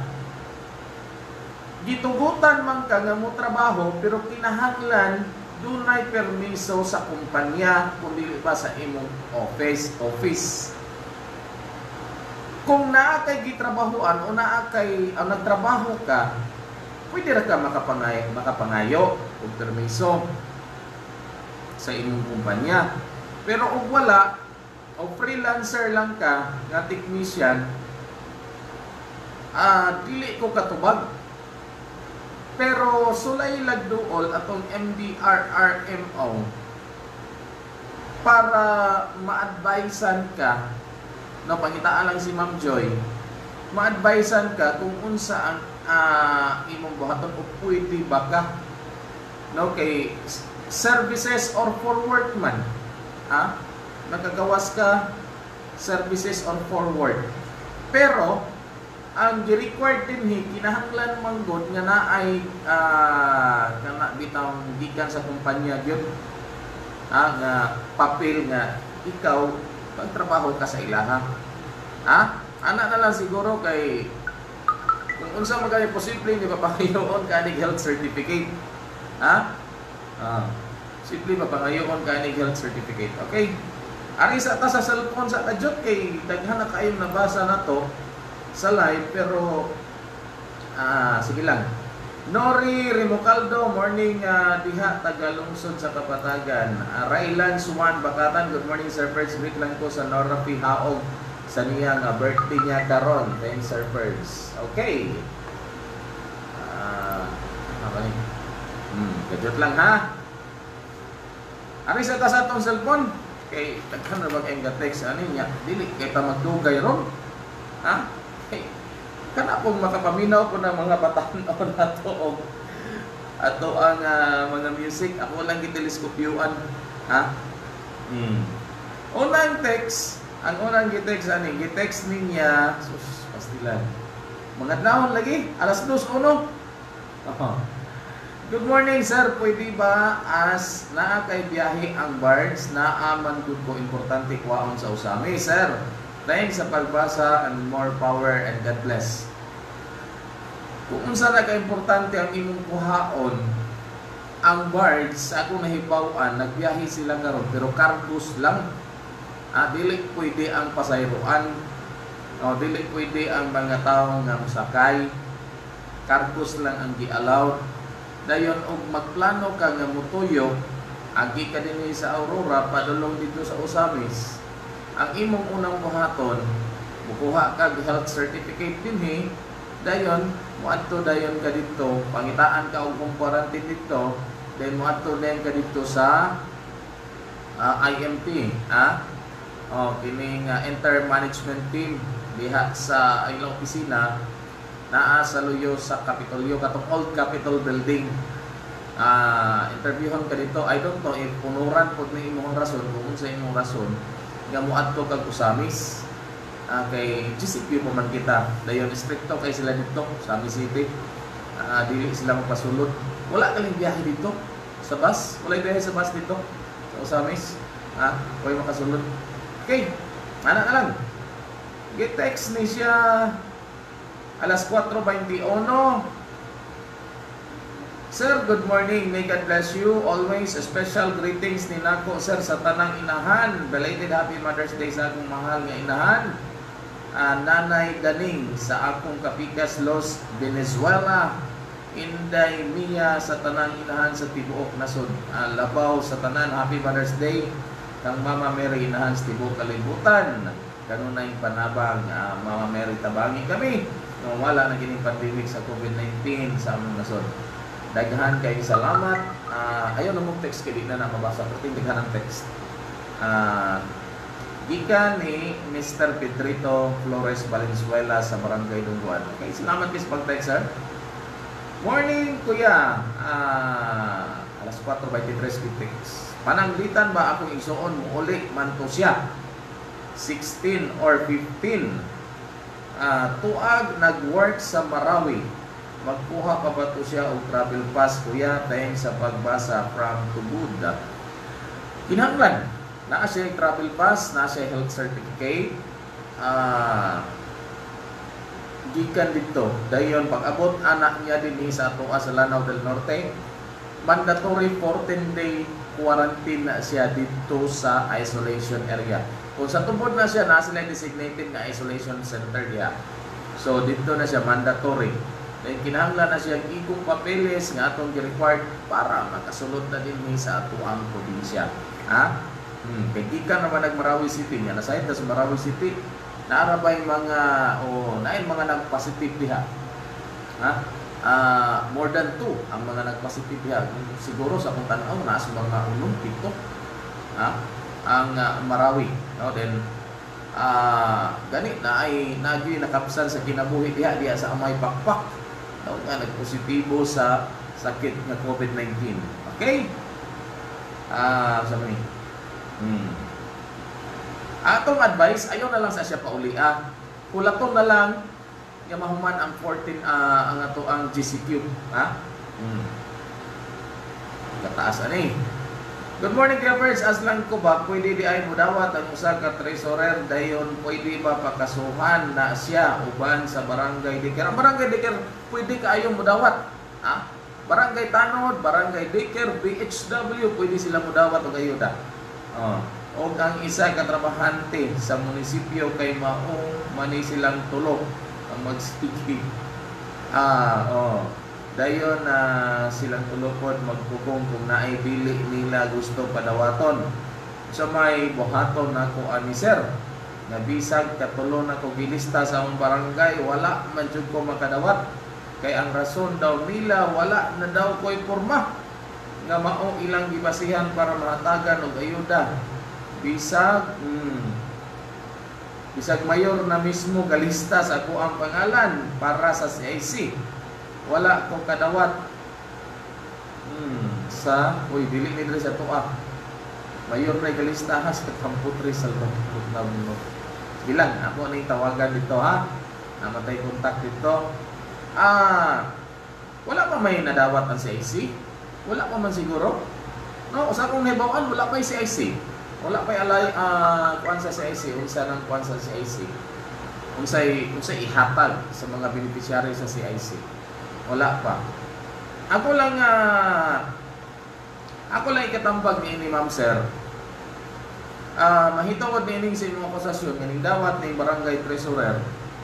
gitugutan man ka nga mo trabaho, pero kinahanglan dunay permiso sa kumpanya kundi ba sa imong office office. Kung naa kay gitrabahuan o naa kay ang nagtrabaho ka, pwede ra ka makapangayo, makapangayo o permiso sa imong kumpanya. Pero og wala, o freelancer lang ka nga technician, ah dili ko katubag. Pero sulay lagduol atong M D R R M O para ma-advisean ka, no, pangitaan lang si Ma'am Joy, ma-advisean ka kung unsa ang uh, imong buhaton o pwede ba ka, no, kay services or forward man, ha? Nagagawas ka services or forward. Pero ang gi-required din hi kinahanglan manggod nga naay uh, kana bitang gikan sa kumpanya gyud, ah, nga papel nga ikaw pagtrabaho ka sa ilaha. Ha? Ana na lang siguro kay kung unsa man kay posible di ba pangayoon kanig health certificate. Ha? Ah, simple ba pangayoon kanig health certificate. Okay? Ari sa ta sa cellphone sa adjot kay daghan na kayo nabasa na to sa live, pero ah sige lang. Nori Rimocaldo, morning uh, diha tagalungsod sa Kapatagan. Uh, Raylan Suwan Bakatan, good morning sir. First greet lang ko sa Nora P. Haog sa niya nga birthday niya karon. Thanks sir First. Okay. Ah, uh, okay. Hmm, gadget lang ha. Ari sa ta sa atong cellphone kay daghan na bag ang text ani niya dili kay ta magdugay ron. Ha? Hey. Kana pong makapaminaw ko ng mga batan-on ato og ato ang uh, mga music, ako lang giteleskopyuan, ha? Hmm. Unang text, ang unang gi-text ani, gi-text niya, sus, pastilan. Mga naon lagi, alas dos uno. Oh. Good morning sir, pwede ba as naa kay biyahe ang bards na aman gud ko importante kwaon sa usami, sir? Thanks sa pagbasa and more power and God bless. Kung unsa na ka-importante ang imong kuhaon, ang bards, ako nahibaw-an, nagbiyahe sila karon pero cargos lang. Ah, dili pwede ang pasayroan. O, dili pwede ang mga tao nga musakay. Cargos lang ang gi-allow. Dayon og magplano ka nga mutuyo, agi ka dinhi sa Aurora, padulong dito sa Usamis. Ang imong unang buhaton, mukuha ka health certificate dinhi, dayon moadto dayon ka dito, pangitaan ka og quarantine dito, then moadto dayon ka dito sa uh, I M T, ha? Oh, kining uh, Enter Management Team diha sa ilang opisina naa sa luyo sa Kapitolyo, katong old Capitol building. Ah, uh, interviewon ka dito. I don't know if punuran pud ni imong rason, kung unsa imong rason nga moadto kag Usamis. Uh, kay G C P mo man kita. Dayon stricto kay sila dito sa Usamis City. Uh, dili sila magpasulod. Wala ka lang biyahe dito sa bus. Wala biyahe sa bus dito sa Usamis. Ah, uh, way makasulod. Okay. Ana na lang. Gi-text ni siya alas kwatro twenty-one. Sir, good morning. May God bless you. Always a special greetings ni nako sir sa tanang inahan. Belated happy Mother's Day sa akong mahal nga inahan. Uh, Nanay Ganing sa akong kapikas Los Venezuela. Inday Mia sa tanang inahan sa tibuok nasod. Uh, Labaw sa tanan happy Mother's Day. Kang Mama Mary inahan sa tibuok kalibutan. Kanunay panabang uh, Mama Mary tabangi kami. Nung wala na gining pandemic sa COVID nineteen sa among nasod. Daghan kay salamat. Uh, ayaw na mong text kay di na na mabasa pero daghan ang text. Uh, gikan ni Mister Pedrito Flores Valenzuela sa Barangay Dungguan. Okay, salamat kay sa pag-text sir. Morning kuya. Uh, alas kwatro twenty-three text. Pananglitan ba akong isuon mo uli man to siya? sixteen or fifteen. Uh, tuag nag-work sa Marawi. Magkuha pa ba ito siya o travel pass kuya? Thanks sa pagbasa from Tubud. Kinahanglan. Naa siya yung travel pass, naa siya health certificate. Uh, gikan dito. Dayon pag-abot anak niya din sa ato sa Lanao del Norte, mandatory fourteen day quarantine na siya dito sa isolation area. Kung sa tubod na siya, nasa sila designated na isolation center niya. So, dito na siya mandatory. Dahil kinahanglan na siyang igong papeles nga atong gi-required para makasulod na din sa atuang probinsya. Ha? Hmm, kay gikan naman nag-Marawi City nga nasayod na sa Marawi City, naara ba yung mga o oh, naay mga nag-positive diha. Ha? Uh, more than two ang mga nag-positive diha. Siguro sa kung tanaw na sa mga unong pito. Ha? Ang uh, Marawi, no? Then uh, gani na ay nagyoy nakapsan sa kinabuhi diha diha sa amay pakpak, no? Nga nagpositibo sa sakit nga COVID nineteen. Okay? Ah, uh, sa ni. Hmm. Atong advice, ayaw na lang sa siya pauli ah. Kulaton na lang nga mahuman ang fourteen uh, ang ato ang G C Q, ha? Hmm. Kataas ani. Good morning, Grabers. As lang ko ba pwede di ay mudawat ang usa ka treasurer dayon pwede ba pakasuhan na siya uban sa barangay Diker? Ang barangay Diker pwede kaayo mudawat, ha? Barangay Tanod, barangay Diker, B H W pwede sila mudawat og ayuda. Oh, o ang isa ka trabahante sa munisipyo kay maong mani silang tulo ang magsigi. Ah, oh. Dayon na uh, silang tulokod magpugong kung naay dili nila gusto padawaton. So may buhaton nako ani sir. Nga bisag katulo na ko gilista sa among barangay, wala man jud ko makadawat. Kay ang rason daw nila wala na daw ko'y porma nga mao ilang gibasihan para mahatagan og ayuda. Bisag hmm, bisag mayor na mismo galista sa ako ang pangalan para sa C I C. Wala ko kadawat. Hmm, sa uy dili ni diri sa tuwa. Mayor na galista has kamputri sa Salvador. Bilang ako ning tawagan dito ha. Namatay kontak dito. Ah, wala pa may nadawat ang C I C? Wala pa man siguro. No, sa akong nahibawan, wala pa yung C I C. Wala pa yung alay, uh, kuwan sa C I C, unsa ng kuwan sa C I C. Unsay, unsay ihatag sa mga beneficiary sa C I C. Wala pa. Ako lang, uh, ako lang ikatambag ni ini, ma'am sir. Uh, mahitawad ni ining sa inyong akusasyon, nganing dawat ni barangay treasurer.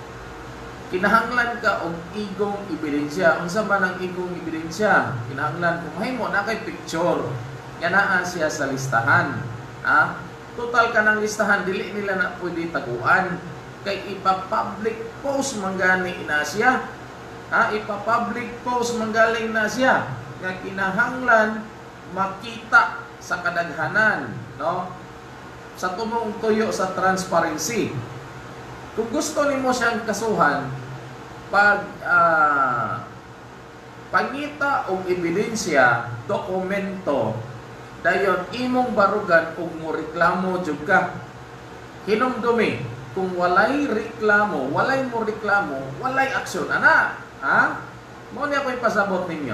Kinahanglan ka og igong ebidensya. Unsa man ang igong ebidensya? Kinahanglan kung mahimo na kay picture. Nga naa siya sa listahan. Ha? Total ka ng listahan, dili nila na pwede taguan. Kay ipa-public post manggani na siya. Ha? Ipa-public post manggaling na siya. Nga kinahanglan makita sa kadaghanan, no? Sa tumong tuyo sa transparency. Kung gusto nimo siyang kasuhan, pag uh, pangita og ebidensya, dokumento, dayon imong barugan kung mo reklamo jud ka. Hinumdumi, kung walay reklamo, walay mo reklamo, walay aksyon ana. Ha? Mo ni ako ipasabot ninyo.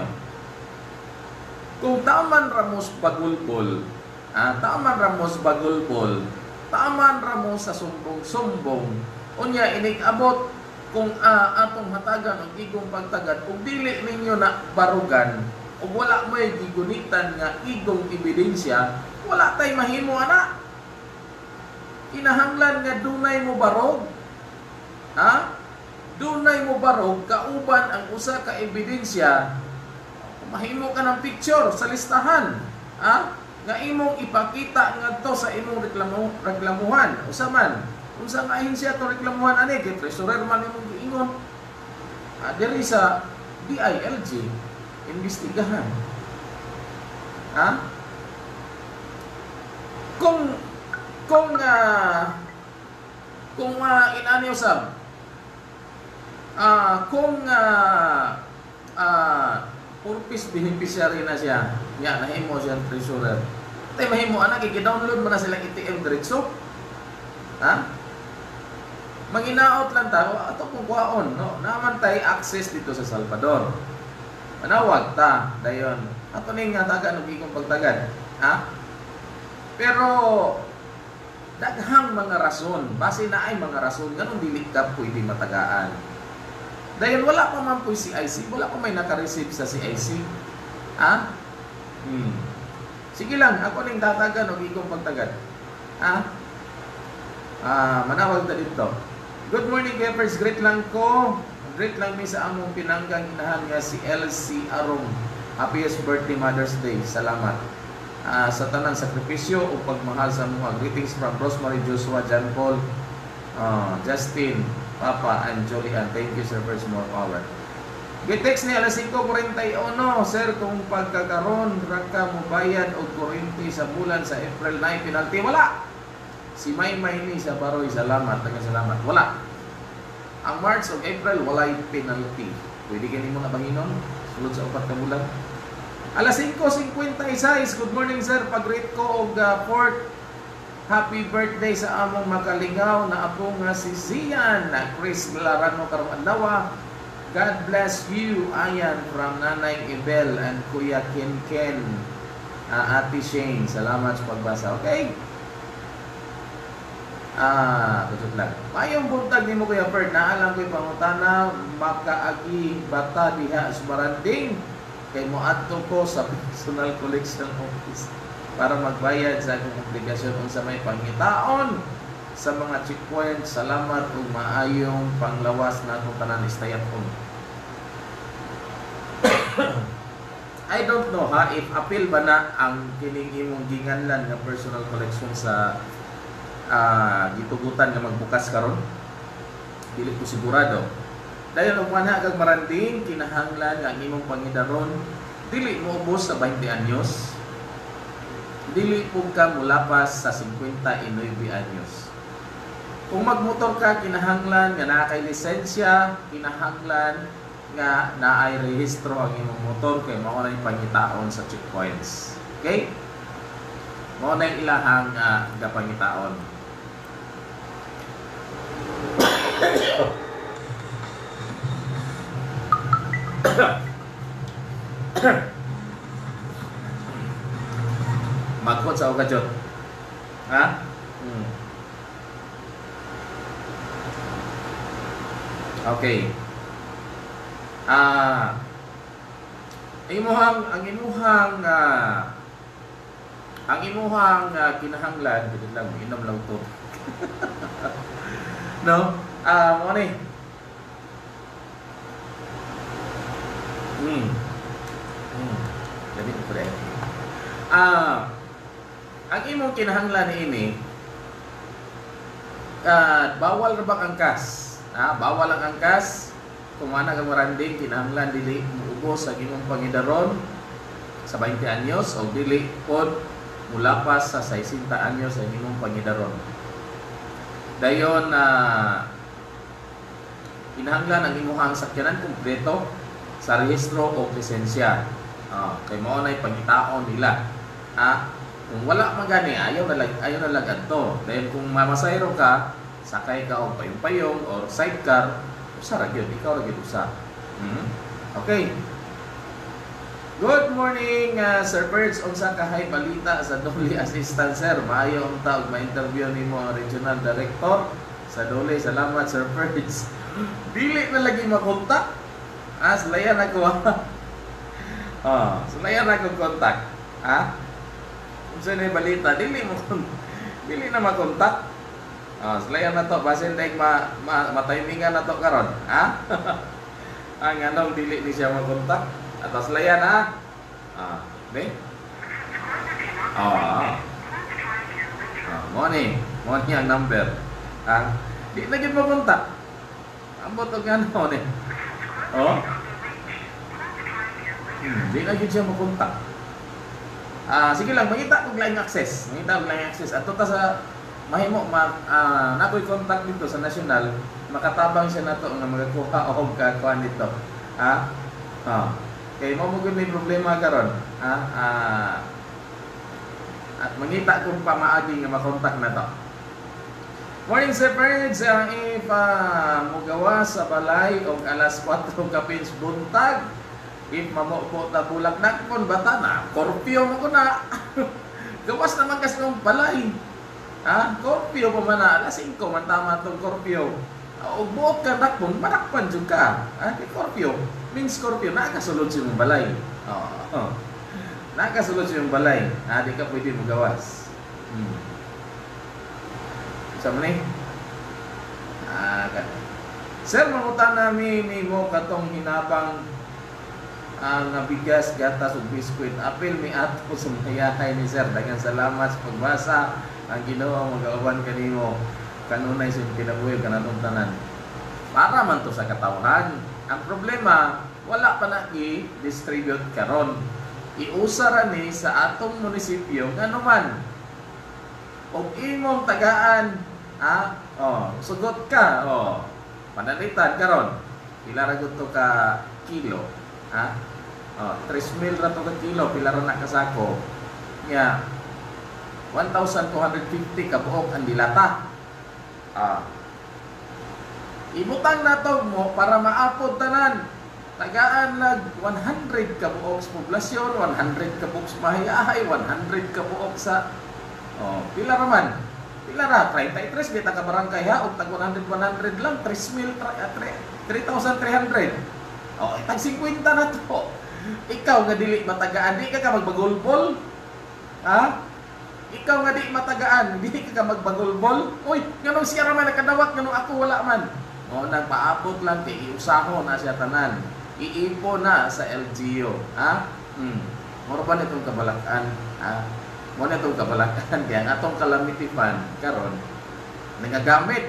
Kung taman ramos bagulbol, ah, taman ramos bagulbol, taman ramos sa sumbong-sumbong, unya inig-abot kung uh, atong hatagan ang igong pagtagad ug dili ninyo na barugan ug wala may gigunitan nga igong ebidensya, wala tay mahimo ana. Kinahanglan nga dunay mo barog. Ha? Dunay mo barog kauban ang usa ka ebidensya. Mahimo ka ng picture sa listahan. Ha? Nga imong ipakita ngadto sa imong reklamo reklamuhan. Usa man unsa nga ahensya to reklamuhan ani kay treasurer man imong giingon. Ah, diri sa D I L G investigahan. Ha? Kung kung uh, kung uh, inani usab ah uh, kung uh, uh, purpose beneficiary na siya, nya nahimo siya treasurer. Tay mahimo ana kay gi-download mo na silang A T M diretso. Ha? Manginaot lang ta ato kung kuhaon, no? Naman tay access dito sa Salvador. Manawag ta dayon. Ato ning nga taga og igong pagtagad, ha? Pero daghang mga rason, base na ay mga rason nganong dili ka pwede matagaan. Dayon wala pa man po C I C, wala pa may naka-receive sa C I C. Ha? Hmm. Sige lang, ako ning tatagan og igong pagtagad. Ha? Ah, manawag ta dito. Good morning, Gepers. Great lang ko. Great lang mi sa among pinanggang inahan nga si L C Arong. Happiest birthday, Mother's Day. Salamat. Uh, sa tanang sakripisyo o pagmahal sa mga. Greetings from Rosemary, Joshua, John Paul, uh, Justin, Papa, and Julian. Thank you, sir, for more power. Gitext ni alas singko forty-one, sir, kung pagkakaroon raka mo bayad o kuryente sa bulan sa April nine, penalty, wala. Si May May ni sa Baroy, salamat, taga salamat, wala. Ang March o April, walay penalty. Pwede ka mo na banginon, sulod sa upat ka bulan. alas singko fifty-six, good morning, sir, pag-rate ko og uh, fourth, happy birthday sa among makalingaw na apo nga si Zian, na Chris Larano karong adlaw. God bless you, Ayan, from Nanay Ibel and Kuya Ken Ken, uh, Ate Shane. Salamat sa pagbasa. Okay? Ah, tutut lang. Mayong buntag ni mo, Kuya Ferd, naalam ko'y pangutana, makaagi bata diha sa baranding, kay mo adto ko sa personal collection office para magbayad sa akong obligasyon unsa may pangitaon sa mga checkpoint. Salamat ug maayong panglawas na atong tanan istayaton. I don't know ha if appeal ba na ang kining imong ginganlan nga personal collection sa uh, gitugutan nga magbukas karon. Dili ko sigurado. Dayon og mana kag maranding kinahanglan nga ang imong pangidaron dili mo ubos sa twenty anyos. Dili po ka mulapas sa fifty-nine anyos. Kung magmotor ka, kinahanglan nga naa kay lisensya, kinahanglan nga naay rehistro ang imong motor kay mao na yung pangitaon sa checkpoints. Okay? Mao na yung ilahang uh, gapangitaon. Magkot sa okasyon. Ha? Hmm. Okay. Ah, imuhang ang imuhang uh, ang imuhang uh, kinahanglan dito lang inom lang to. No? Ah, mo ni. Hmm. Hmm. Jadi pre. Ah, ang imong kinahanglan ini uh, bawal ra ba angkas? Ah, bawal ang angkas. Kung mana kang maranding, kinahanglan dili muubos sa imong pangidaron sa twenty anyos o dili pod mulapas sa sixty anyos sa imong pangidaron. Dayon na uh, kinahanglan ang imong sakyanan kumpleto sa rehistro o lisensya. Ah, kay mao nay pangitaon nila. Ah, kung wala man gani ayaw na lag ayaw na lag adto. Dayon kung mamasayro ka, sakay ka og payong-payong or sidecar, usa ra gyud, ikaw ra gyud usa. Hmm? Okay. Good morning, uh, Sir Perch. Unsa ka hay balita sa Dole Assistant, sir? Maayo ang taog ma-interview nimo ang Regional Director sa Dole. Salamat, Sir Perch. Dili na lagi makontak. Ah, sulayan ako. Ah, sulayan ako kontak. Ha? Unsa ni balita? Dili mo dili na makontak. Ah, sulayan na to, basin dahil ma, ma, matimingan na to karon, ha? Ang anong dili ni siya makontak, ato sulayan, ha? Ah, be? Ah, ah, mo ni, mo ni ang number, ha? Di na gid makontak. Ambot og ano ni? Oh? Hmm, di na gid siya makontak. Ah, sige lang, mangita og line access, mangita og line access. Ato ta sa mahimo ma uh, nakoy contact dito sa national, makatabang siya nato nga magakuha og kakuan dito. Ha? Ah. Kay mo mo gud may problema karon. Ha? Ah. At mangita kung pamaagi nga makontak na to. Morning, Sir Perds. Ang if uh, mugawa sa balay og alas four kapins buntag, if mamo po ta bulak nakon bata na, korpyo mo ko na. Gawas naman kas ng balay. Ah, korpyo pa man na, alas singko man tama itong korpyo. Uh, o buot ka dakpon, manakpan dyan ka. Ah, kay korpyo. Means korpyo, nakasulod siya mong balay. Oh, oh. Nakasulod siya mong balay. Ah, di ka pwede magawas. Hmm. Isa mo na eh? Ah, Sir, mangutan namin ni mo katong hinabang ang uh, bigas, gatas ug biskwit. Apil mi ato sa mayahay ni Sir. Daghang salamat sa pagbasa. Ang Ginoo mag-awan kanimo kanunay sa kinabuhi kanatong tanan. Para man to sa katawhan. Ang problema, wala pa na i-distribute karon. Iusara ni sa atong munisipyo ngano man. Og imong tagaan, ha? Oh, sugot ka, oh. Panalitan karon. Pila ra gud to ka kilo, ha? Oh, three mil ra to ka kilo, pila ra na ka sako. Nya one thousand two hundred fifty ka buok ang dilata. Ah. Ibutang nato mo para maapod tanan. Tagaan lag one hundred ka buok sa poblasyon, one hundred ka buok sa mahiyahay, one hundred ka buok sa oh, pila ra man. Pila ra thirty-three kita ka barangay ha og tag one hundred one hundred lang three mil three thousand three hundred. Oh, tag fifty na to. Ikaw nga dili matagaan, di ka ka magbagulbol. Ha? Ikaw nga di matagaan, di ka ka magbagulbol. Uy, nganong siya ra man nakadawat nganong ako wala man. Oh, nagpaabot lang kay iusaho na siya tanan. Iipo na sa L G U, ha? Hmm. Moro ba nitong kabalakan, ha? Mo na itong kabalakan kaya ang atong calamity fund karon nagagamit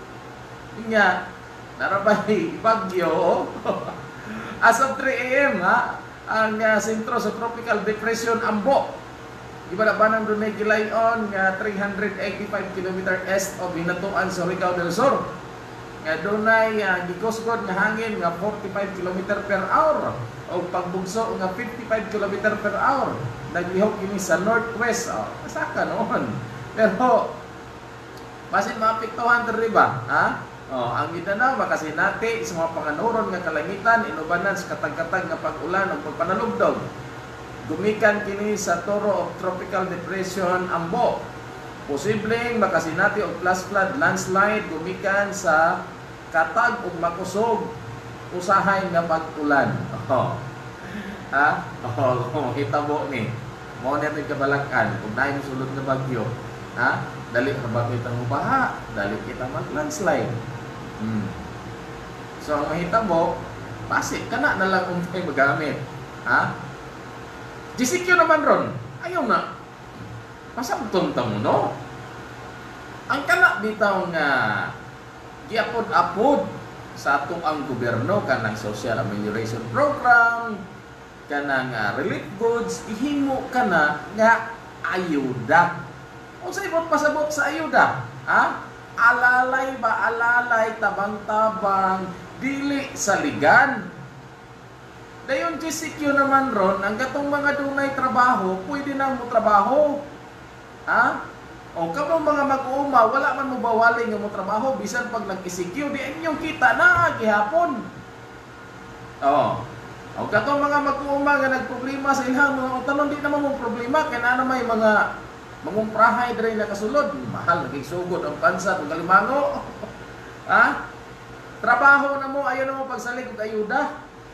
niya narabay bagyo as of three A M ha ang uh, sentro sa tropical depression Ambo iba na ba nang dunay gilayon nga three hundred eighty-five kilometer east of Hinatuan sa Surigao del Sur nga dunay uh, gikusgod nga hangin nga forty-five kilometer per hour o pagbugso nga fifty-five kilometer per hour naglihok kini sa northwest oh, masaka noon pero basin maapektuhan diri ba ha oh ang Mindanao makasinati sa mga panganuron nga kalangitan inubanan sa katag-katag nga pag-ulan ug pagpanalugdog gumikan kini sa toro of tropical depression Ambo posibleng makasinati og flash flood landslide gumikan sa katag ug makusog usahay nga pag-ulan oh ha oh hitabo ni mo na ito kabalakan kung na yung sulod na bagyo ha dali ka ba kita mo baha dali kita mag landslide hmm. So ang mahitabo basi kana na lang untay magamit ha G C Q naman ron ayaw na pasabton ta mo no ang kana bitaw nga giapod-apod sa atong ang gobyerno kanang social amelioration program kanang uh, relief goods ihimo kana nga ayuda. Unsay ibot pasabot sa ayuda? Ha? Alalay ba alalay tabang-tabang dili saligan. Dayon G C Q naman ron ang gatong mga dunay trabaho pwede nang mo trabaho. Ha? O kamo mga mag-uuma wala man mo bawali nga mo trabaho bisan pag nag-G C Q di inyong kita na gihapon. Oh. O kato mga mag-uuma nga nagproblema sa ilhang mga utanon di naman mong problema kaya na may mga mangumprahay diri na kasulod mahal naging sugod ang pansa ug kalimango ha trabaho na mo ayo na mo pagsalig og ayuda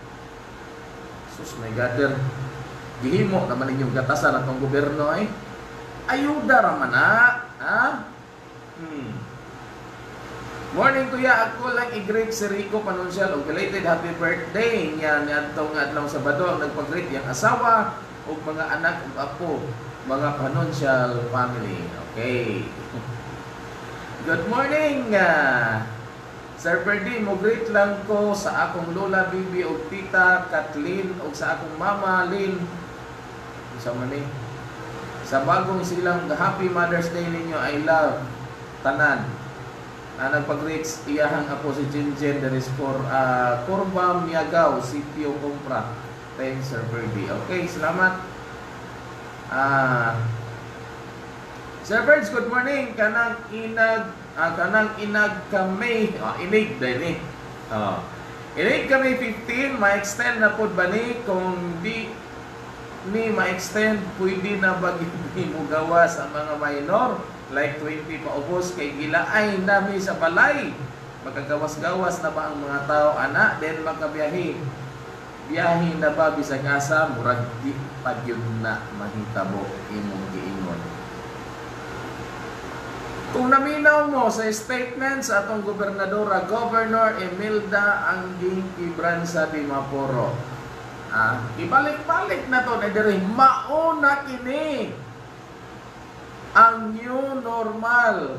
sus my god gihimo naman inyong gatasan atong gobyerno ay ayuda ra man na ha hmm morning kuya, ako lang i-greet si Rico Panunsyal og belated happy birthday niya niadtong adlaw Sabado ang nagpag-greet yang asawa ug mga anak ug apo mga Panunsyal family. Okay. Good morning. Uh, Sir Perdi, mo greet lang ko sa akong lola, bibi ug tita Kathleen ug sa akong mama Lynn. Sa mani. Sa bagong silang happy Mother's Day ninyo, I love tanan. Uh, nagpag-reach iyahang apo si Jinjen there is for uh, Corba Miagaw, Sitio Compra. Thanks Sir Ferdy. Okay, salamat. Uh, Sir Birds, good morning. Kanang inag uh, kanang inag kami uh, inig din eh. Uh, inig kami fifteen, ma-extend na pod ba ni kung di ni ma-extend pwede na ba mo gawa sa mga minor like twenty paubos kay gilaay nami sa balay magkagawas-gawas na ba ang mga tao ana then magkabiyahe biyahe na ba bisag asa murag di pa yun na mahitabo imong giingon Kung naminaw mo sa statement sa atong gobernadora, Governor Imelda Anguing Quibranza de Maporo, ah, ibalik-balik na to na diri mauna kini ang new normal.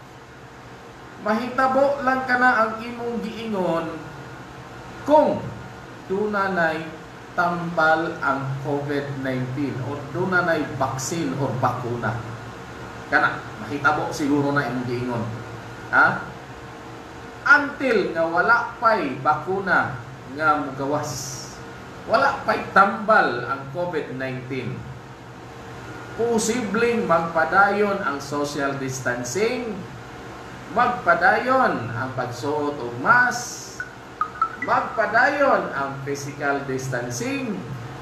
Mahitabo lang ka na ang imong giingon kung dunay tambal ang COVID nineteen o dunay vaccine o bakuna. Kana, mahitabo siguro na imong giingon. Ha? Until nga wala pa'y bakuna nga mugawas. Wala pa'y tambal ang COVID nineteen. Posibleng magpadayon ang social distancing, magpadayon ang pagsuot og mask, magpadayon ang physical distancing.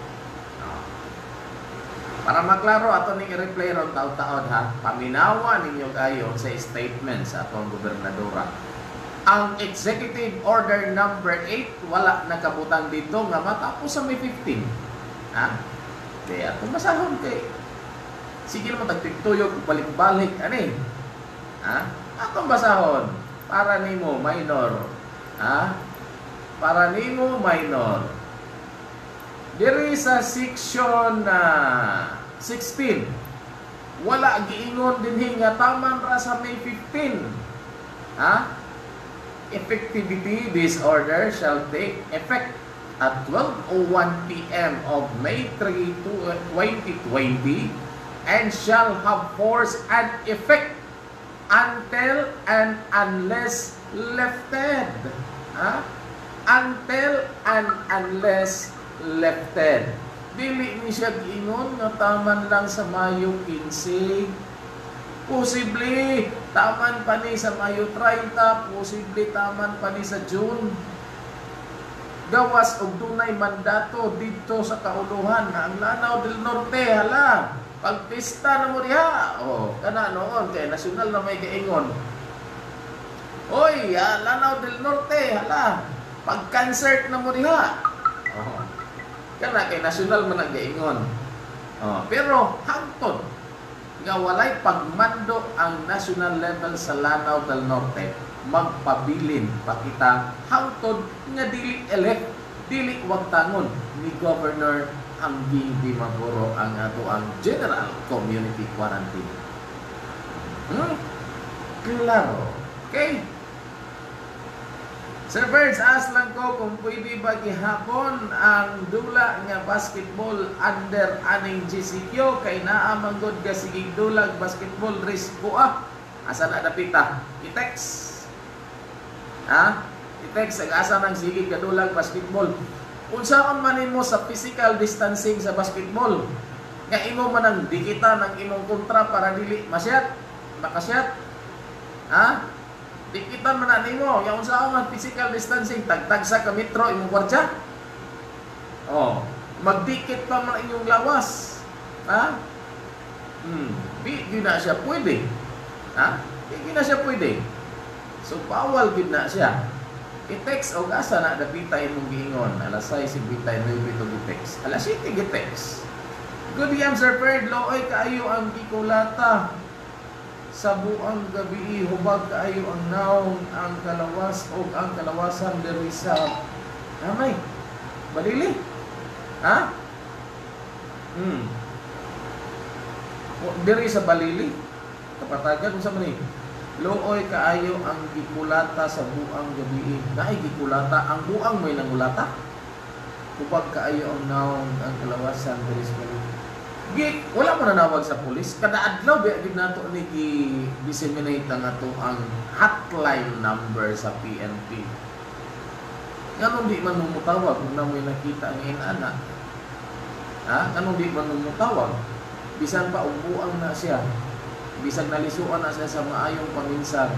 Para maklaro ato ning i-replay ron taon-taon ha, paminawa ninyo kayo sa statement sa atong gobernadora. Ang Executive Order number eight wala nakabutang dito nga matapos sa May fifteen. Ha? Kaya ato masahon kay sige naman tagtuyog balik-balik ani. Ha? Atong basahon para nimo minor. Ha? Para nimo minor. Diri sa section na uh, sixteen, wala giingon dinhi nga taman ra sa May fifteen. Ha? Effectivity, this order shall take effect at twelve oh one p m of May third, twenty twenty and shall have force and effect until and unless lifted. Ha? Until and unless lifted. Dili ni siya giingon nga taman lang sa Mayo fifteen. Posible taman pa ni sa Mayo thirty, posible taman pa ni sa June. Gawas og dunay mandato dito sa kauluhan na ang Lanao del Norte hala pagpista na mo diha. Oh, kana noon kay nasyonal na may giingon. Oy, ah, Lanao del Norte hala pag-concert na mo diha. Oh. Kana kay nasyonal man ang giingon. Oh, pero hangtod nga walay pagmando ang national level sa Lanao del Norte, magpabilin pa kita hangtod nga dili elect, dili wagtangon ni Governor Anguing de Maporo ang ato ang General Community Quarantine. Hmm? Klaro. Okay? Sir Birds, ask lang ko kung pwede ba gihapon ang dula nga basketball under aning G C Q kay naa manggod ka sigig dulag basketball risk ko ah. Asa na dapita? I-text. Ha? I-text ang asa ng sigig ka dulag basketball. Unsaon man nimo sa physical distancing sa basketball? Nga imo man ang dikita ng imong kontra para dili masyat, makasyat. Ha? Dikitan man na nimo, yung unsa man physical distancing, tagtag sa ka metro imong kwartya. Oh, magdikit pa man inyong lawas. Ha? Hmm, di di na siya pwede. Ha? Di, di na siya pwede. So bawal gid na siya. I-text og asa na dapita imong giingon, alas sais ibitay no ibito gi-text. Alas siyete gi-text. Good yan Sir Ferd, looy kaayo ang gikulata. Sa buang gabi hubag kaayo ang naong ang kalawas o ang kalawasan diri sa amay balili ha hmm o, diri sa balili kapatagan unsa man ni looy kaayo ang gikulata sa buang gabi naay gikulata ang buang may nangulata hubag kaayo ang naong ang kalawasan diri sa balili. Gik, wala mo nanawag sa pulis. Kada adlaw biya gid nato ni gi-disseminate ang ato ang hotline number sa P N P. Ganun di man mumutawag kung na mo'y nakita ang inana. Ha? Ganun di man mumutawag. Bisan pa ubuang na siya. Bisan nalisuan na siya sa maayong paminsan.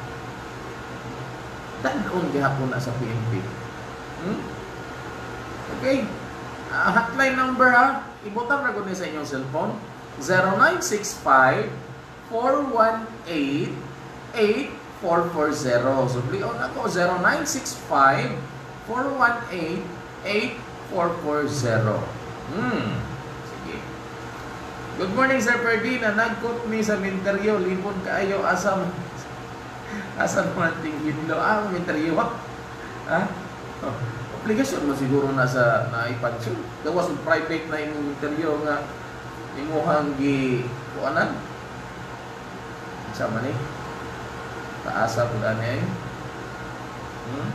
Danon gihapon na sa P N P. Hmm? Okay. Uh, hotline number ha. Ibutang na ko sa inyong cellphone zero nine six five, four one eight, eight four four zero. So, plion ako zero nine six five, four one eight, eight four four zero. Hmm. Sige. Good morning, Sir Ferdy. Na nagkot mi sa minteryo. Lipon kaayo asam. Asam mo nating hidlo. Ah, minteryo ha? Ha? Oh. Obligasyon mo siguro na sa naipansyon. Gawas yung private na yung minteryo nga imuhang gi kuanan. Sa man eh. Taasa po daan eh. Hmm?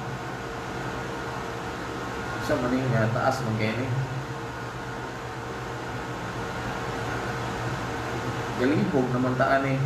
Sa man eh nga taas mo kaya eh. Galipog naman taan eh.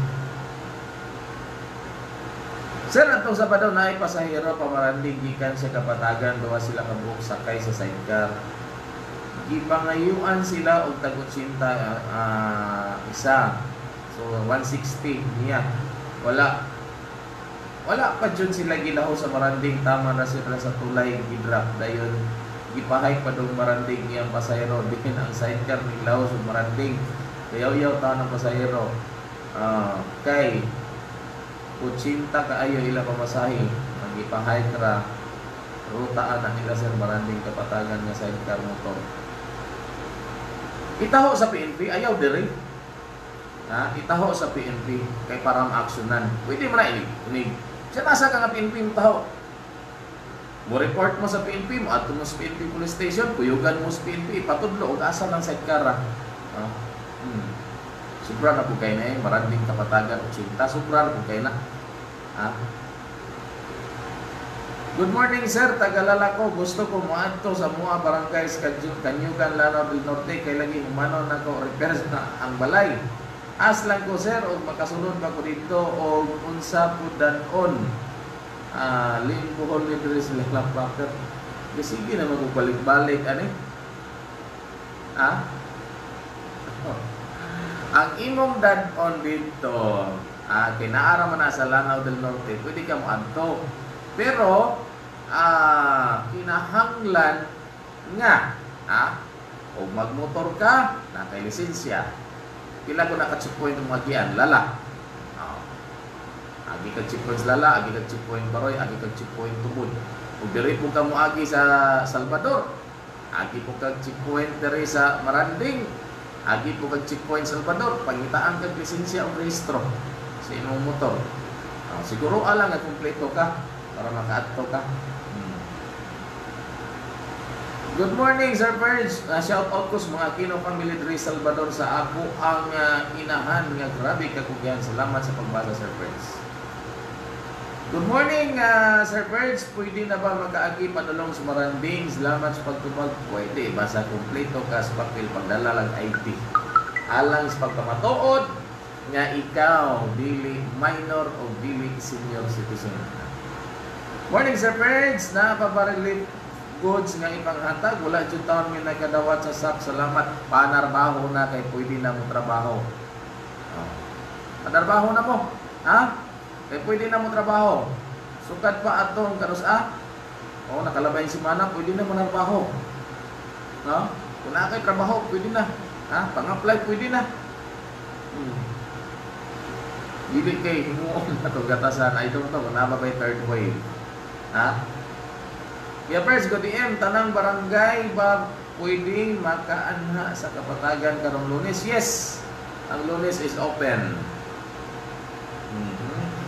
Sir, atong Sabado na ay pasahero pamaranding gikan sa Kapatagan, bawa sila kabuok sakay sa sidecar. Gipangayuan sila og tag otsinta uh, isa. So one sixty niya. Wala. Wala pa jud sila gilaho sa maranding, tama na sila sa tulay gidrop dayon. Gipahay pa dong maranding iyang pasahero dikin ang sidecar nilaho sa maranding. Yaw-yaw ta ng pasahero. Uh, kay kutsinta kaayo ila pamasahe. Ang ipahay tra rutaan na nila sa maranding Kapatagan nga sidecar motor. Itaho sa P N P, ayaw diri. Ha, itaho sa P N P kay para ma-aksyonan. Pwede mo na inig. inig. Siya nasa ka nga P N P mo taho. Mo report mo sa P N P mo, ato mo sa P N P police station, kuyugan mo sa P N P, patudlo og asa ng sidecar. Ha? Hmm. Sobra na po kayo na eh, maranding Kapatagan o Cinta, sobra na po kayo na. Ha? Good morning sir, tagalala ko, gusto ko muadto sa mga barangay sa Kanyugan, Lanao del Norte, kay lagi umano na ko repairs na ang balay. As lang ko sir, o makasunod ba ko dito, o unsa po danon. Ah, ling buhol ni Dres Leklap Packer. Sige na magbalik-balik, ano eh? Ha? Oh. Ang imong dad-on dito, ah, kinaara man na sa Lanao del Norte, pwede ka mo adto. Pero, ah, kinahanglan nga, ah, o magmotor ka, nakay lisensya. Pila ko naka-checkpoint ng mga kian, lala. Oh. Agi ka-checkpoint lala, agi ka-checkpoint baroy, agi ka-checkpoint tubod. Kung diri po ka mo agi sa Salvador, agi po ka-checkpoint diri sa Maranding, agi po kag checkpoint Salvador, pangitaan kag lisensya o rehistro sa imong motor. Uh, siguro alang nga kumpleto ka para makaadto ka. Hmm. Good morning Sir Perge. Uh, shout out ko sa mga Aquino family diri Salvador sa ako ang uh, inahan nga grabe kakugyan. Salamat sa pagbasa Sir Perge. Good morning uh, Sir Perge. Pwede na ba makaagi padulong sa Maranding? Salamat sa pagtubag. Pwede. Basta kumpleto ka sa papel pagdala lang I D. Alang sa pagkamatuod nga ikaw dili minor o dili senior citizen. Morning Sir Perge. Napabarelip goods nga ipanghatag. Wala dyan taon may nagkadawat sa S A P. Salamat. Panarbaho na kay pwede na mo trabaho. Oh. Panarbaho na mo. Ha? Kaya pwede na mo trabaho. Sukad pa atong karus a. O, nakalabay si mana, pwede na mo trabaho. No? Kung na kayo trabaho, pwede na. Ha? Pang-apply, pwede na. Hmm. Dili kay himuon na itong gatasan. I don't know, kung nababay third wave. Ha? Kaya first, go D M, tanang barangay ba pwede makaanha sa Kapatagan karong Lunes? Yes! Ang Lunes is open. Hmm.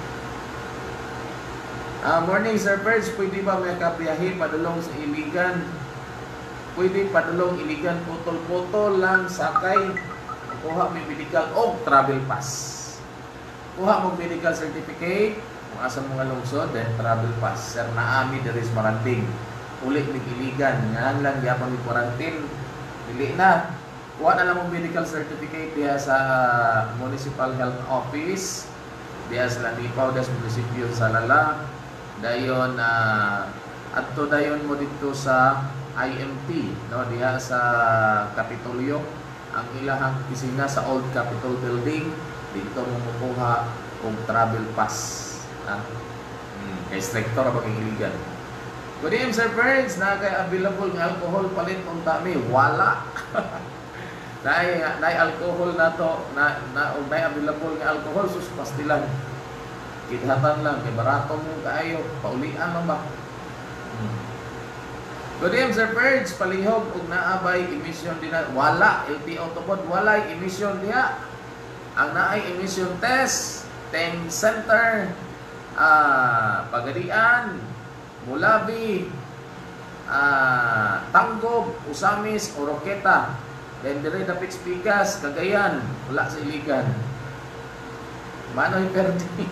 Uh, morning Sir Perge, pwede ba may kabiyahe padulong sa Iligan? Pwede padulong Iligan, putol-putol lang, sakay, kuha may medical o travel pass. Kuha mo medical certificate, kung asa mga lungsod, then travel pass. Sir, naami there is Maranding. Uli may Iligan, nga lang yapang may quarantine. Dili na. Kuha na lang mo medical certificate diya sa Municipal Health Office, diya sa Lanipaw, diya sa munisipyo sa Lala. Dayon uh, adto dayon mo dito sa I M T, no, diha sa Kapitolyo, ang ilahang opisina sa Old Capitol Building. Dito mo makuha og travel pass. Ha? Hmm, kay instructor ba kay Iligan. Good evening Sir Perge, na kay available nga alcohol palit unta mi wala. Nay nay alcohol na to, na na og nay available nga alcohol sus pastilan. Kidhatan lang, kay barato mo kaayo, paulian man ba? Hmm. Good day, Sir Perge, palihog ug naabay emission din na wala L T O tubod walay emission diha. Ang naay emission test, Teng Center, ah Pagadian, Mulabi, ah Tanggob, Usamis, Oroqueta, then dire dapit Pikas, Cagayan, wala sa Iligan. Manoy perdi.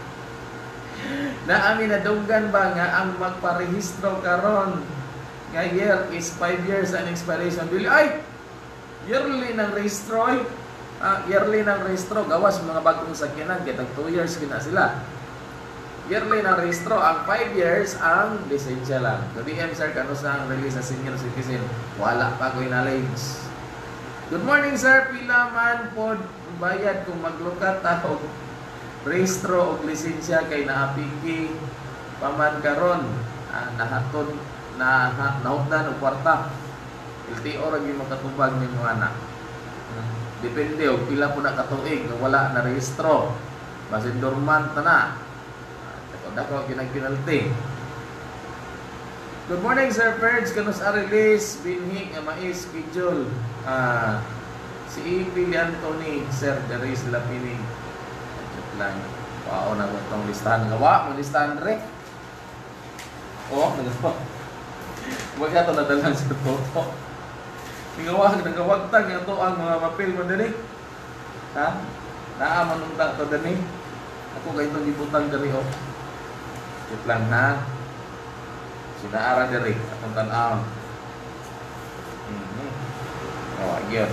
Na amin nadunggan ba nga ang magparehistro karon nga year is five years ang expiration dili ay yearly ng rehistro ay ah, yearly ng rehistro gawas mga bagong sakyanan kay tag two years gina sila. Yearly ng rehistro ang five years ang lisensya lang. So D M sir kano sa ang release sa senior citizen wala pa ko knowledge. Good morning sir, pila man pod bayad kung maglukat ta og rehistro og lisensya kay naapiki paman karon ah, nahatod na nahutdan og kwarta. L T O ra gyud makatubag ni mga anak. Depende og pila po na katuig nga wala na rehistro. Basin dormant na. Dako kinag penalty. Good morning Sir Perge, kanus a release binhi nga mai schedule. Ah si E P Anthony Sir dari sila pining. Lang. Wow, na mo tong listahan nga wa mo listahan re. Oh, nagpo. Wag ato na dalan sa toto. Tingawag nagawag tag ato ang mga papel mo diri. Ha? Naa man unta to diri. Ako kay itong gibutang diri oh. Wait lang ha. Sinaara diri atong tan-aw. Mhm. Oh, agyan.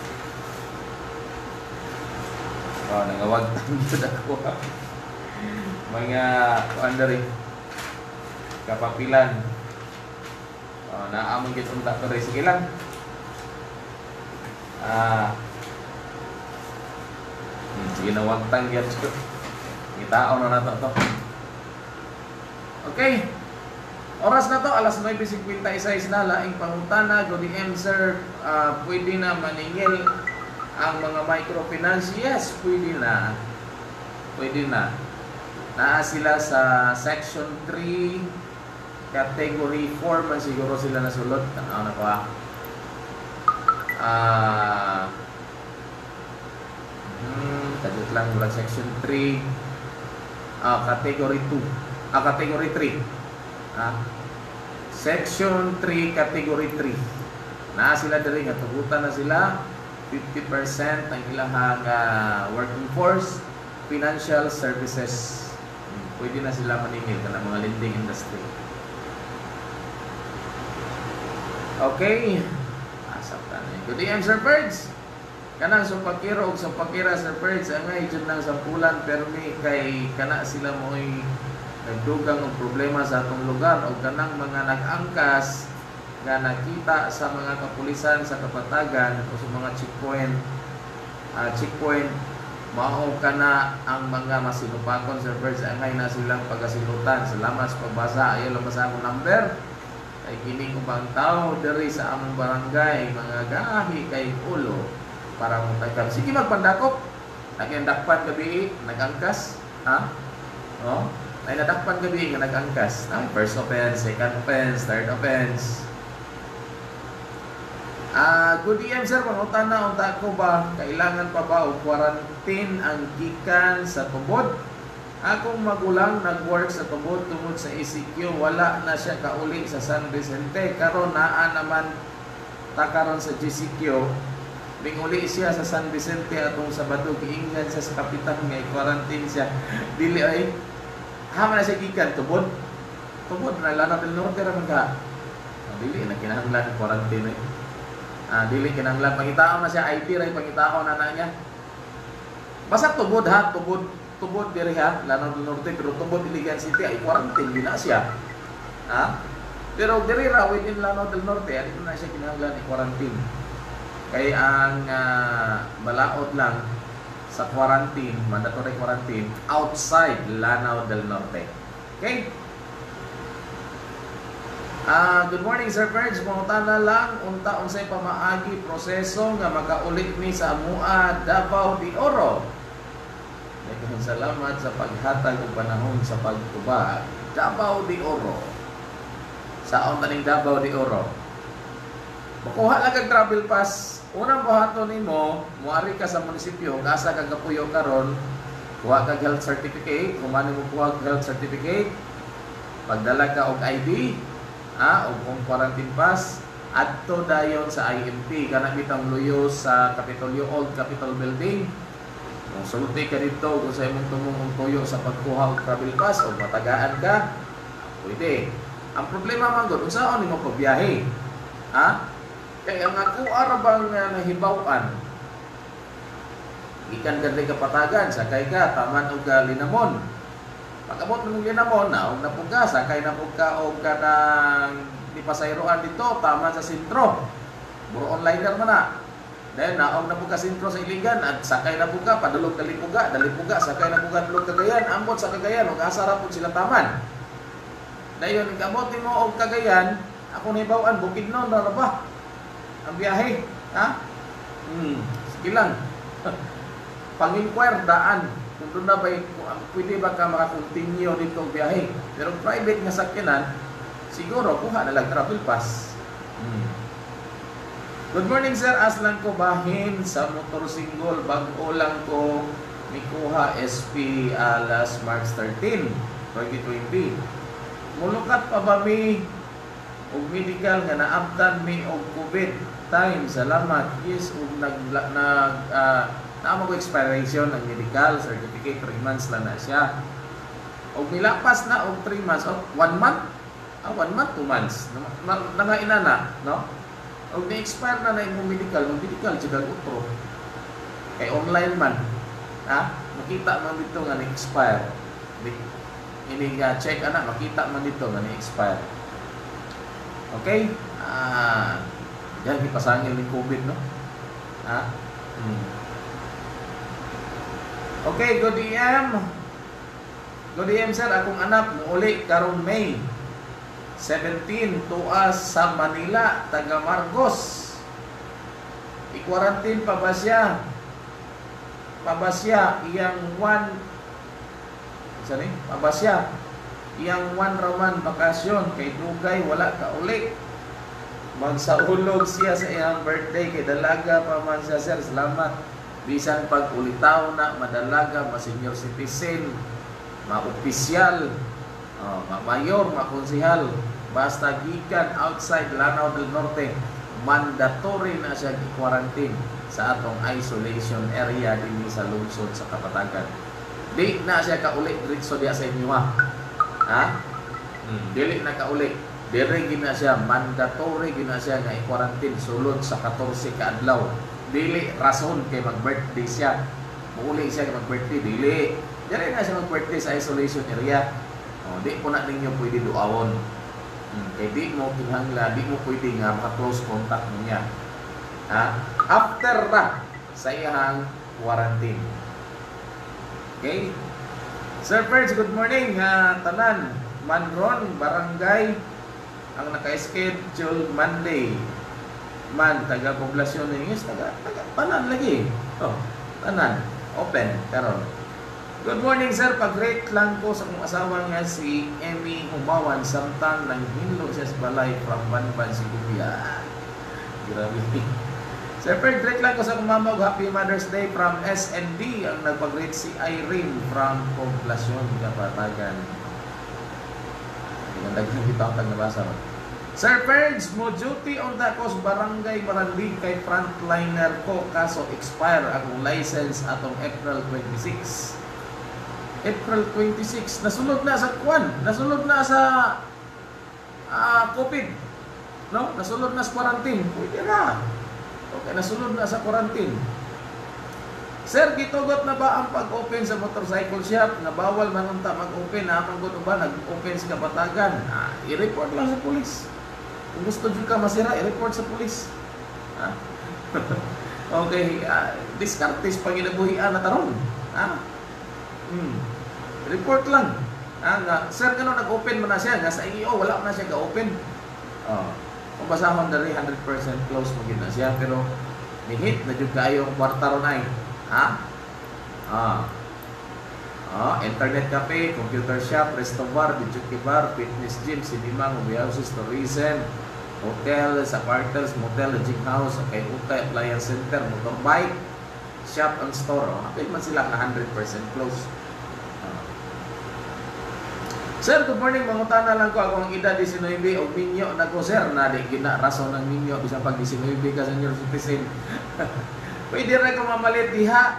Oh, nangawag dito dako. Mga kuan diri. Kapapilan. Oh, naamon gid unta to sige lang. Ah. Hmm, sige na wag tang gyud. Ngitaon na nato to. Okay. Oras na to alas nine fifty-six na laing pangutana. Good M sir, uh, pwede na maningil ang mga microfinance. Yes, pwede na. Pwede na. Naa sila sa section three, category four man siguro sila nasulod. Ano na ko ah. Ah. Hmm, tagot lang mula section three. Ah, category two. Ah, category three. Ah. Section three, category three. Naa sila diri nga tugutan na sila. fifty percent ang ilahang uh, working force, financial services. Pwede na sila maningil ka ng mga lending industry. Okay. Asap ka na. Good day, I'm Sir Perge. Kanang sumpakiro o sumpakira Sir Perge, angay dyan ng sampulan, pero may kay kana sila mo'y nagdugang ang problema sa atong lugar o kanang mga nag-angkas nga nakita sa mga kapulisan sa Kapatagan o sa mga checkpoint uh, checkpoint mao kana ang mga masinupakon Sir Perge angay na silang pagasilutan. Salamat sa pagbasa. Ayo lang sa akong number kay kini ubang tao diri sa among barangay mga gahi kay ulo para mo tagam. Sige magpandakop. Nagandakpan gabi nagangkas ha? Oh, ay nadakpan gabi nga nagangkas. Ah, first offense, second offense, third offense. Ah, uh, good D M sir, pangutan na unta ko ba kailangan pa ba og quarantine ang gikan sa tubod? Akong magulang nag-work sa tubod tungod sa E C Q, wala na siya kauli sa San Vicente. Karon naa naman takaron sa G C Q. Binguli siya sa San Vicente atong Sabado giingnan siya sa kapitan nga i-quarantine siya. Dili ay hama na siya gikan tubod. Tubod na Lanao del Norte ra man ka. Dili na kinahanglan quarantine eh. Ah, dili kinahanglan pangitaon na siya I P ray pangitaon na na niya. Basta tubod ha, tubod tubod diri ha, Lanao del Norte pero tubod Iligan City ay quarantine din na siya. Ha? Pero diri ra within Lanao del Norte, dito na siya kinahanglan i-quarantine. Kay ang uh, balaod lang sa quarantine, mandatory quarantine outside Lanao del Norte. Okay? Uh, good morning Sir Perge, mangutana lang unta unsay pamaagi proseso nga makaulit ni sa amua Davao de Oro. Daghang salamat sa paghatag og panahon sa pagtubag. Davao de Oro. Saon taning Davao de Oro. Makuha lang kag travel pass. Unang buhaton nimo, muari ka sa munisipyo, asa kag kapuyo karon, kuha kag health certificate, kung ano mo kuha kag health certificate, pagdala ka og I D, ah, og kung quarantine pass, adto dayon sa I M T, kana bitang luyo sa Capitolio Old Capitol Building. Kung sulti ka dito, kung sa imong tumong tuyo sa pagkuha og travel pass o matagaan ka, pwede. Ang problema man gud, unsaon nimo pagbiyahe? Ha? Kaya ang ako arabang uh, nahibawan, ikan ganda kapatagan, sakay ka, taman o ka linamon. Pag-abot ng linamon, naog na po ka, sakay na po ka o ka ng ipasayroan dito, taman sa sentro. Buro onliner man na. Dahil naog na po ka sentro sa Iligan, at sakay na po ka, padulog dalipuga, dalipuga, sakay na po ka, dulog Cagayan, ambot sa Cagayan, o kasara po sila taman. Dahil yun, ikabot mo o Cagayan, ako nahibawan, Bukidnon, raraba. Ang biyahe, ha? Hmm, sige lang. Pang-inquire, daan. Kung doon na ba, pwede ba ka makakontinue dito ang biyahe? Pero private nga sakyanan, siguro, kuha na lang travel pass. Hmm. Good morning, sir. Aslan ko bahin sa motorsingle. Bago lang ko mikuha S P alas March thirteen, twenty twenty. Mulukat pa ba mi og medical nga naabtan mi og COVID? Time, salamat. Yes, ug nag nag uh, naamo ko expiration ng medical certificate, three months lang na siya. Og milapas na og three months, og one month, ah, one month, two months. Nangaina na, no? Og ni-expire na na imong medical, yung medical jud utro. Kay online man, ha? Makita man dito nga ni-expire. Ini nga check ana, makita man dito nga ni-expire. Okay? Ah, yan, ipasangil ng COVID, no? Ha? Hmm. Okay, good D M. Good D M, sir. Akong anak, muuli karong May seventeen, tuas sa Manila, taga Marcos. I-quarantine pa ba siya? Pa ba siya? Iyang one, saan eh? Pa ba siya? Iyang one raman bakasyon, kay Dugay, wala ka uli. Magsaulog siya sa iyang birthday, kay dalaga pa man siya, sir. Salamat. Bisan pag ulitaw na, madalaga, ma-senior citizen, ma-opisyal, oh, ma-mayor, ma-konsihal, basta gikan outside Lanao del Norte, mandatory na siya i-quarantine sa atong isolation area din sa lungsod sa Kapatagan. Di na siya kauli diretso diya sa inyo, ha? Ha? Hmm, dili na kauli. Dire gina siya, mandatory gina siya nga i-quarantine sulod sa fourteen ka adlaw. Dili rason kay mag-birthday siya. Muuli siya kay mag-birthday, dili. Dire na siya mag-birthday sa isolation area. Oh, di po na ninyo pwede duawon. Hmm, kay di mo kinahanglan, di mo pwede nga maka-close contact niya. Ha? After na sa iyang quarantine. Okay? Sir Ferds, good morning. Uh, tanan, Manron, Barangay, ang naka-schedule Monday. Man, taga-poblasyon ng yes, taga, taga, tanan lagi. Oh, tanan, open, karon. Good morning, sir. Pag-rate lang ko sa kong asawa nga si Emmy Humawan, samtang nang hinlo siya sa balay from Banban, Sigubia. Grabe. Sir, pag-rate lang ko sa kong mama, Happy Mother's Day from S N D. Ang nagpag-rate si Irene from Poblasyon, Kapatagan. Naging kita ang nagbasa. Sir Perds, mo duty on takos barangay Marandig kay frontliner ko kaso expire akong license atong April twenty-six. April twenty-six, nasunod na sa kwan, nasunod na sa uh, COVID. No? Nasunod na sa quarantine. Pwede na. Okay, nasunod na sa quarantine. Sir, gitugot na ba ang pag-open sa motorcycle shop? Na bawal man unta mag-open, na ang gusto ba nag-open sa Kapatagan? Ah, i-report lang sa pulis. Kung gusto nyo ka masira, i-report sa pulis. Ah. Okay, uh, diskartes pag inabuhian na taron. Ah. Hmm. Report lang. Ah, nga, sir, gano'n nag-open mo na siya? Nga sa I E O, wala na siya ka-open. Oh. Kung basahon na rin, one hundred percent close magin na siya. Pero, nihit na dyan kayo ang kwarta ron ay. Ha? Ah. Ah, internet cafe, computer shop, resto bar, beauty bar, fitness gym, cinema, movie houses, tourism, hotel, apartments, motel, lodging house, okay, utay, appliance center, motorbike, shop and store. Oh, hapit man sila na one hundred percent close. Ah. Sir, good morning. Mangutana lang ko ako ang edad nineteen o minyo na ko, sir. Na di gina rason ng minyo bisan pag nineteen ka senior citizen. Pwede rin ko mamalit diha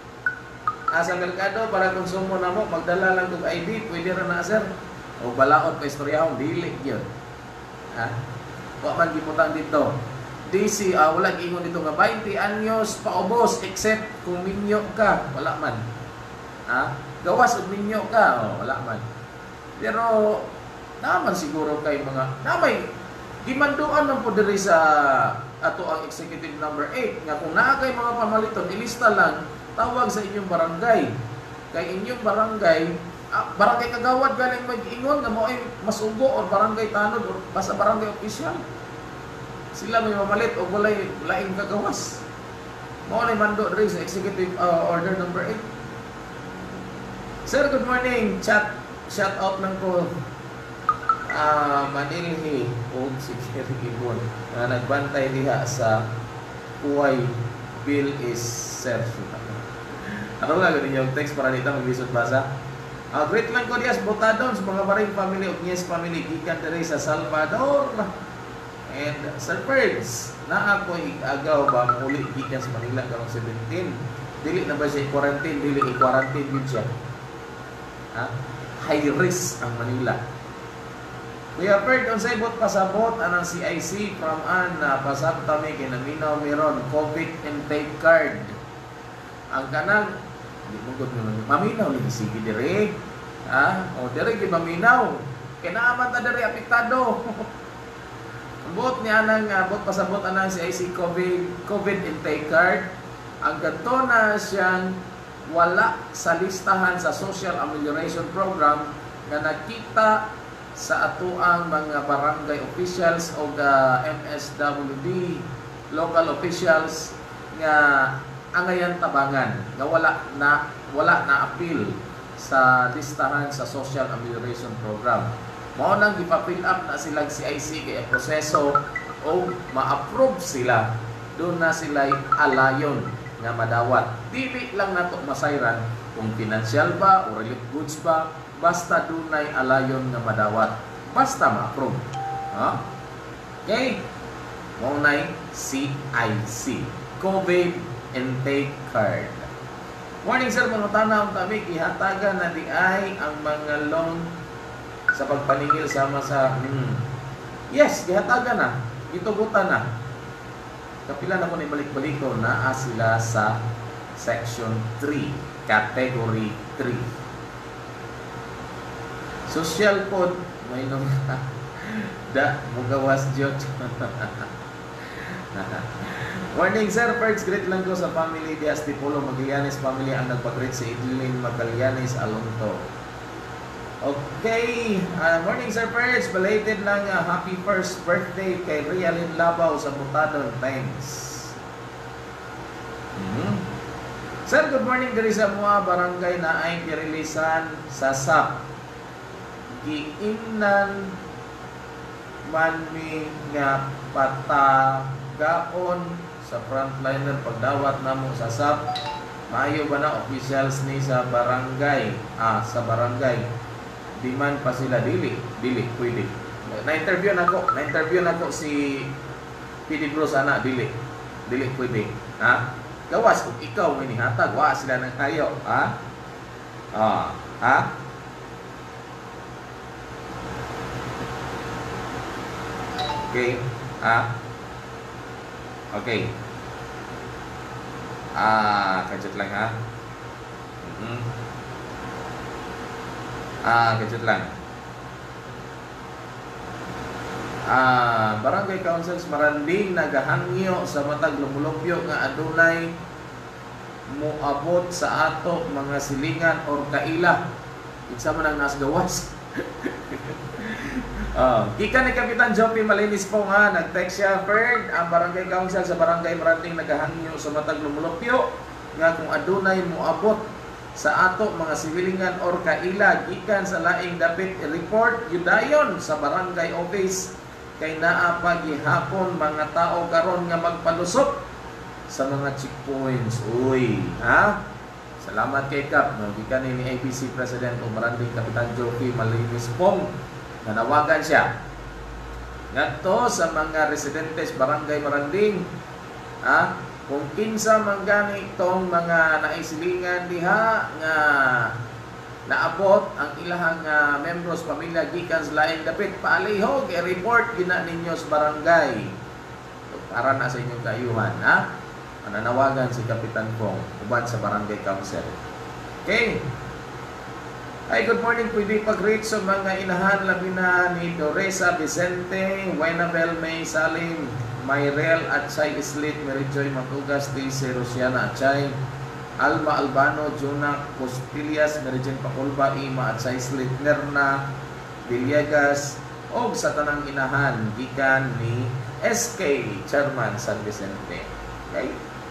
asa merkado para konsumo na mo, magdala lang kog I D, pwede rin na, sir. O balaod pa istoryahon, dili yun. Ha? Wa man giputang dito. D C, ah, wala gingon dito nga twenty anyos paubos except kung minyo ka, wala man. Ha? Gawas og minyo ka, oh, wala man. Pero naman siguro kay mga namay gimanduan man po diri sa ato ang executive number eight nga kung naa kay mga pamaliton, ilista lang tawag sa inyong barangay. Kay inyong barangay, ah, barangay kagawad galing mag-ingon na mo ay masugo o barangay tanod o basta barangay official. Sila may mamalit o walay laing kagawas. Mo ni mando diri sa executive uh, order number eight. Sir, good morning. Chat shout out lang ko uh, Manilhi o si Jerry Ibon na nagbantay diha sa Uway Bill is Sir. Ano nga ganun yung text para dito mag-lisod basa? Uh, great lang ko diya sa Botadon sa mga Baring family o Nies family gikan diri sa Salvador. And uh, Sir Perds, na ako agaw ba muli gikan sa Manila karong seventeen. Dili na ba siya quarantine? Dili i-quarantine yun siya. Ha? High risk ang Manila. Kuya Perds, on sa ibot pasabot anang C I C from an uh, pasabta may kinaminaw meron COVID intake card. Ang kanang di mo gud maminaw ni sige dire. Ha? O dire gi maminaw. Kinaaman ta dire apektado. Bot ni anang uh, bot pasabot anang C I C COVID COVID intake card. Ang ganto na siyang wala sa listahan sa Social Amelioration Program nga nakita sa atuang mga barangay officials o uh, M S W D local officials nga angayan tabangan nga wala na wala na appeal sa listahan sa Social Amelioration Program. Mao nang gipa-fill up na silang C I C kay proseso o ma-approve sila. Doon na sila alayon nga madawat. Dili lang nato masayran kung financial ba o relief goods ba, basta dunay alayon nga madawat. Basta ma-approve. Ha? Okay? Mao nay C I C. COVID intake card. Morning sir, mga tanaw tabi ihatagan na di ay ang mga loan sa pagpaningil sama sa hmm. Yes, ihatagan na. Itugutan na. Kapila na ko ni balik-balik ko na sila sa section three, category three. Social code may nung da mugawas jud. Morning sir, Perds, greet lang ko sa family di Astipolo Magallanes family ang nagpag-greet si Idlin Magallanes Alonto. Okay, uh, morning sir Perds, belated lang uh, happy first birthday kay Rialin Labaw sa Butadon. Thanks. Mm-hmm. Sir, good morning diri sa mga barangay na ay girilisan sa S A P. Giingnan man mi nga patagaon sa frontliner pagdawat namo sa S A P. Maayo ba na officials ni sa barangay? Ah, sa barangay. Di man pa sila dili, dili pwede. Na-interview nako, na-interview nako si P D Bro sana dili. Dili pwede. Ha? Gawas kung ikaw may nihatag, wa sila nang kayo, ha? Ah, ha? Okay, ha? Okay. Ah, kajut lang ha. Mm-hmm. Ah, kajut lang. Ah, barangay councils maranding nagahangyo sa matag lumulupyo nga adunay moabot sa ato mga silingan or kaila. Kinsa man ang nas gawas. Uh, gikan ni Kapitan Jopi Malinis po nga, nag-text siya, Ferd, ang barangay council sa barangay Maranding nagahangyo sa matag lumulupyo nga kung adunay moabot sa ato mga sibilingan or kaila gikan sa laing dapit report yudayon sa barangay office kay naa pa gihapon mga tao karon nga magpalusot sa mga checkpoints. Uy, ha? Salamat kay Kap. Gikan ni A B C President o Maranding Kapitan Joey Malinis Pong nanawagan siya ngadto sa mga residentes barangay Maranding, ha? Kung kinsa man gani itong mga naisilingan diha nga naabot ang ilahang uh, membros pamilya gikan sa laing dapit paalihog i-report gina ninyo sa barangay para na sa inyong kaayuhan, ha? Mananawagan si Kapitan Pong uban sa barangay council. Okay. Ay, good morning. Pwede pag-reach sa mga inahan labi na ni Doresa Vicente, Wainabel May Salim, Mayrel Atchay Islit, Mary Joy Matugas, Daisy Rosiana Atchay, Alma Albano, Juna Costillas, Mary Jane Paculba, Ima Atchay Islit, Nerna Villegas, o sa tanang inahan gikan ni S K Chairman San Vicente. Okay?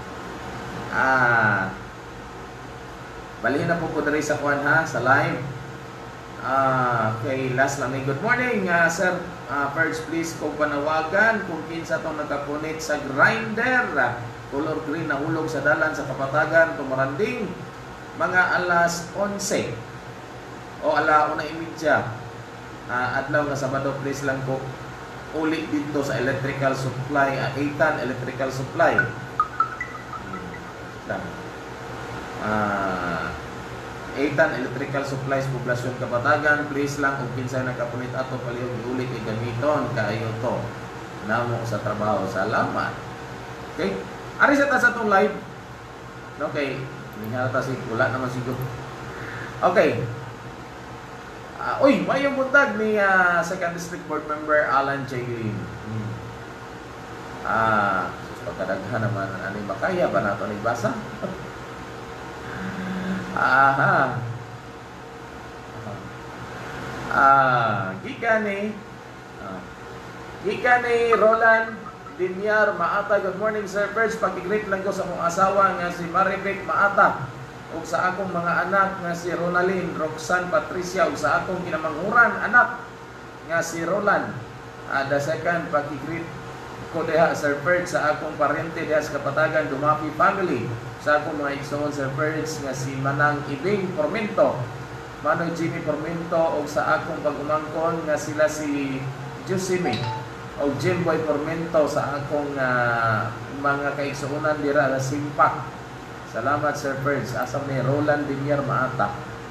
Ah, balihin na po po dali sa kuwan, ha, sa live. Ah, okay, last lang. Good morning, uh, Sir uh, Perch, please kung panawagan kung kinsa itong nagkapunit sa grinder, color green na hulog sa dalan sa Kapatagan, Tumaranding, mga alas onse o ala una imidya, uh, adlaw na Sabado, please lang po uli dito sa electrical supply, uh, Eitan electrical supply. Hmm. Ah, Eitan Electrical Supplies Poblasyon Kapatagan, please lang kung kinsa nakapunit ato palihog iulit kay gamiton kaayo to namo sa trabaho. Salamat. Okay? Ari sa ta sa tong live. Okay, nihalata si wala naman siguro. Okay. Uh, uy, mayong buntag ni uh, second District Board Member Alan J. Lim. Hmm. Ah, sus pagkadaghan naman ani makaya ba nato ni basa? Aha. Ah, gikan ni ah, gikan ni Roland Dinyar Maata. Good morning, Sir Perch. Pag-greet lang ko sa akong asawa nga si Maribek Maata ug sa akong mga anak nga si Ronalyn, Roxanne, Patricia ug sa akong kinamanghuran anak nga si Roland. Uh, the second pag-greet ko diha, Sir Perch, sa akong parente diha sa Kapatagan, Dumapi family, sa akong mga igsoon, Sir Perch, nga si Manang Ibing Formento, Manoy Jimmy Formento, o sa akong pag-umangkon nga sila si Jusime o Jimboy Formento, sa akong uh, mga kaigsuunan dira sa Simpak. Salamat, Sir Perch. Asam ni Roland Dimier Maata.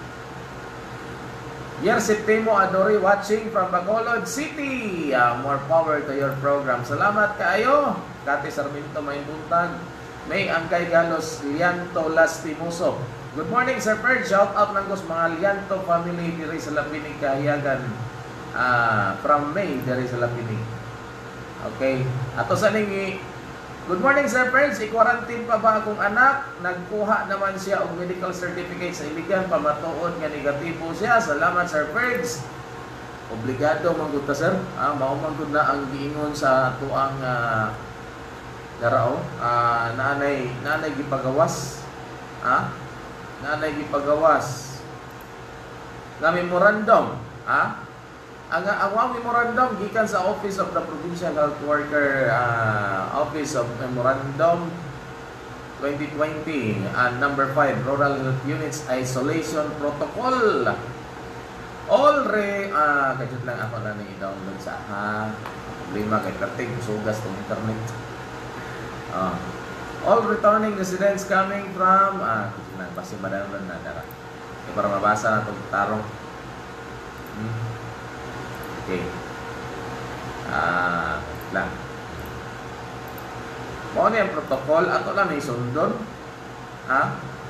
Yer Septimo Adori watching from Bacolod City. Uh, more power to your program. Salamat kaayo. Kati Sarmiento Maimbuntag. May Angkay Galos Lianto Lastimoso. Good morning, Sir Perch. Shout out ng kus mga Lianto family diri sa Lapinig Kahiyagan. Uh, from May diri sa Lapinig. Okay. Ato sa ningi. Good morning, Sir Perch. I-quarantine pa ba akong anak? Nagkuha naman siya og medical certificate sa iligan, pamatuod nga negatibo siya. Salamat, Sir Perch. Obligado mangguna, sir. Ah, mao mangguna ang giingon sa tuang uh, darao. Ah, nanay, nanay gipagawas. Ah? Nanay gipagawas. Nga memorandum, ah? Ang ang memorandum gikan sa Office of the Provincial Health Worker, uh, Office of Memorandum twenty twenty, uh, number five, Rural Health Units Isolation Protocol. All re ah uh, kadto lang ako na ni i-download sa ha. Problema kay perting sugas tong internet. Uh, all returning residents coming from ah uh, nang basi madalan na dara. E para mabasa na tong tarong. Hmm. Okay. Ah, lang. Mo ni ang protocol ato lang ni sundon. Ha?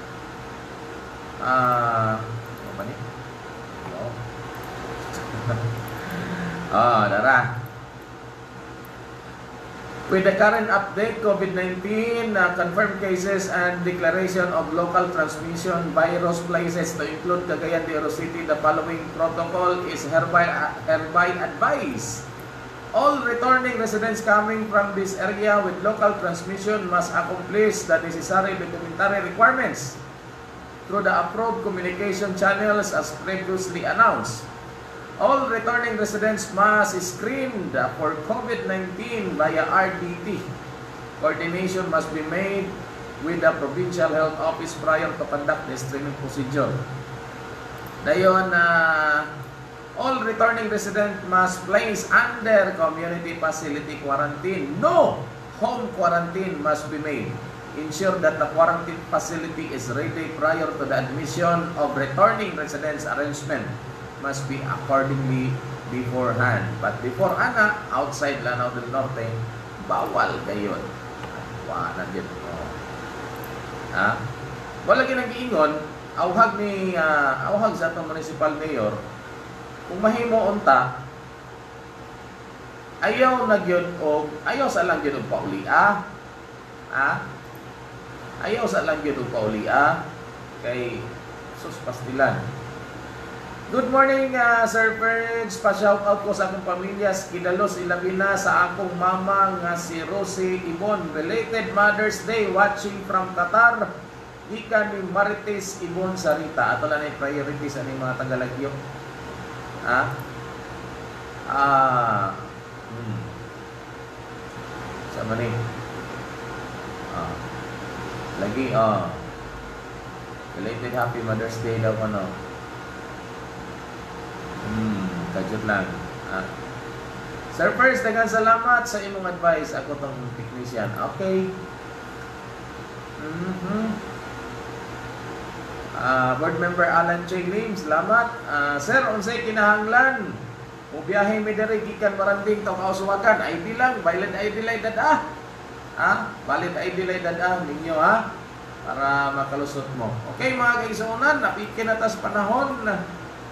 Ah, ano ba ni? Oh. Ah, dara. With the current update, COVID nineteen, uh, confirmed cases and declaration of local transmission virus places to include Cagayan de Oro City, the following protocol is hereby, uh, hereby advised. All returning residents coming from this area with local transmission must accomplish the necessary documentary requirements through the approved communication channels as previously announced. All returning residents must screened for COVID nineteen via R D T. Coordination must be made with the Provincial Health Office prior to conduct the screening procedure. Dayon na uh, all returning resident must place under community facility quarantine. No home quarantine must be made. Ensure that the quarantine facility is ready prior to the admission of returning residents. Arrangement must be accordingly beforehand. But before ana, outside Lanao del Norte, bawal gayon. Wala na dyan. Oh. Ha? Wala ginag-iingon, awhag ni, uh, awhag sa atong municipal mayor, kung mahimo unta, ayaw na gyud og ayaw sa lang gyud og paulia. Ha? Ayaw sa lang gyud og paulia kay sus pastilan. Good morning, uh, Sir Ferds. Pa-shout out ko sa akong pamilya, kidalos ilabi na sa akong mama nga si Rosie Ibon. Related Mother's Day, watching from Qatar. Ika ni Marites Ibon Sarita. Ato lang yung priorities aning mga Tagalagyo. Ha? Ah. Hmm. Sama ni. Ah. Lagi, ah. Related Happy Mother's Day daw ko, no? Hmm, kajut lang. Ah. Sir First, daghang salamat sa imong advice. Ako tong technician. Okay. Mm-hmm. Uh, Board Member Alan J. Lim, salamat. Uh, sir, unsay kinahanglan? O biyahe mi diri gikan Maranding taw kausuwagan. I D lang, valid I D lay dada. Ha? Valid I D lay dada ninyo, ha? Para makalusot mo. Okay, mga kaigsuonan, napikin na tas panahon na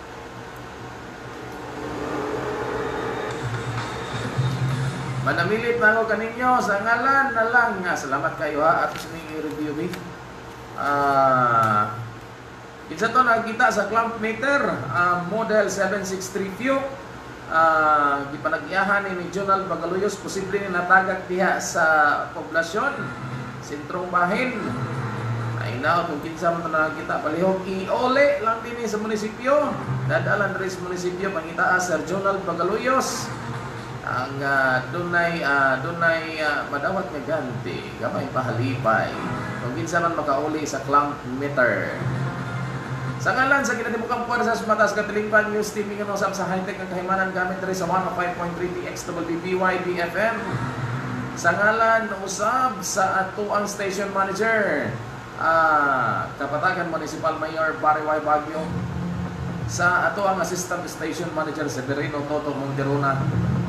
manamilit na ako kaninyo sa ngalan na lang nga. Salamat kayo, ha. At sa mga review me. Ah, uh, isa to nakita sa clamp meter, uh, model seven six three View. Uh, gipanag-iyahan ni Jonal Bagaluyos, posible ni natagak diha sa poblasyon, sentrong bahin. Ay na, kung kinsa man ito nakakita, palihog iole lang din sa munisipyo. Dadalan rin sa munisipyo, pangita Sir Jonal Bagaluyos. Ang uh, dunay uh, dunay uh, madawat nga ganti, gamay pahalipay. Kung kinsa man makauli sa clamp meter. Sa ngalan sa kinatibukang puwersa sa matas katilingban news T V nga usab sa high-tech ang kahimanan gamit rin sa one oh five point three T X W B Y B F M. Sa ngalan usab sa atuang station manager, uh, Kapatagan Municipal Mayor Barry Y. Baguio. Sa atuang assistant station manager Severino Toto Monterona.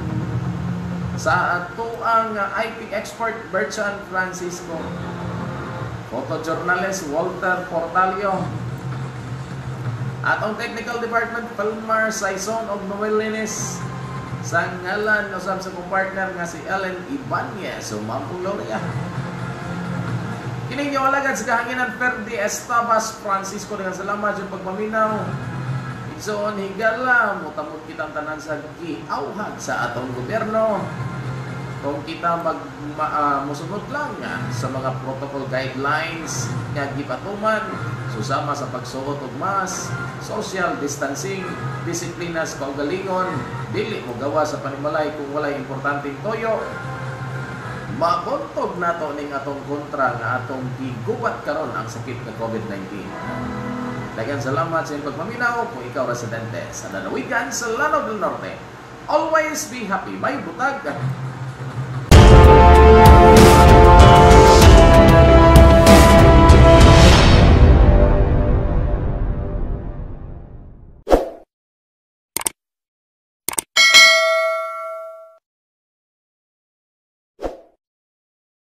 Sa ato ang I T expert Bertrand Francisco, photojournalist Walter Portalio, atong technical department Palmar Saison og Noel Lines, sa ngalan usab sa kong partner nga si Ellen Ibanez, sumampong Loria. Kining nyo alagad sa kahanginan Ferdi Estabas Francisco, dengan salamat yung pagpaminaw. Igsoon higala, mutamot kitang tanan sa giawhag sa atong gobyerno. Kung kita mag ma, uh, musunod lang nga sa mga protocol guidelines nga gipatuman, susama sa pagsuot og mask, social distancing, disiplinas kaugalingon, dili mo gawa sa panimalay kung walay importanteng toyo. Mabuntog nato ning atong kontra nga atong gigubat karon ang sakit ng COVID nineteen. Daghang salamat sa inyong pagpaminaw kung ikaw residente sa lalawigan sa Lanao del Norte. Always be happy. May butag.